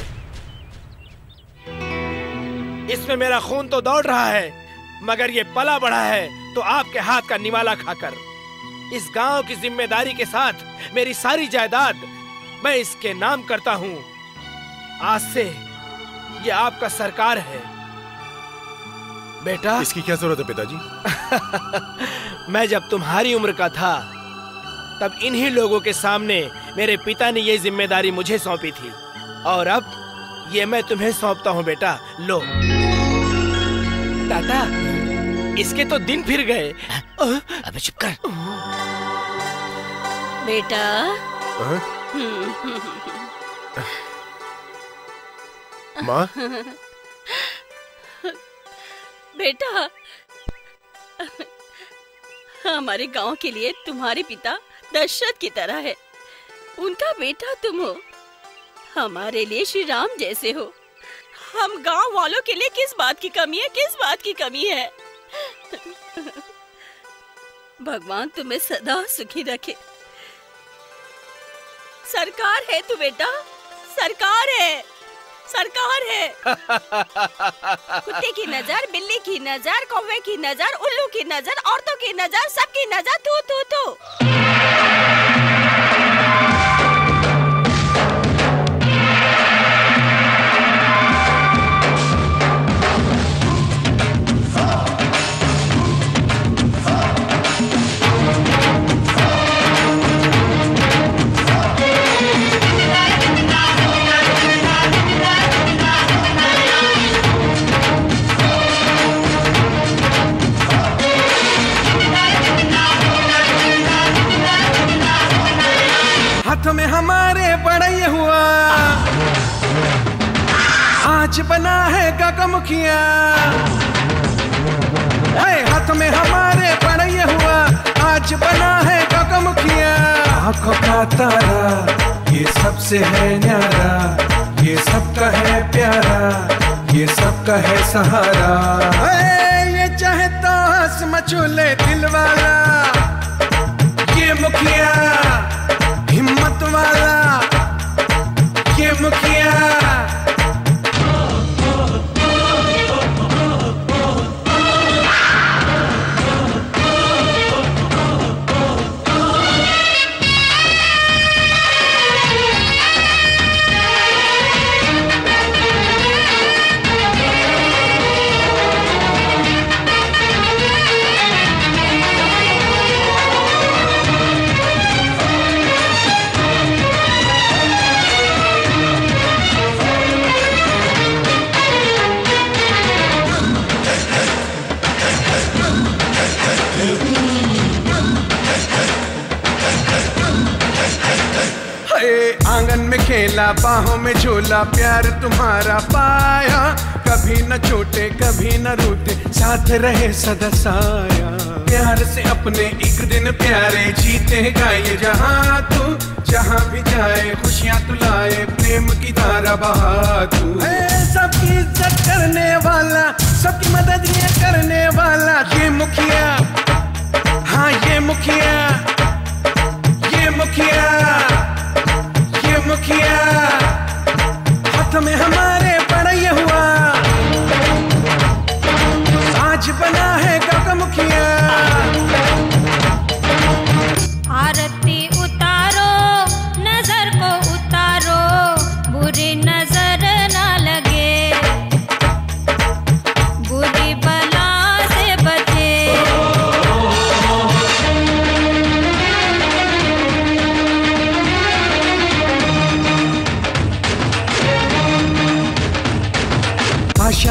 इसमें मेरा खून तो दौड़ रहा है, मगर ये पला बढ़ा है तो आपके हाथ का निवाला खाकर। इस गांव की जिम्मेदारी के साथ मेरी सारी जायदाद मैं इसके नाम करता हूं। आज से ये आपका सरकार है। बेटा, इसकी क्या जरूरत है पिताजी? मैं जब तुम्हारी उम्र का था तब इन्हीं लोगों के सामने मेरे पिता ने ये जिम्मेदारी मुझे सौंपी थी, और अब ये मैं तुम्हें सौंपता हूँ। बेटा लो। टाटा, इसके तो दिन फिर गए। अबे चुप कर। बेटा माँ, बेटा, हमारे गांव के लिए तुम्हारे पिता दशरथ की तरह है। उनका बेटा तुम हो। हमारे लिए श्री राम जैसे हो। हम गांव वालों के लिए किस बात की कमी है, किस बात की कमी है? भगवान तुम्हें सदा सुखी रखे। सरकार है तू बेटा, सरकार है, सरकार है। कुत्ते की नजर, बिल्ली की नजर, कौवे की नजर, उल्लू की नजर, औरतों की नजर, सबकी नजर तू तू तू। हाथ में हमारे बड़ई हुआ, आज बना है काका मुखिया। हाथ में हमारे बड़ई हुआ, आज बना है काका मुखिया। आंखों का तारा ये सबसे है न्यारा, ये सबका है प्यारा, ये सबका है सहारा। ये चाहे तो हंस मचोले दिल वाला, ये मुखिया हिम्मत वाला, ये मुखिया। आंगन में खेला, बाहों में झूला, प्यार तुम्हारा पाया। कभी न छोटे कभी न रूठे, साथ रहे सदा साया। प्यार से अपने एक दिन प्यारे, जीतेगा ये जहां तू। जहां भी जाए खुशियां तू लाए, प्रेम की धारा बहा तू। सबकी इज्जत करने वाला, सबकी मदद ये करने वाला, ये मुखिया। हाँ ये मुखिया, ये मुखिया, ये मुखिया। हाथ में हमारे पड़े हुआ, आज बना है काका मुखिया। आरती उतारो, नजर को उतारो, बुरी नजर ना लगे, बुरी बला से बचे।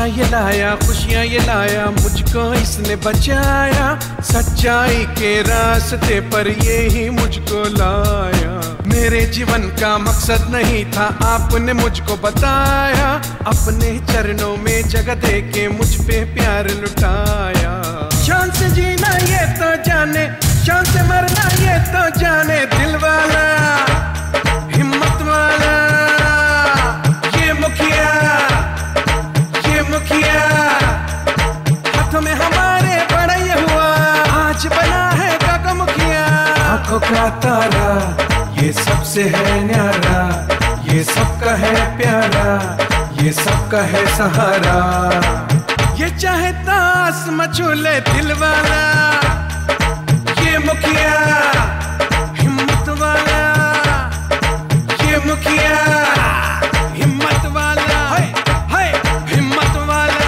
खुशियाँ ये लाया, खुशियाँ ये लाया, मुझको इसने बचाया, सच्चाई के रास्ते पर ये ही मुझको लाया। मेरे जीवन का मकसद नहीं था, आपने मुझको बताया, अपने चरणों में जगह दे के मुझ पे प्यार लुटाया। शान से जीना ये तो जाने, शान से मरना ये तो जाने, दिल वाला हिम्मत वाला ये मुखिया, ये मुखिया, हाथों में हमारे बड़ा ये हुआ, आज बना है काका मुखिया। आंखों का तारा ये सबसे है न्यारा, ये सबका है प्यारा, ये सबका है सहारा, ये चाहता आसमां छू ले दिल वाला, ये मुखिया हिम्मत वाला, ये मुखिया हिम्मत वाला, है हिम्मत वाला।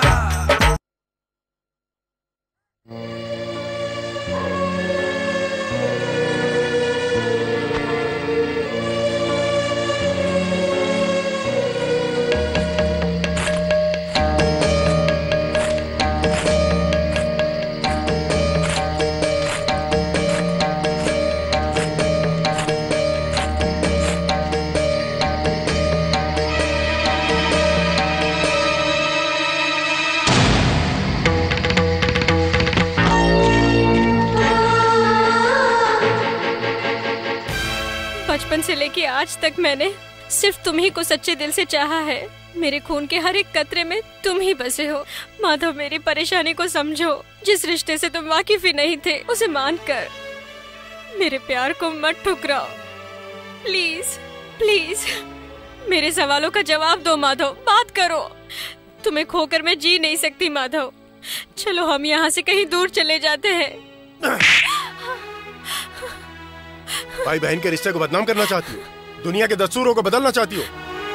बचपन से लेके आज तक मैंने सिर्फ तुम ही को सच्चे दिल से चाहा है। मेरे खून के हर एक कतरे में तुम ही बसे हो। माधव, मेरी परेशानी को समझो। जिस रिश्ते से तुम वाकिफ ही नहीं थे उसे मान कर मेरे प्यार को मत ठुकराओ। प्लीज प्लीज मेरे सवालों का जवाब दो माधव, बात करो। तुम्हें खोकर मैं जी नहीं सकती माधव। चलो हम यहाँ से कहीं दूर चले जाते हैं। भाई बहन के रिश्ते को बदनाम करना चाहती हो, दुनिया के दस्तूरों को बदलना चाहती हो।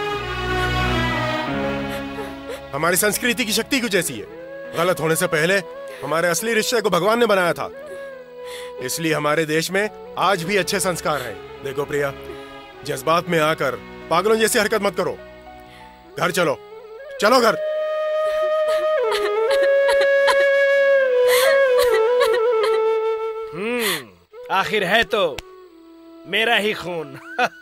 हमारी संस्कृति की शक्ति कुछ ऐसी है, गलत होने से पहले हमारे असली रिश्ते को भगवान ने बनाया था, इसलिए हमारे देश में आज भी अच्छे संस्कार हैं। देखो प्रिया, जज्बात में आकर पागलों जैसी हरकत मत करो। घर चलो, चलो घर। आखिर है तो मेरा ही खून।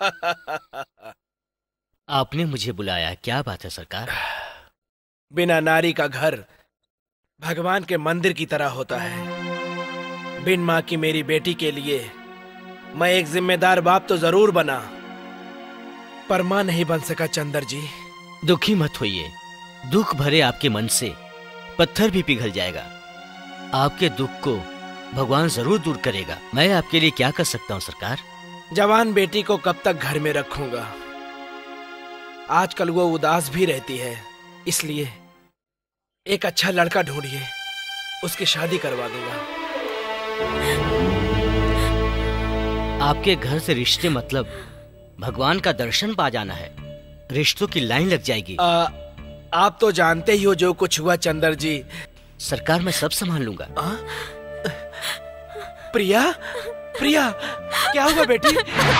आपने मुझे बुलाया, क्या बात है सरकार? बिना नारी का घर भगवान के मंदिर की तरह होता है। बिन माँ की मेरी बेटी के लिए मैं एक जिम्मेदार बाप तो जरूर बना, पर माँ नहीं बन सका चंदर जी। दुखी मत होइए, दुख भरे आपके मन से पत्थर भी पिघल जाएगा। आपके दुख को भगवान जरूर दूर करेगा। मैं आपके लिए क्या कर सकता हूँ सरकार? जवान बेटी को कब तक घर में रखूंगा? आजकल वो उदास भी रहती है, इसलिए एक अच्छा लड़का ढूंढिए, उसकी शादी करवा दूंगा। आपके घर से रिश्ते मतलब भगवान का दर्शन पा जाना है। रिश्तों की लाइन लग जाएगी। आप तो जानते ही हो जो कुछ हुआ चंदर जी। सरकार मैं सब संभाल लूंगा। प्रिया, प्रिया क्या हुआ बेटी?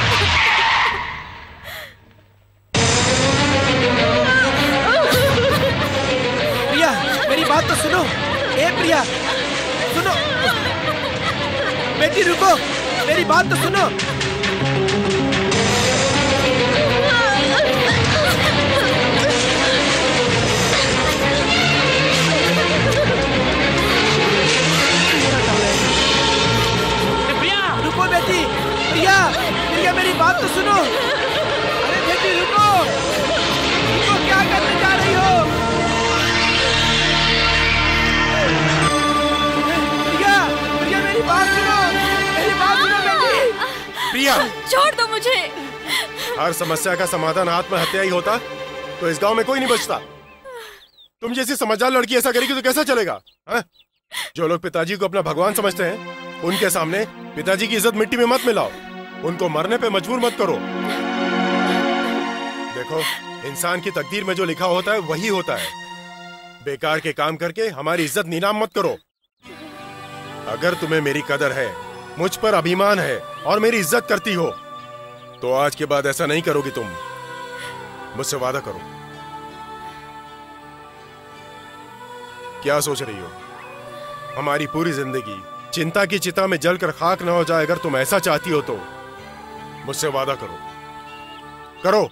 प्रिया मेरी बात तो सुनो। ए प्रिया सुनो, बेटी रुको, मेरी बात तो सुनो। बेटी प्रिया, प्रिया मेरी बात तो सुनो। अरे बेटी रुको, रुको, क्या करने जा रही हो? प्रिया, प्रिया मेरी बात सुनो, मेरी बात सुनो बेटी। प्रिया छोड़ दो मुझे। हर समस्या का समाधान आत्महत्या ही होता तो इस गांव में कोई नहीं बचता। तुम जैसी समझदार लड़की ऐसा करेगी तो कैसा चलेगा? हा? जो लोग पिताजी को अपना भगवान समझते हैं उनके सामने पिताजी की इज्जत मिट्टी में मत मिलाओ, उनको मरने पे मजबूर मत करो। देखो, इंसान की तकदीर में जो लिखा होता है वही होता है। बेकार के काम करके हमारी इज्जत नीलाम मत करो। अगर तुम्हें मेरी कदर है, मुझ पर अभिमान है और मेरी इज्जत करती हो तो आज के बाद ऐसा नहीं करोगी तुम। मुझसे वादा करो। क्या सोच रही हो? हमारी पूरी जिंदगी चिंता की चिता में जलकर खाक न हो जाए, अगर तुम ऐसा चाहती हो तो मुझसे वादा करो। करो।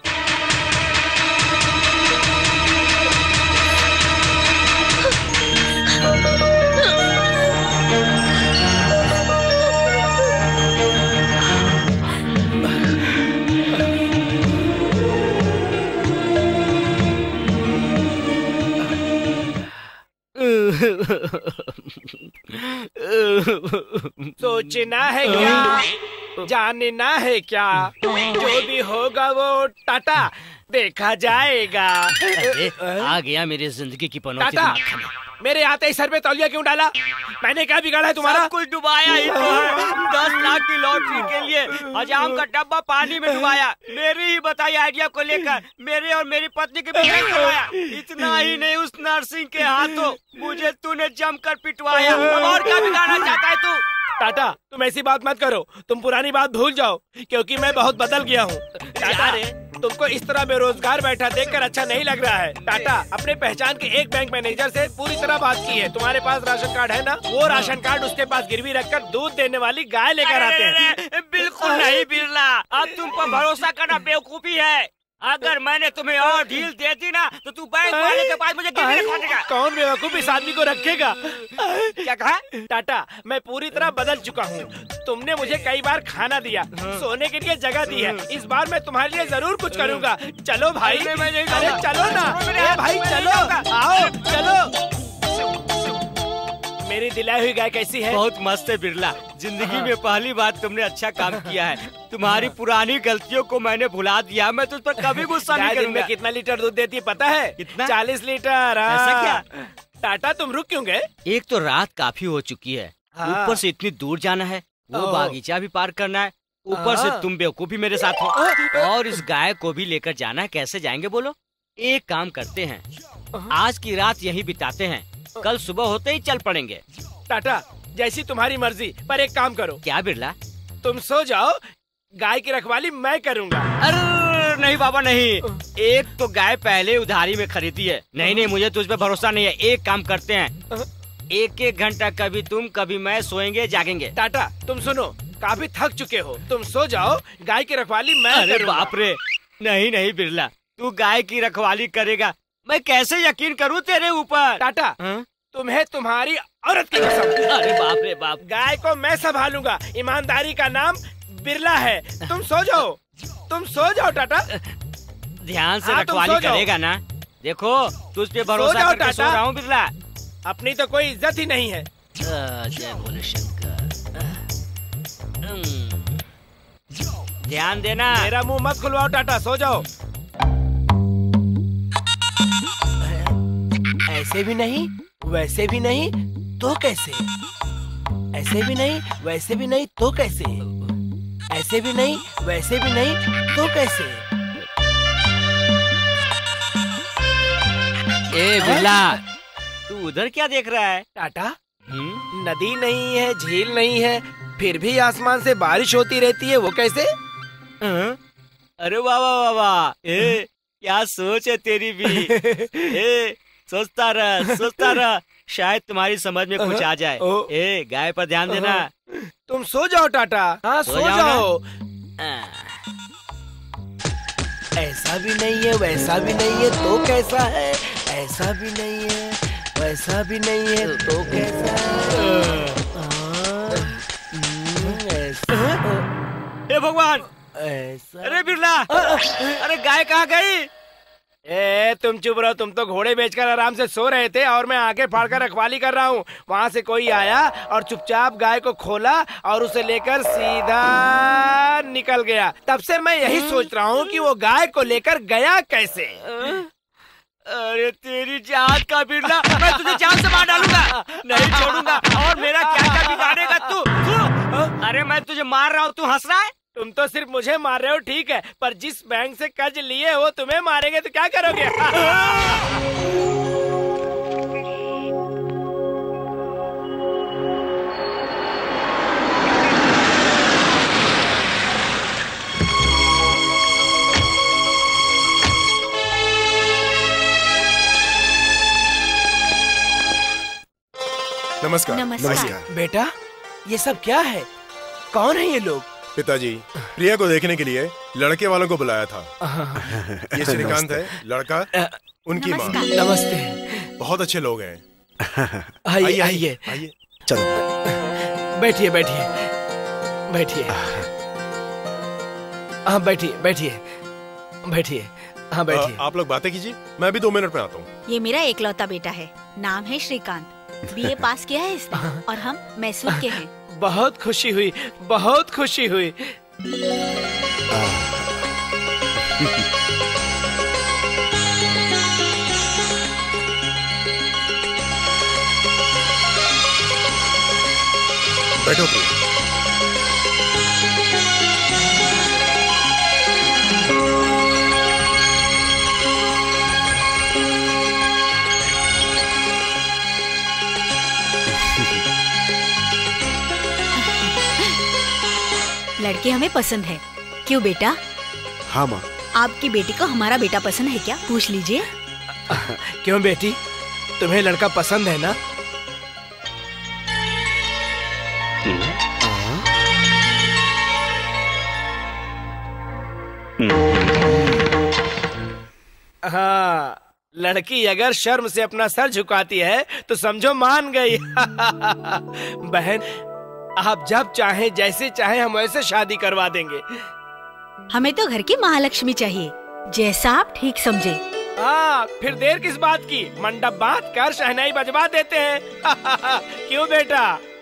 सोचना है क्या, जानना है क्या, जो भी होगा वो टाटा देखा जाएगा। आ गया मेरी जिंदगी की पनौती टाटा, दिमाग खाने। मेरे आते ही सर पे तौलिया क्यों डाला? मैंने क्या बिगाड़ा है तुम्हारा? सब कुछ डुबाया ही तो है। 10 लाख की लॉटरी के लिए हजाम का डब्बा पानी में डुबाया। मेरी ही बताई आइडिया को लेकर मेरे और मेरी पत्नी के बीच करवाया। इतना ही नहीं, उस नर्सिंग के हाथों मुझे तूने जमकर पिटवाया। और क्या बिगाड़ना चाहता है तू? टाटा, तुम ऐसी बात मत करो, तुम पुरानी बात भूल जाओ, क्योंकि मैं बहुत बदल गया हूँ। टाटा, तुमको इस तरह बेरोजगार बैठा देखकर अच्छा नहीं लग रहा है। टाटा, अपने पहचान के एक बैंक मैनेजर से पूरी तरह बात की है। तुम्हारे पास राशन कार्ड है ना? वो राशन कार्ड उसके पास गिरवी रखकर दूध देने वाली गाय लेकर आते हैं। बिल्कुल नहीं बिरला, अब तुम पर भरोसा करना बेवकूफी है। अगर मैंने तुम्हें और ढील दे दी ना तो तू बैंक वाले के पास मुझे गिरवी रखवा देगा। कौन बेवकूफ इस आदमी को रखेगा? क्या कहा? टाटा, मैं पूरी तरह बदल चुका हूँ। तुमने मुझे कई बार खाना दिया, सोने के लिए जगह दी है। इस बार मैं तुम्हारे लिए जरूर कुछ करूँगा। चलो भाई, अरे चलो ना, अरे भाई चलो, आओ चलो। मेरी दिलाई हुई गाय कैसी है? बहुत मस्त है बिरला। जिंदगी में पहली बार तुमने अच्छा काम किया है। तुम्हारी पुरानी गलतियों को मैंने भुला दिया। मैं तुझ पर कभी गुस्सा नहीं करूंगा। कितना लीटर दूध देती है पता है? कितना? 40 लीटर। ऐसा क्या? टाटा, तुम रुक क्यों गए? एक तो रात काफी हो चुकी है, ऊपर से इतनी दूर जाना है, वो बागीचा भी पार करना है, ऊपर से तुम बेवकूफी मेरे साथ हो, और इस गाय को भी लेकर जाना है। कैसे जाएंगे बोलो? एक काम करते हैं, आज की रात यहीं बिताते हैं, कल सुबह होते ही चल पड़ेंगे। टाटा, जैसी तुम्हारी मर्जी, पर एक काम करो। क्या बिरला? तुम सो जाओ, गाय की रखवाली मैं करूँगा। अरे नहीं बाबा नहीं, एक तो गाय पहले उधारी में खरीदी है। नहीं नहीं, मुझे तुझ पे भरोसा नहीं है। एक काम करते हैं, 1-1 घंटा कभी तुम कभी मैं सोएंगे जागेंगे। टाटा, तुम सुनो, काफी थक चुके हो, तुम सो जाओ, गाय की रखवाली मैं करूँगा। अरे करूँगा। बाप रे, नहीं नहीं बिरला, तू गाय की रखवाली करेगा? मैं कैसे यकीन करूँ तेरे ऊपर? टाटा, तुम्हें तुम्हारी औरत की कसम। अरे बाप रे बाप, गाय को मैं संभालूंगा। ईमानदारी का नाम बिरला है। तुम सो जाओ, तुम सो जाओ टाटा। ध्यान से रखवाली करेगा ना? देखो तुझ पे भरोसा करके सो रहा हूँ बिरला। अपनी तो कोई इज्जत ही नहीं है। जय भोले शंकर। ध्यान देना। मेरा मुंह मत खुलवाओ टाटा, सो जाओ। ऐसे भी नहीं, वैसे भी नहीं, तो कैसे? ऐसे भी नहीं, वैसे भी नहीं, तो कैसे? ऐसे भी नहीं, वैसे भी नहीं, तो कैसे? ए बिरला, तू उधर क्या देख रहा है? टाटा, नदी नहीं है, झील नहीं है, फिर भी आसमान से बारिश होती रहती है, वो कैसे? अरे वाह वाह वाह, क्या सोच है तेरी भी। सोचता रह, शायद तुम्हारी समझ में कुछ आ जाए। गाय पर ध्यान देना। तुम सो जाओ टाटा। हाँ सो जाओ। ऐसा भी नहीं है, वैसा भी नहीं है, तो कैसा है? ऐसा भी नहीं है, वैसा भी नहीं है, तो कैसा है? हे भगवान, ऐसा। अरे बिरला, अरे गाय कहाँ गई? तुम चुप रहो, तुम तो घोड़े बेचकर आराम से सो रहे थे और मैं आगे फाड़कर रखवाली कर रहा हूँ। वहाँ से कोई आया और चुपचाप गाय को खोला और उसे लेकर सीधा निकल गया। तब से मैं यही सोच रहा हूँ कि वो गाय को लेकर गया कैसे। अरे तेरी जात का बिरला, मैं तुझे जान से मार डालूंगा, नहीं छोड़ूंगा। और मेरा क्या क्या बिगाड़ेगा तू? अरे मैं तुझे मार रहा हूँ, तू हंस रहा है? तुम तो सिर्फ मुझे मार रहे हो ठीक है, पर जिस बैंक से कर्ज लिए हो तुम्हें मारेंगे तो क्या करोगे? नमस्कार। नमस्कार। बेटा, ये सब क्या है? कौन है ये लोग? पिताजी, प्रिया को देखने के लिए लड़के वालों को बुलाया था। ये श्रीकांत है, लड़का, उनकी माँ। नमस्ते। बहुत अच्छे लोग हैं। आइए आइए आइए। चलो बैठिए बैठिए बैठिए। हाँ बैठिए बैठिए बैठिए। हाँ बैठिए। आप लोग बातें कीजिए, मैं भी 2 मिनट में आता हूँ। ये मेरा एकलौता बेटा है, नाम है श्रीकांत। बीए पास किया है इसने और हम मैसूर के हैं। बहुत खुशी हुई, बहुत खुशी हुई। बैठो प्रिया। लड़के हमें पसंद है, क्यों बेटा? हाँ माँ। आपकी बेटी को हमारा बेटा पसंद है क्या? पूछ लीजिए। क्यों बेटी, तुम्हें लड़का पसंद है ना? हाँ, लड़की अगर शर्म से अपना सर झुकाती है तो समझो मान गई। बहन, आप जब चाहें, जैसे चाहें, हम वैसे शादी करवा देंगे। हमें तो घर की महालक्ष्मी चाहिए, जैसा आप ठीक समझे। हाँ, फिर देर किस बात की? मंडप बांध कर शहनाई बजवा देते हैं। क्यों बेटा?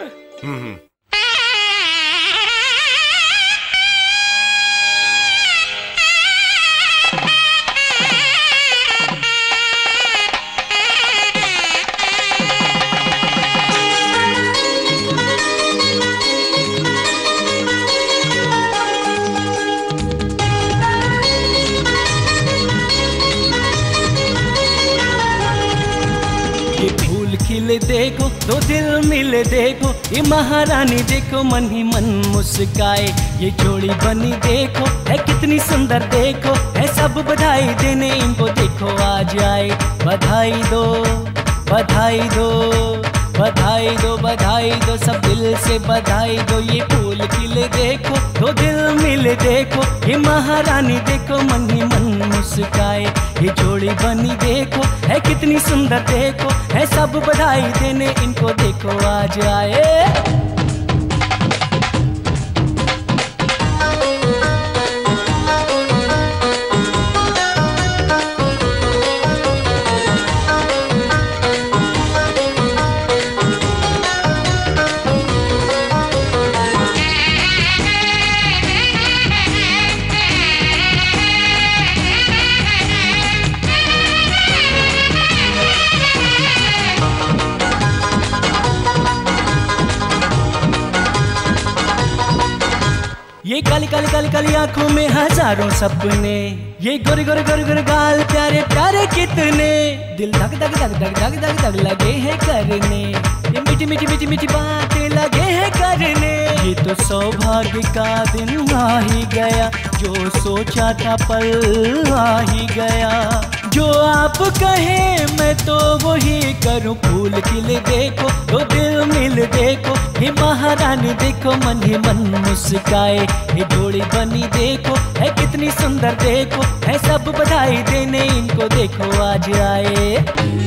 खिले देखो, 2 दिल मिले देखो, ये महारानी देखो मन ही मन मुस्काए। ये जोड़ी बनी देखो, है कितनी सुंदर देखो, है सब बधाई देने इनको देखो आ जाए। बधाई दो बधाई दो बधाई दो बधाई दो, सब दिल से बधाई दो। ये फूल खिले देखो, 2 दिल मिले देखो, ये महारानी देखो मन ही मन मुस्काए। ये जोड़ी बनी देखो, है कितनी सुंदर देखो, है सब बधाई देने इनको देखो आ जाए। ये काली काली काली काली आंखों में हजारों सपने, ये गोरे गोरे गोरे गोरे गाल प्यारे प्यारे कितने, दिल धक धक धक धक धक धक धक लगे हैं करने, ये मीठी मीठी मीठी मीठी बातें लगे हैं करने। ये तो सौभाग्य का दिन आ ही गया, जो सोचा था पल आ ही गया। जो आप कहें मैं तो वही करूं, फूल खिले देखो, 2 दिल मिल देखो, ये महारानी देखो मन ही मन मुस्काए। ये जोड़ी बनी देखो, है कितनी सुंदर देखो, है सब बधाई देने इनको देखो आज आए।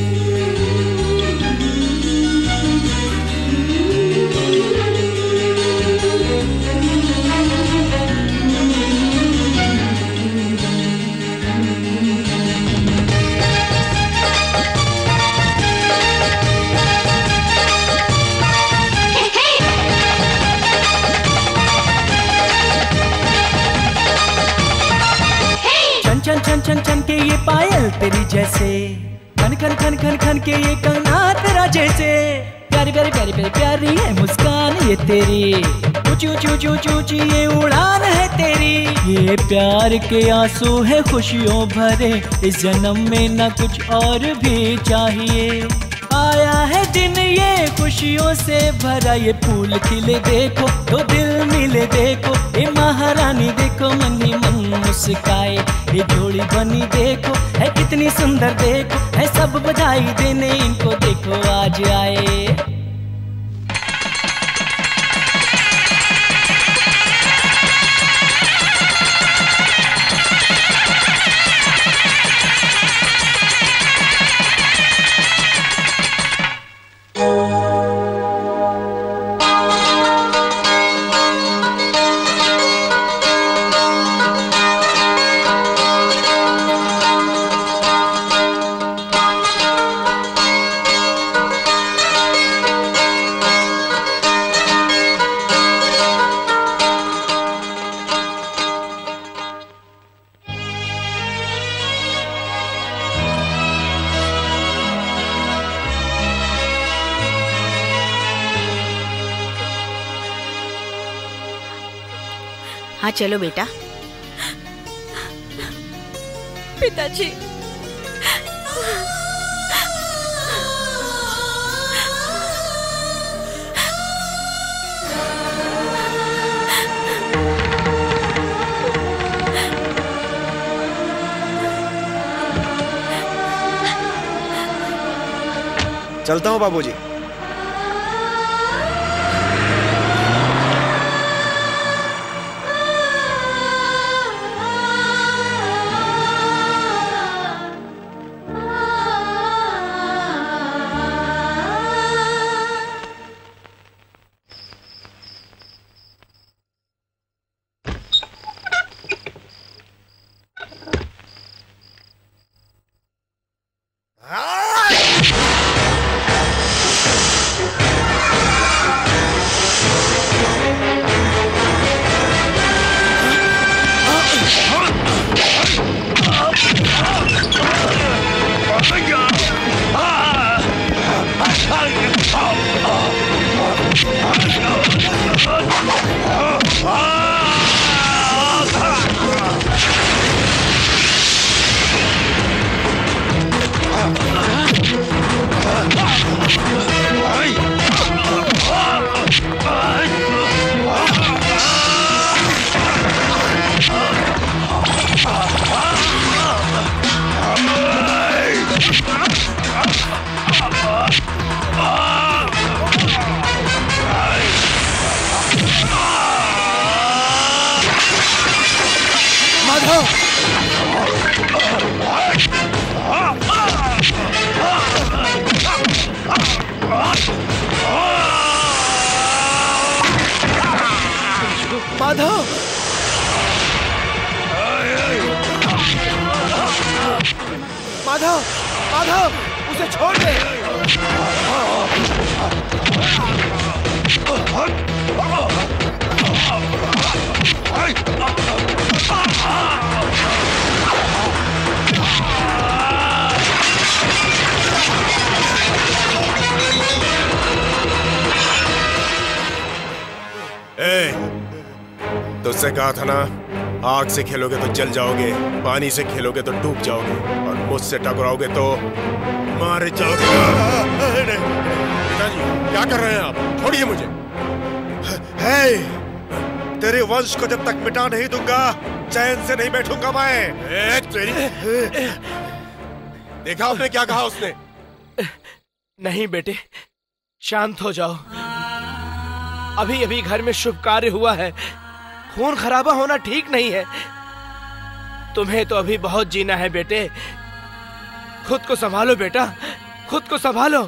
छन छन छन छन के ये पायल तेरी जैसे, खन खन खन खन खन के ये कंगना तेरा जैसे, प्यारी प्यारी प्यारी प्यारी प्यारी है मुस्कान ये तेरी, ऊंची ऊंची ऊंची ऊंची ऊंची ये उड़ान है तेरी। ये प्यार के आंसू है खुशियों भरे, इस जन्म में न कुछ और भी चाहिए। आया है दिन ये खुशियों से भरा, ये फूल खिले देखो, 2 दिल मिले देखो, ये महारानी देखो मन ही मन मुस्काए। ये जोड़ी बनी देखो, है कितनी सुंदर देखो, है सब बधाई देने इनको देखो आज आए। हाँ चलो बेटा। पिताजी, चलता हूँ बाबूजी। माधव, माधव, माधव, उसे छोड़ दे। तुझसे कहा था ना, आग से खेलोगे तो जल जाओगे, पानी से खेलोगे तो डूब जाओगे, और मुझसे टकराओगे तो मारे जाओगे। पिताजी, क्या कर रहे हैं आप? छोड़िए मुझे। तेरे वंश को जब तक मिटा नहीं दूंगा, चैन से नहीं बैठूंगा मैं। तेरी देखा आपने क्या कहा उसने? नहीं बेटे, शांत हो जाओ। अभी अभी घर में शुभ कार्य हुआ है, खून खराबा होना ठीक नहीं है। तुम्हें तो अभी बहुत जीना है बेटे, खुद को संभालो बेटा, खुद को संभालो।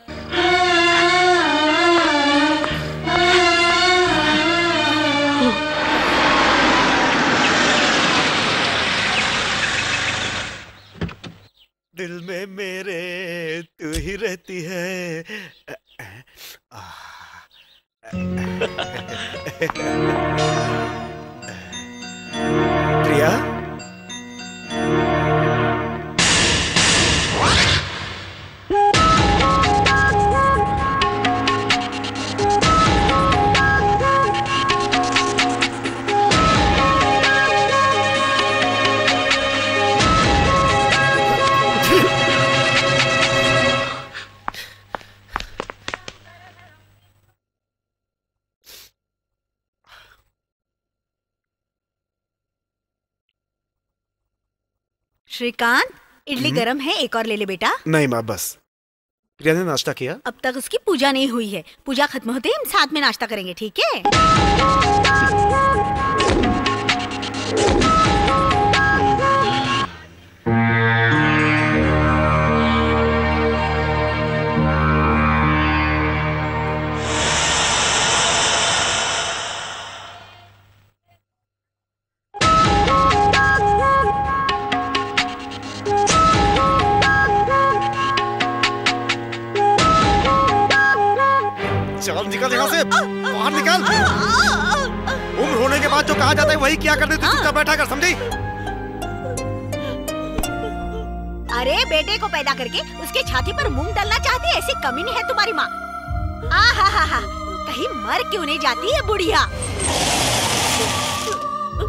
दिल में मेरे तू ही रहती है। प्रिया, श्रीकांत, इडली गरम है, एक और ले ले बेटा। नहीं माँ, बस। प्रिया ने नाश्ता किया? अब तक उसकी पूजा नहीं हुई है, पूजा खत्म होते ही हम साथ में नाश्ता करेंगे, ठीक है? चल निकल यहाँ से, बाहर निकल। उम्र होने के बाद जो कहा जाता है वही क्या करने तू चुपचाप बैठा कर, समझी? अरे बेटे को पैदा करके उसके छाती पर मूंग डालना चाहती है, ऐसी कमी नहीं है तुम्हारी माँ। हा, कहीं मर क्यों नहीं जाती है बुढ़िया?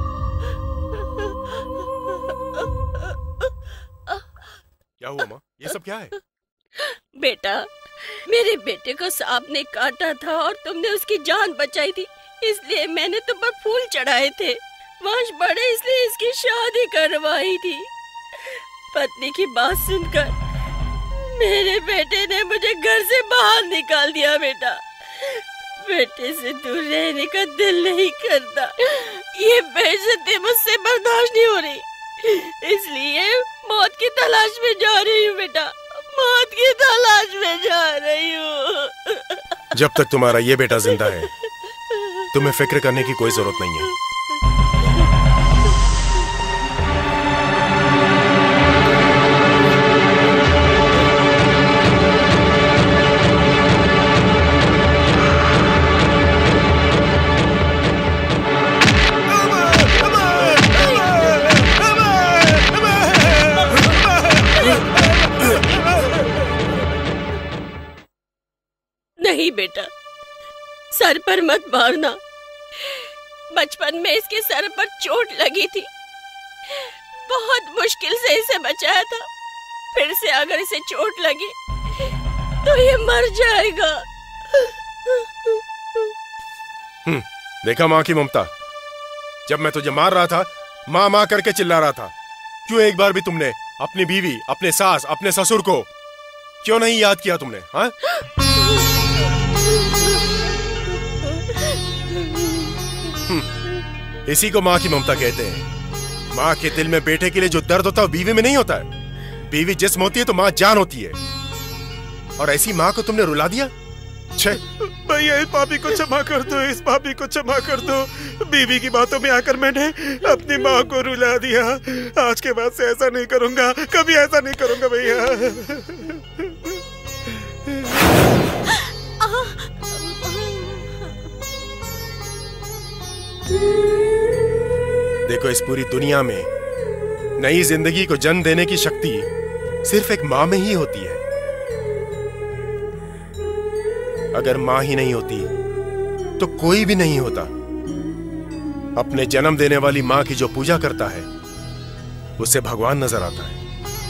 क्या हुआ माँ? ये सब क्या है? बेटा, मेरे बेटे को सांप ने काटा था और तुमने उसकी जान बचाई थी, इसलिए मैंने तुम पर फूल चढ़ाए थे। वंश बढ़े इसलिए इसकी शादी करवाई थी। पत्नी की बात सुनकर मेरे बेटे ने मुझे घर से बाहर निकाल दिया। बेटा, बेटे से दूर रहने का दिल नहीं करता। ये बेइज्जती मुझसे बर्दाश्त नहीं हो रही, इसलिए मौत की तलाश में जा रही हूँ। बेटा, मौत की तलाश में जा रही हूँ। जब तक तुम्हारा ये बेटा जिंदा है, तुम्हें फिक्र करने की कोई जरूरत नहीं है। नहीं बेटा, सर पर मत मारना। बचपन में इसके सर पर चोट लगी थी, बहुत मुश्किल से इसे बचाया था। फिर से अगर इसे चोट लगी तो ये मर जाएगा। देखा माँ की ममता? जब मैं तुझे मार रहा था, माँ माँ करके चिल्ला रहा था। क्यों एक बार भी तुमने अपनी बीवी, अपने सास, अपने ससुर को क्यों नहीं याद किया तुमने? हाँ? इसी को माँ की ममता कहते हैं। माँ के दिल में बेटे के लिए जो दर्द होता है बीवी में नहीं होता है। बीवी जिस्म होती है तो माँ जान होती है, और ऐसी माँ को तुमने रुला दिया। भैया, इस पापी को क्षमा कर दो, इस पापी को क्षमा कर दो। बीवी की बातों में आकर मैंने अपनी माँ को रुला दिया। आज के बाद से ऐसा नहीं करूंगा, कभी ऐसा नहीं करूंगा भैया। देखो, इस पूरी दुनिया में नई जिंदगी को जन्म देने की शक्ति सिर्फ एक माँ में ही होती है। अगर माँ ही नहीं होती तो कोई भी नहीं होता। अपने जन्म देने वाली माँ की जो पूजा करता है उसे भगवान नजर आता है।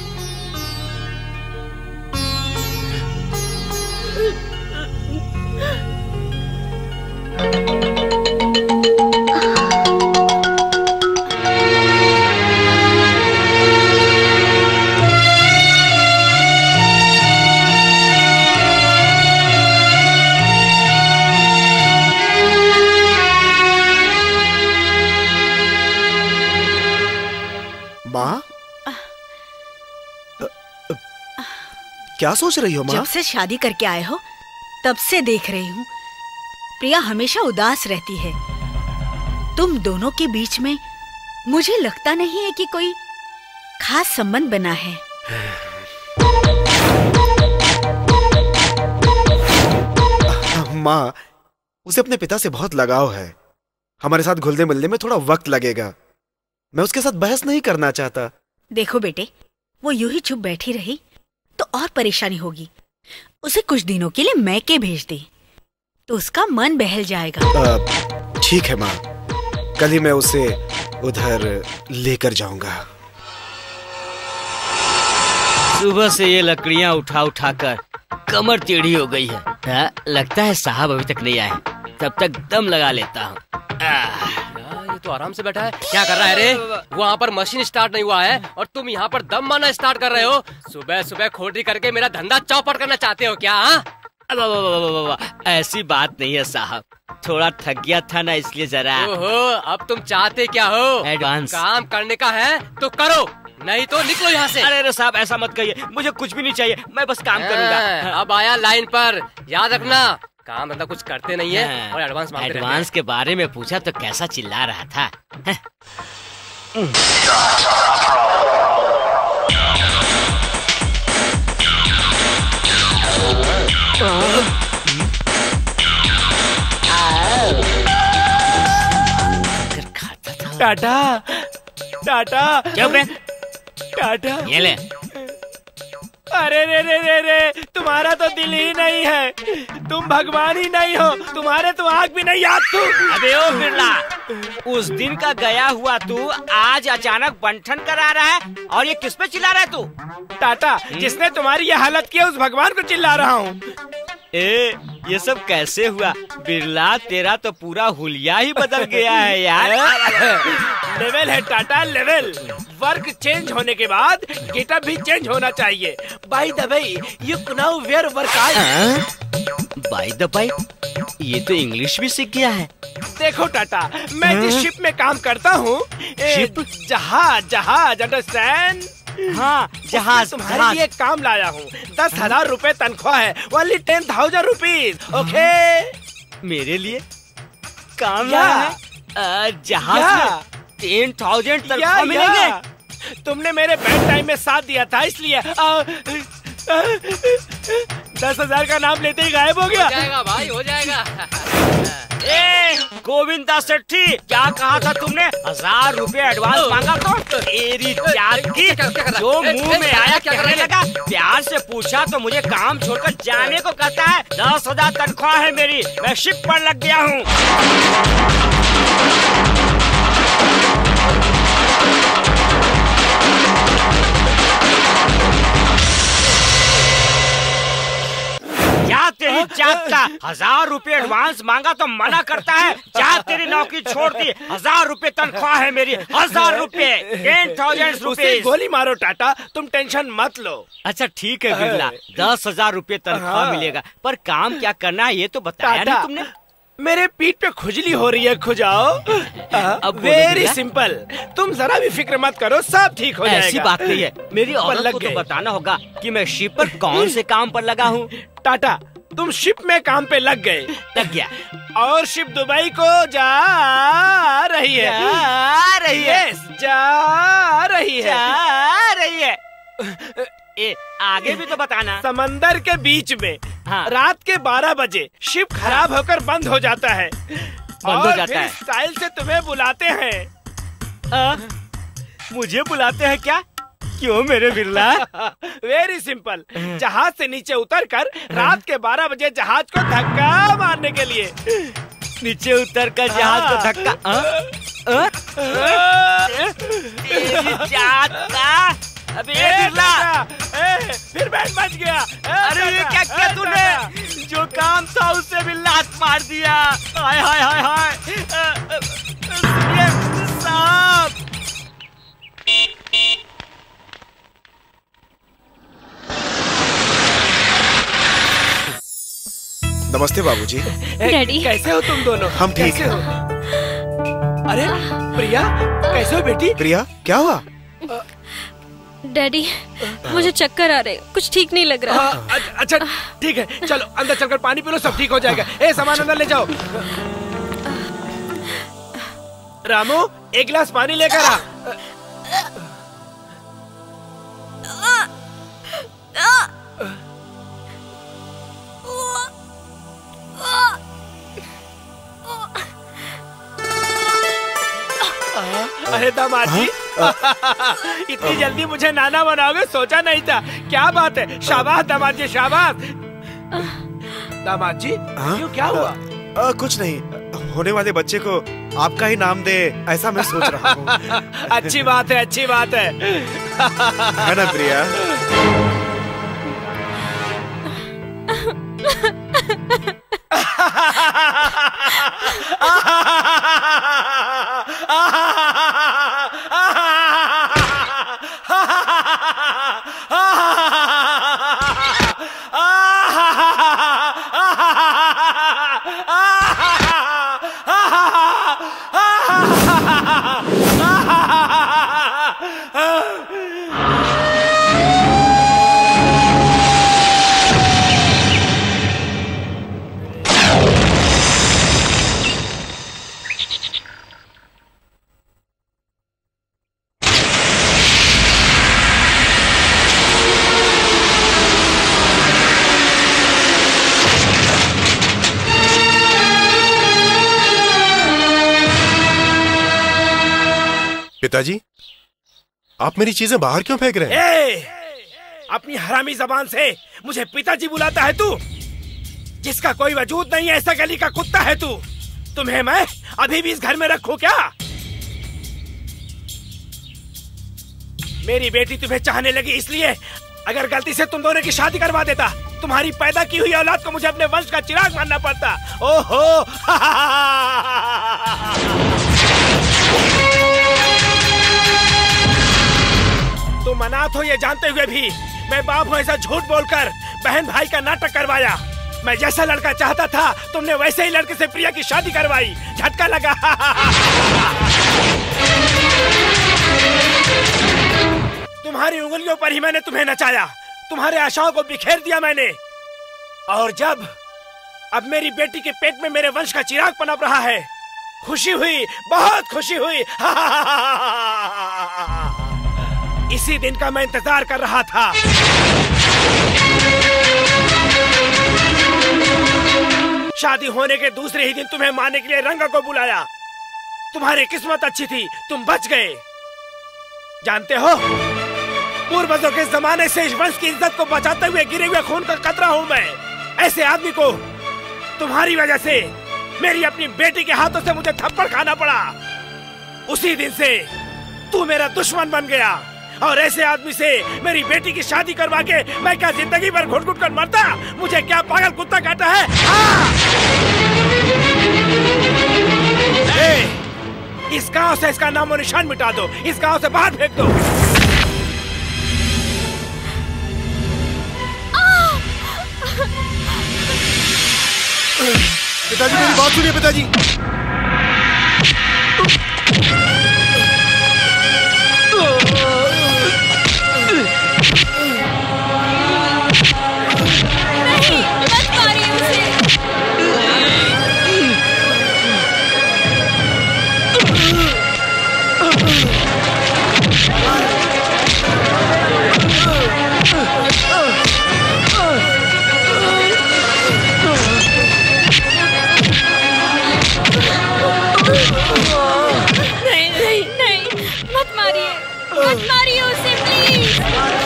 क्या सोच रही हो माँ? जब से शादी करके आए हो तब से देख रही हूँ, प्रिया हमेशा उदास रहती है। तुम दोनों के बीच में मुझे लगता नहीं है कि कोई खास संबंध बना है। माँ, उसे अपने पिता से बहुत लगाव है। हमारे साथ घुलने मिलने में थोड़ा वक्त लगेगा। मैं उसके साथ बहस नहीं करना चाहता। देखो बेटे, वो यूं ही चुप बैठी रही तो और परेशानी होगी। उसे कुछ दिनों के लिए मैके भेज दे तो उसका मन बहल जाएगा। ठीक है माँ, कल ही मैं उसे उधर लेकर जाऊंगा। सुबह से ये लकड़ियाँ उठा उठा कर कमर टेढ़ी हो गई है। लगता है साहब अभी तक नहीं आए, तब तक दम लगा लेता हूँ। ये तो आराम से बैठा है, क्या कर रहा है रे? वहाँ पर मशीन स्टार्ट नहीं हुआ है और तुम यहाँ पर दम मारना स्टार्ट कर रहे हो। सुबह सुबह खोटी करके मेरा धंधा चौपट करना चाहते हो क्या? ऐसी बात नहीं है साहब, थोड़ा थक गया था ना इसलिए जरा। ओहो, अब तुम चाहते क्या हो? एडवांस काम करने का है तो करो, नहीं तो निकलो यहाँ से। अरे साहब ऐसा मत कहिए, मुझे कुछ भी नहीं चाहिए, मैं बस काम करूँगा। अब आया लाइन पर, याद रखना काम धंधा कुछ करते नहीं है और एडवांस मांगते रहते हैं। एडवांस के बारे में पूछा तो कैसा चिल्ला रहा था। टाटा टाटा क्या बे? टाटा ये ले। अरे रे रे रे रे, तुम्हारा तो दिल ही नहीं है, तुम भगवान ही नहीं हो, तुम्हारे तो आँख भी नहीं याद तू। अबे ओ बिरला, उस दिन का गया हुआ तू आज अचानक बंठन करा रहा है और ये किस पे चिल्ला रहा है तू? टाटा, जिसने तुम्हारी ये हालत की है उस भगवान को चिल्ला रहा हूँ। ये सब कैसे हुआ बिरला? तेरा तो पूरा हुलिया ही बदल गया है यार। लेवल है टाटा, लेवल। वर्क चेंज होने के बाद गेटअप भी चेंज होना चाहिए। By the way, you now where work out. By the by, ये तो इंग्लिश भी सीख गया है। देखो टाटा, मैं जिस शिप में काम करता हूँ, जहाज, अंडरस्टैंड? हाँ, जहाज। तुम्हारे लिए काम लाया हूँ। 10,000 रुपए तनख्वाह है, ओनली 10,000 रुपीज, ओके? मेरे लिए काम लाया है? जहाज में 10,000 तनख्वाह मिलेंगे? तुमने मेरे बैड टाइम में साथ दिया था, इसलिए 10,000 का नाम लेते ही गायब हो गया। हो जाएगा भाई, हो जाएगा। गोविंदा सेठी, क्या कहा था तुमने? 1,000 रुपए एडवांस मांगा तो तेरी जात की जो मुंह में आया कहने लगा। प्यार से पूछा तो मुझे काम छोड़कर जाने को कहता है। 10,000 तनख्वाह है मेरी, मैं शिप पर लग गया हूँ। क्या तेरी जात का? 1,000 रुपए एडवांस मांगा तो मना करता है। जा तेरी नौकरी छोड़ दी। 1,000 रुपए तनख्वाह है मेरी, 1,000 रुपए, 10,000 रुपए। गोली मारो टाटा, तुम टेंशन मत लो। अच्छा ठीक है बिरला, 10,000 रुपए तनख्वाह मिलेगा, पर काम क्या करना है ये तो बताया नहीं तुमने। मेरे पीठ पे खुजली हो रही है, खुजाओ। वेरी सिंपल, तुम जरा भी फिक्र मत करो, सब ठीक हो जाएगा। ऐसी बात नहीं है, मेरी औरत को तो बताना होगा कि मैं शिप पर कौन से काम पर लगा हूँ। टाटा, तुम शिप में काम पे लग गए। लग गया। और शिप दुबई को जा रही है। जा रही है। जा रही है। जा रही है। आगे भी तो बताना। समंदर के बीच में रात के 12 बजे शिप खराब होकर बंद हो जाता है। बंद हो जाता है। स्टाइल से तुम्हें बुलाते हैं। मुझे बुलाते हैं क्या? क्यों मेरे बिरला? वेरी सिंपल, जहाज से नीचे उतरकर रात के 12 बजे जहाज को धक्का मारने के लिए। नीचे उतरकर जहाज को धक्का? तेरी जात का। अबे बिरला, फिर बैठ बच गया। अरे ये क्या किया तूने? जो काम था उससे भी लात मार दिया। हाय हाय हाय हाय। साहब, नमस्ते बाबूजी। डैडी, कैसे हो तुम दोनों? हम ठीक हैं। अरे प्रिया, कैसे हो बेटी? प्रिया, क्या हुआ? डैडी, मुझे चक्कर आ रहे, कुछ ठीक नहीं लग रहा। अच्छा ठीक है, चलो अंदर चलकर पानी पी लो, सब ठीक हो जाएगा। सामान अंदर ले जाओ। रामू, एक गिलास पानी लेकर आ। अरे दामाद जी, इतनी जल्दी मुझे नाना बनाओगे सोचा नहीं था। क्या बात है, शाबाश दामाद जी, शाबाश। दामाद जी, क्यों, क्या हुआ? कुछ नहीं, होने वाले बच्चे को आपका ही नाम दे, ऐसा मैं सोच रहा हूँ। अच्छी बात है, अच्छी बात है। है ना प्रिया? पिताजी, आप मेरी चीजें बाहर क्यों फेंक रहे हैं? अपनी हरामी जबान से मुझे पिताजी बुलाता है तू, जिसका कोई वजूद नहीं है, ऐसा गली का कुत्ता है तू। तुम्हें मैं अभी भी इस घर में रखूं क्या? मेरी बेटी तुम्हें चाहने लगी इसलिए, अगर गलती से तुम दोनों की शादी करवा देता, तुम्हारी पैदा की हुई औलाद को मुझे अपने वंश का चिराग मानना पड़ता। ओहो तुम अनाथ हो ये जानते हुए भी मैं बाप हूँ ऐसा झूठ बोलकर बहन भाई का नाटक करवाया। मैं जैसा लड़का चाहता था तुमने वैसे ही लड़के से प्रिया की शादी करवाई। झटका लगा। तुम्हारी उंगलियों पर ही मैंने तुम्हें नचाया, तुम्हारे आशाओं को बिखेर दिया मैंने। और जब अब मेरी बेटी के पेट में मेरे वंश का चिराग पनप रहा है, खुशी हुई, बहुत खुशी हुई। इसी दिन का मैं इंतजार कर रहा था। शादी होने के दूसरे ही दिन तुम्हें मारने के लिए रंगा को बुलाया। तुम्हारी किस्मत अच्छी थी, तुम बच गए। जानते हो, पूर्वजों के जमाने से इस वंश की इज्जत को बचाते हुए गिरे हुए खून का कतरा हूँ मैं। ऐसे आदमी को तुम्हारी वजह से मेरी अपनी बेटी के हाथों से मुझे थप्पड़ खाना पड़ा। उसी दिन से तू मेरा दुश्मन बन गया, और ऐसे आदमी से मेरी बेटी की शादी करवा के मैं क्या जिंदगी भर घुट घुट कर मरता? मुझे क्या पागल कुत्ता काटा है? इस गांव से इसका नामो निशान मिटा दो, इस गांव से बाहर फेंक दो। पिताजी मेरी बात सुनिए पिताजी। मत मारिए उसे प्लीज।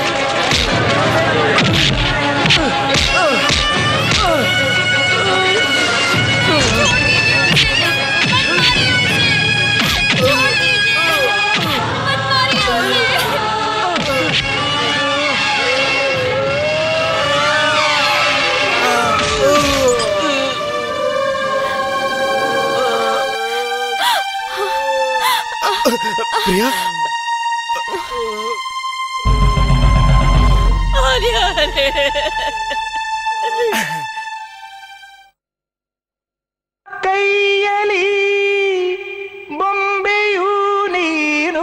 प्रिया, ಕೈಯಲಿ ಬೊಂಬೆಯೂ ನೀನು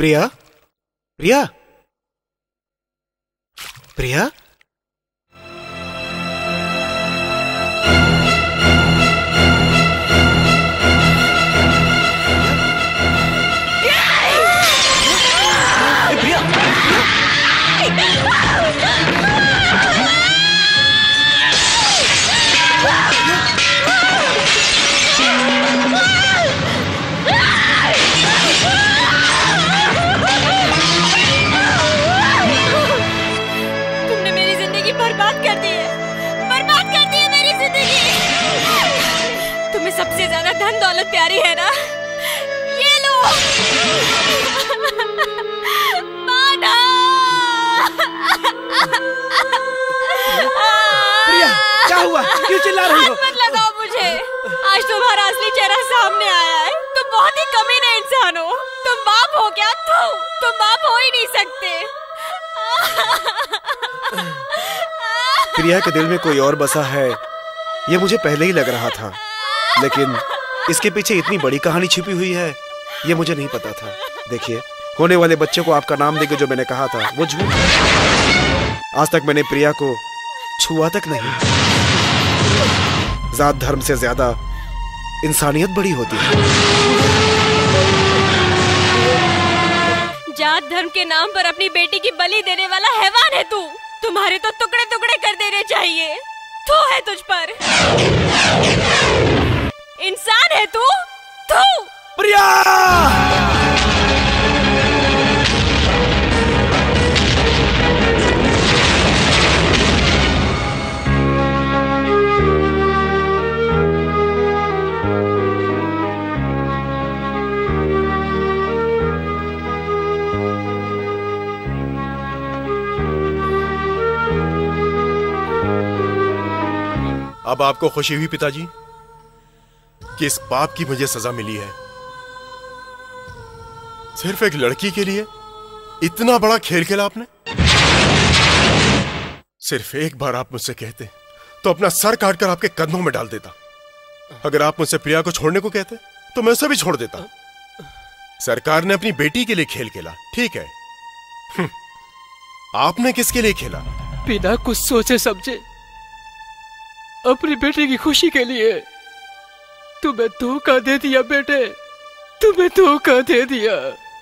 प्रिया, प्रिया, प्रिया। सबसे ज्यादा धन दौलत प्यारी है ना, ये लो। प्रिया, क्या हुआ? क्यों चिल्ला रही हो? हाथ मत लगाओ मुझे। आज तुम्हारा असली चेहरा सामने आया है। तुम बहुत ही कमीने इंसान हो। तुम बाप हो क्या? तुम बाप हो ही नहीं सकते। प्रिया के दिल में कोई और बसा है, ये मुझे पहले ही लग रहा था, लेकिन इसके पीछे इतनी बड़ी कहानी छिपी हुई है, ये मुझे नहीं पता था। देखिए, होने वाले बच्चे को आपका नाम देके जो मैंने कहा था वो झूठ। आज तक मैंने प्रिया को छुआ तक नहीं। जात धर्म से ज्यादा इंसानियत बड़ी होती है। जात धर्म के नाम पर अपनी बेटी की बलि देने वाला हैवान है तू। तुम्हारे तो टुकड़े टुकड़े कर देने चाहिए। थू है तुझ पर। इंसान है तू। थू। प्रिया! अब आपको खुशी हुई पिताजी कि इस पाप की मुझे सजा मिली है। सिर्फ एक लड़की के लिए इतना बड़ा खेल खेला आपने। सिर्फ एक बार आप मुझसे कहते तो अपना सर काटकर आपके कदमों में डाल देता। अगर आप मुझसे प्रिया को छोड़ने को कहते तो मैं उसे भी छोड़ देता। सरकार ने अपनी बेटी के लिए खेल खेला, ठीक है। आपने किसके लिए खेला? बिना कुछ सोचे समझे अपनी बेटे की खुशी के लिए तुम्हें धोखा दे दिया बेटे, तुम्हें धोखा दे दिया।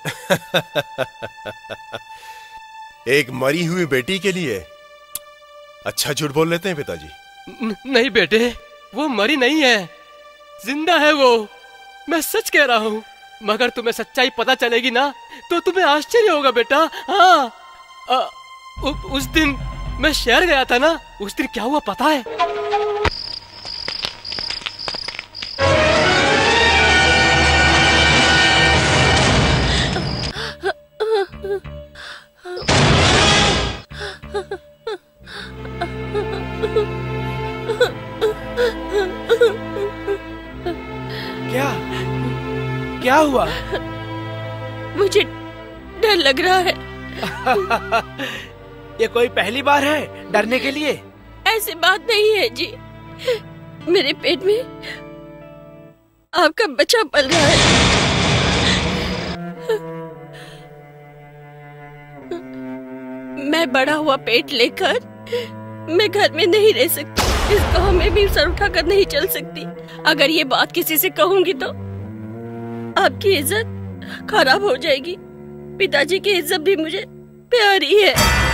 एक मरी हुई बेटी के लिए अच्छा झूठ बोल लेते हैं पिताजी। नहीं बेटे, वो मरी नहीं है, जिंदा है वो। मैं सच कह रहा हूँ, मगर तुम्हें सच्चाई पता चलेगी ना तो तुम्हें आश्चर्य होगा बेटा। हाँ, उस दिन मैं शहर गया था ना, उस दिन क्या हुआ पता है? क्या हुआ? मुझे डर लग रहा है। ये कोई पहली बार है डरने के लिए? ऐसी बात नहीं है जी, मेरे पेट में आपका बच्चा पल रहा है। मैं बड़ा हुआ पेट लेकर मैं घर में नहीं रह सकती, इस गांव में भी सर उठाकर नहीं चल सकती। अगर ये बात किसी से कहूंगी तो आपकी इज्जत खराब हो जाएगी। पिताजी की इज्जत भी मुझे प्यारी है।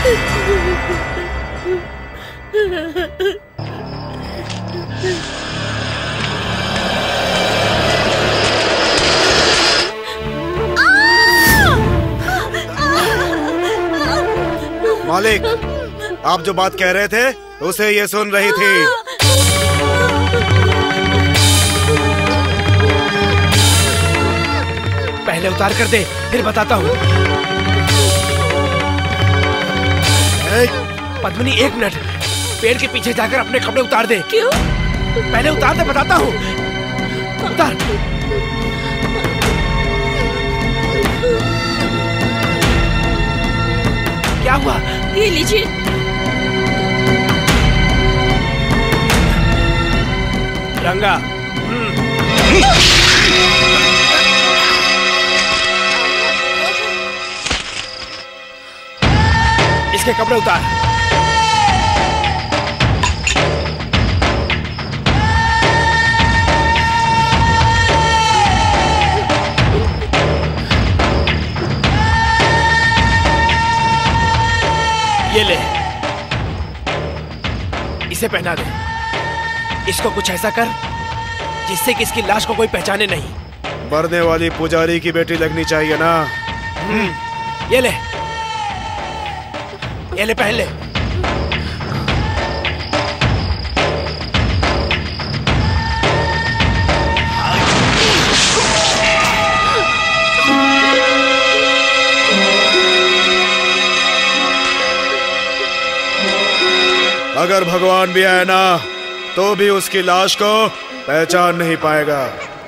मालिक, आप जो बात कह रहे थे उसे ये सुन रही थी। पहले उतार कर दे, फिर बताता हूँ। पद्मिनी, एक मिनट, पेड़ के पीछे जाकर अपने कपड़े उतार दे। क्यों? पहले उतार दे, बताता हूँ। उतार। क्या हुआ? ये लीजिए। रंगा। इसके कपड़े उतार। ये ले, इसे पहना दे। इसको कुछ ऐसा कर जिससे कि इसकी लाश को कोई पहचाने नहीं। मरने वाली पुजारी की बेटी लगनी चाहिए ना। ये ले, ये ले, पहन ले। अगर भगवान भी आए ना तो भी उसकी लाश को पहचान नहीं पाएगा।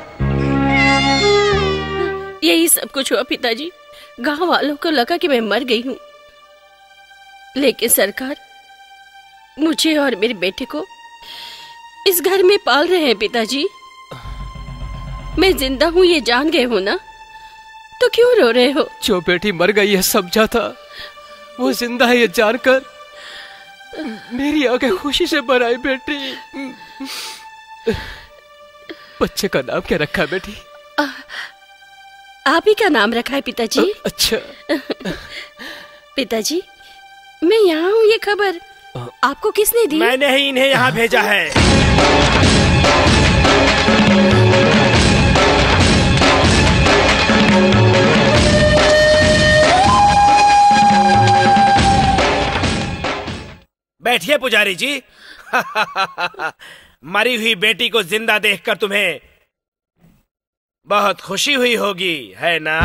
यही सब कुछ हुआ पिताजी। गांव वालों को लगा कि मैं मर गई हूँ, लेकिन सरकार मुझे और मेरे बेटे को इस घर में पाल रहे हैं पिताजी। मैं जिंदा हूँ ये जान गए हो ना, तो क्यों रो रहे हो? जो बेटी मर गई है समझा था, वो जिंदा है ये जानकर मेरी आंखें खुशी से भर आई। बेटी, बच्चे का नाम क्या रखा है बेटी? आप ही का नाम रखा है पिताजी। अच्छा। पिताजी, मैं यहाँ हूँ, ये खबर आपको किसने दी? मैंने ही इन्हें यहाँ भेजा है। बैठिए पुजारी जी। मरी हुई बेटी को जिंदा देखकर तुम्हें बहुत खुशी हुई होगी, है ना?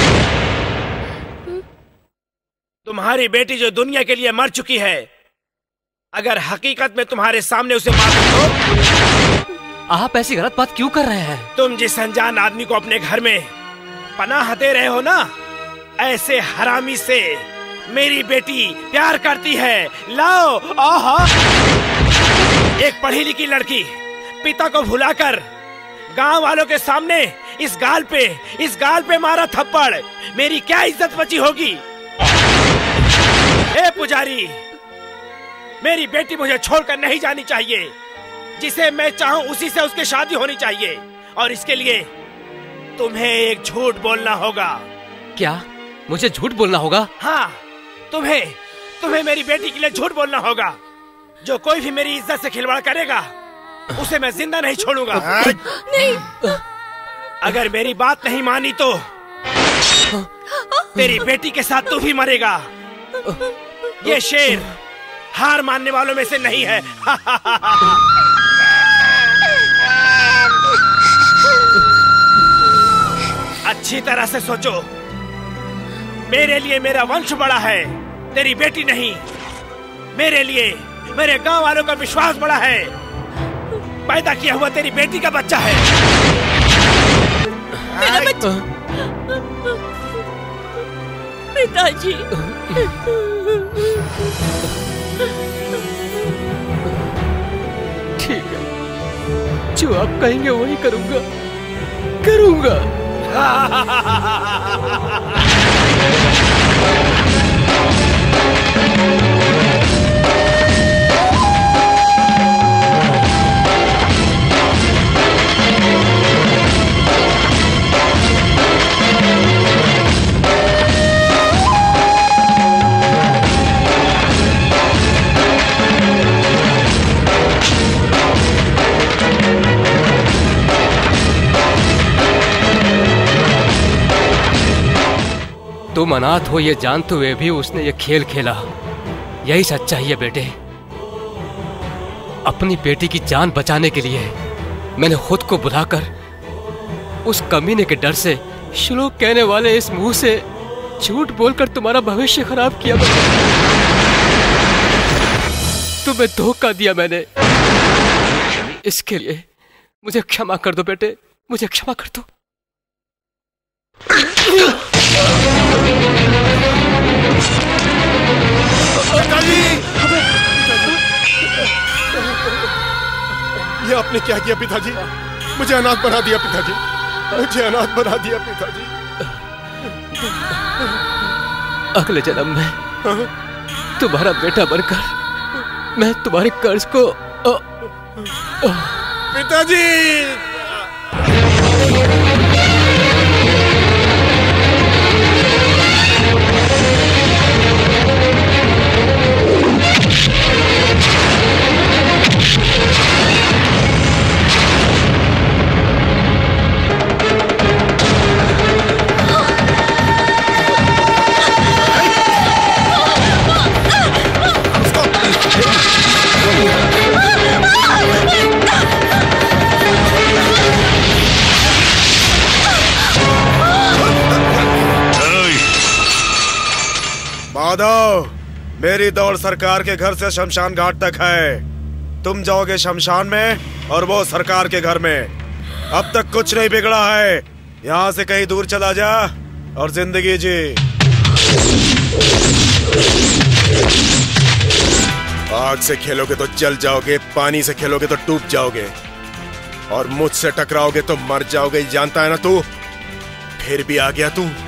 तुम्हारी बेटी जो दुनिया के लिए मर चुकी है, अगर हकीकत में तुम्हारे सामने उसे मार दो। आप ऐसी गलत बात क्यों कर रहे हैं? तुम जिस अनजान आदमी को अपने घर में पनाह दे रहे हो ना, ऐसे हरामी से मेरी बेटी प्यार करती है। लाओ, आहा। एक पढ़ी लिखी लड़की पिता को भुलाकर गांव वालों के सामने इस गाल पे मारा थप्पड़, मेरी क्या इज्जत बची होगी? ए पुजारी, मेरी बेटी मुझे छोड़कर नहीं जानी चाहिए। जिसे मैं चाहूं उसी से उसकी शादी होनी चाहिए, और इसके लिए तुम्हें एक झूठ बोलना होगा। क्या मुझे झूठ बोलना होगा? हाँ, तुम्हें मेरी बेटी के लिए झूठ बोलना होगा। जो कोई भी मेरी इज्जत से खिलवाड़ करेगा उसे मैं जिंदा नहीं छोड़ूंगा। नहीं। अगर मेरी बात नहीं मानी तो तेरी बेटी के साथ तू भी मरेगा। ये शेर हार मानने वालों में से नहीं है। अच्छी तरह से सोचो, मेरे लिए मेरा वंश बड़ा है, तेरी बेटी नहीं। मेरे लिए मेरे गांव वालों का विश्वास बड़ा है। पैदा किया हुआ तेरी बेटी का बच्चा है। मेरा बच्चा। पिताजी। ठीक है, जो आप कहेंगे वही करूंगा। तुम अनाथ हो ये जानते हुए भी उसने ये खेल खेला। यही सच्चाई है बेटे। अपनी बेटी की जान बचाने के लिए मैंने खुद को बुलाकर उस कमीने के डर से श्लोक कहने वाले इस मुंह से झूठ बोलकर तुम्हारा भविष्य खराब किया। तुम्हें धोखा दिया मैंने। इसके लिए मुझे क्षमा कर दो बेटे, मुझे क्षमा कर दो। ये आपने क्या किया पिताजी? मुझे अनाथ बना दिया पिताजी, मुझे अनाथ बना दिया पिताजी। अगले जन्म में तुम्हारा बेटा बनकर मैं तुम्हारे कर्ज को पिताजी। माधव, मेरी दौड़ सरकार के घर से शमशान घाट तक है। तुम जाओगे शमशान में और वो सरकार के घर में। अब तक कुछ नहीं बिगड़ा है। यहाँ से कहीं दूर चला जा और जिंदगी जी। आग से खेलोगे तो जल जाओगे, पानी से खेलोगे तो डूब जाओगे, और मुझसे टकराओगे तो मर जाओगे, जानता है ना तू? फिर भी आ गया तू।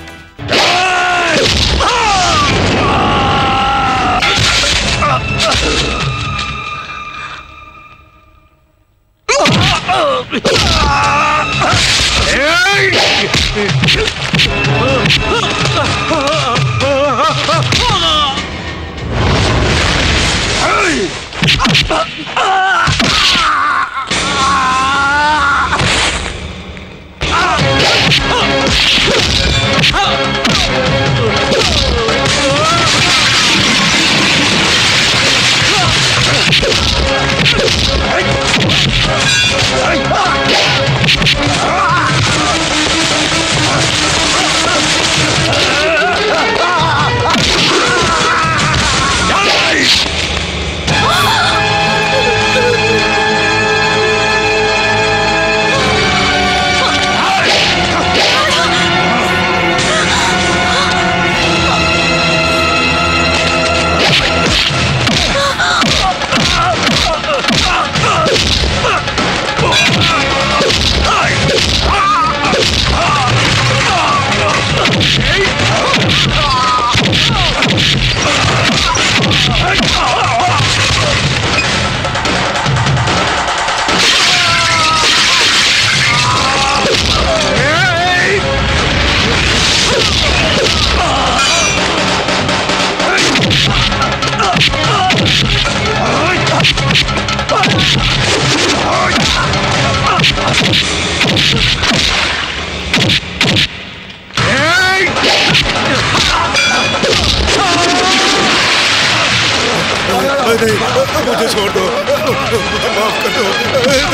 मुझे छोड़ दो, मुझे माफ कर दो।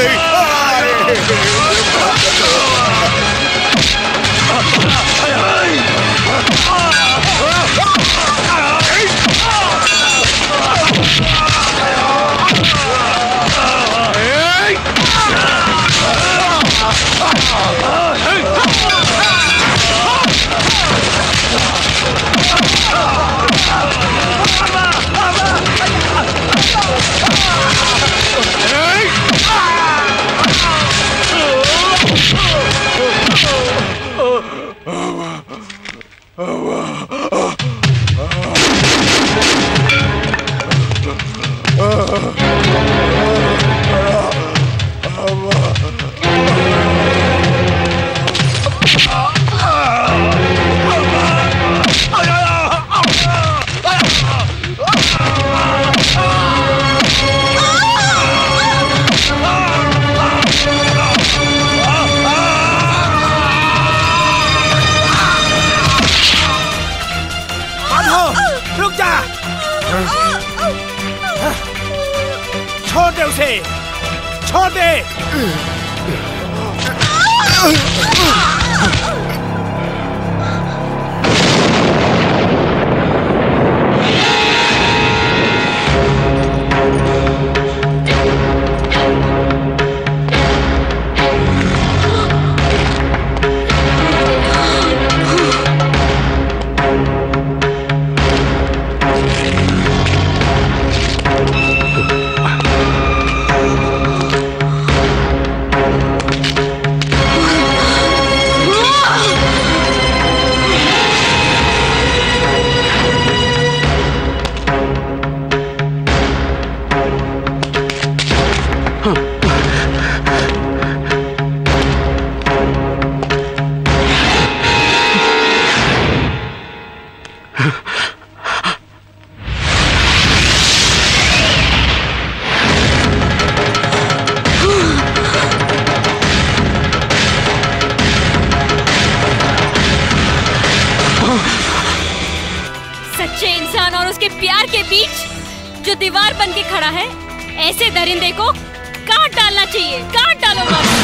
छोड़ दे उसे, छोड़ दे। के प्यार के बीच जो दीवार बन के खड़ा है, ऐसे दरिंदे को काट डालना चाहिए। काट डालो माधव।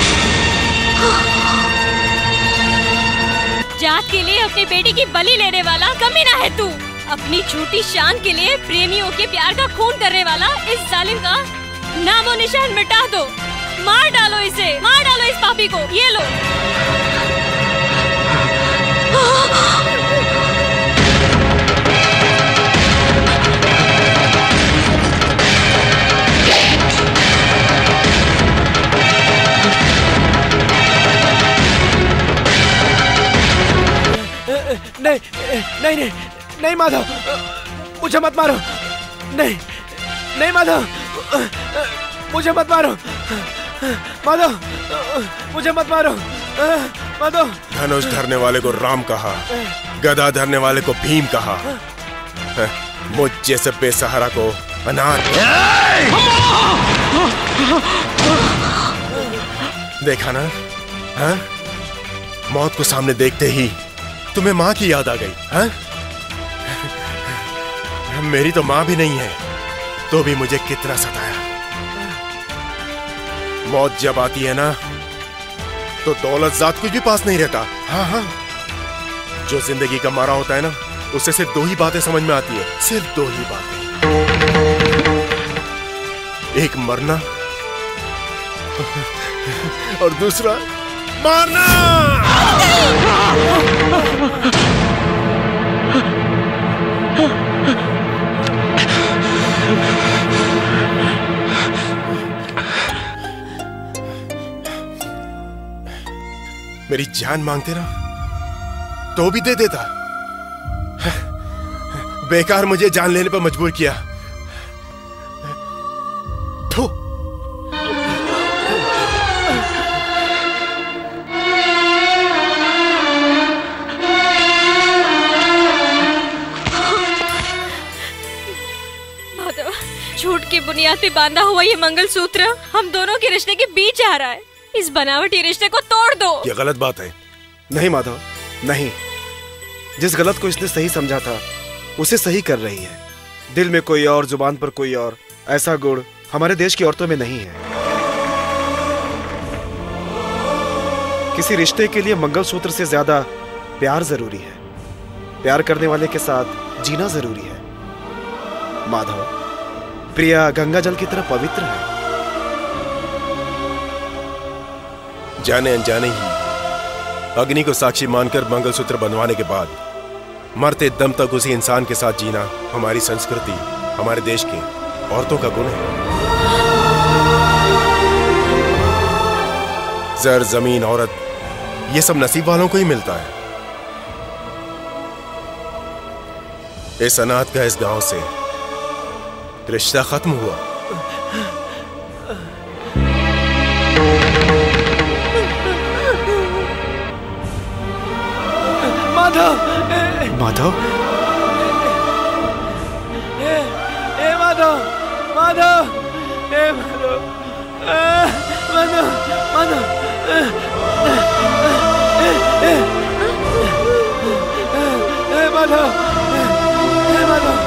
जात के लिए अपनी बेटी की बलि लेने वाला कमीना है तू। अपनी झूठी शान के लिए प्रेमियों के प्यार का खून करने वाला इस जालिम का नामो निशान मिटा दो। मार डालो इसे, मार डालो इस पापी को। ये लो। नहीं नहीं नहीं नहीं माधव, मुझे मत मारो। नहीं नहीं माधव, मुझे मत मारो। माधव, मुझे मत मारो। माधव। धनुष धरने वाले को राम कहा, गदा धरने वाले को भीम कहा, मुझ जैसे बेसहारा को अनाथ। देखा ना, हाँ? मौत को सामने देखते ही तुम्हें माँ की याद आ गई। हाँ? मेरी तो माँ भी नहीं है, तो भी मुझे कितना सताया। मौत जब आती है ना, तो दौलत जात कुछ भी पास नहीं रहता। हाँ हाँ, जो जिंदगी का मारा होता है ना, उससे सिर्फ दो ही बातें समझ में आती है, सिर्फ दो ही बातें। एक मरना और दूसरा मारना। मेरी जान मांगते ना, तो भी दे देता। बेकार मुझे जान लेने पर मजबूर किया। थू। झूठ की बुनियाद पे बांधा हुआ ये मंगलसूत्र हम दोनों के रिश्ते के बीच आ रहा है। इस बनावटी रिश्ते को तोड़ दो। ये गलत बात है। नहीं माधव, नहीं। जिस गलत को इसने सही समझा था, उसे सही कर रही है। दिल में कोई और, जुबान पर कोई और, ऐसा गुण हमारे देश की औरतों में नहीं है। किसी रिश्ते के लिए मंगलसूत्र से ज्यादा प्यार जरूरी है। प्यार करने वाले के साथ जीना जरूरी है। माधव, प्रिया गंगा जल की तरह पवित्र है। जाने अनजाने ही अग्नि को साक्षी मानकर मंगलसूत्र बंधवाने के बाद मरते दम तक उसी इंसान के साथ जीना हमारी संस्कृति, हमारे देश की औरतों का गुण है। जर, जमीन, औरत, ये सब नसीब वालों को ही मिलता है। इस अनाथ का इस गांव से रिश्ता खत्म हुआ। माधव, माधव, ए माधव, माधव, ए माधव, माधव, माधव, ए माधव, ए माधव।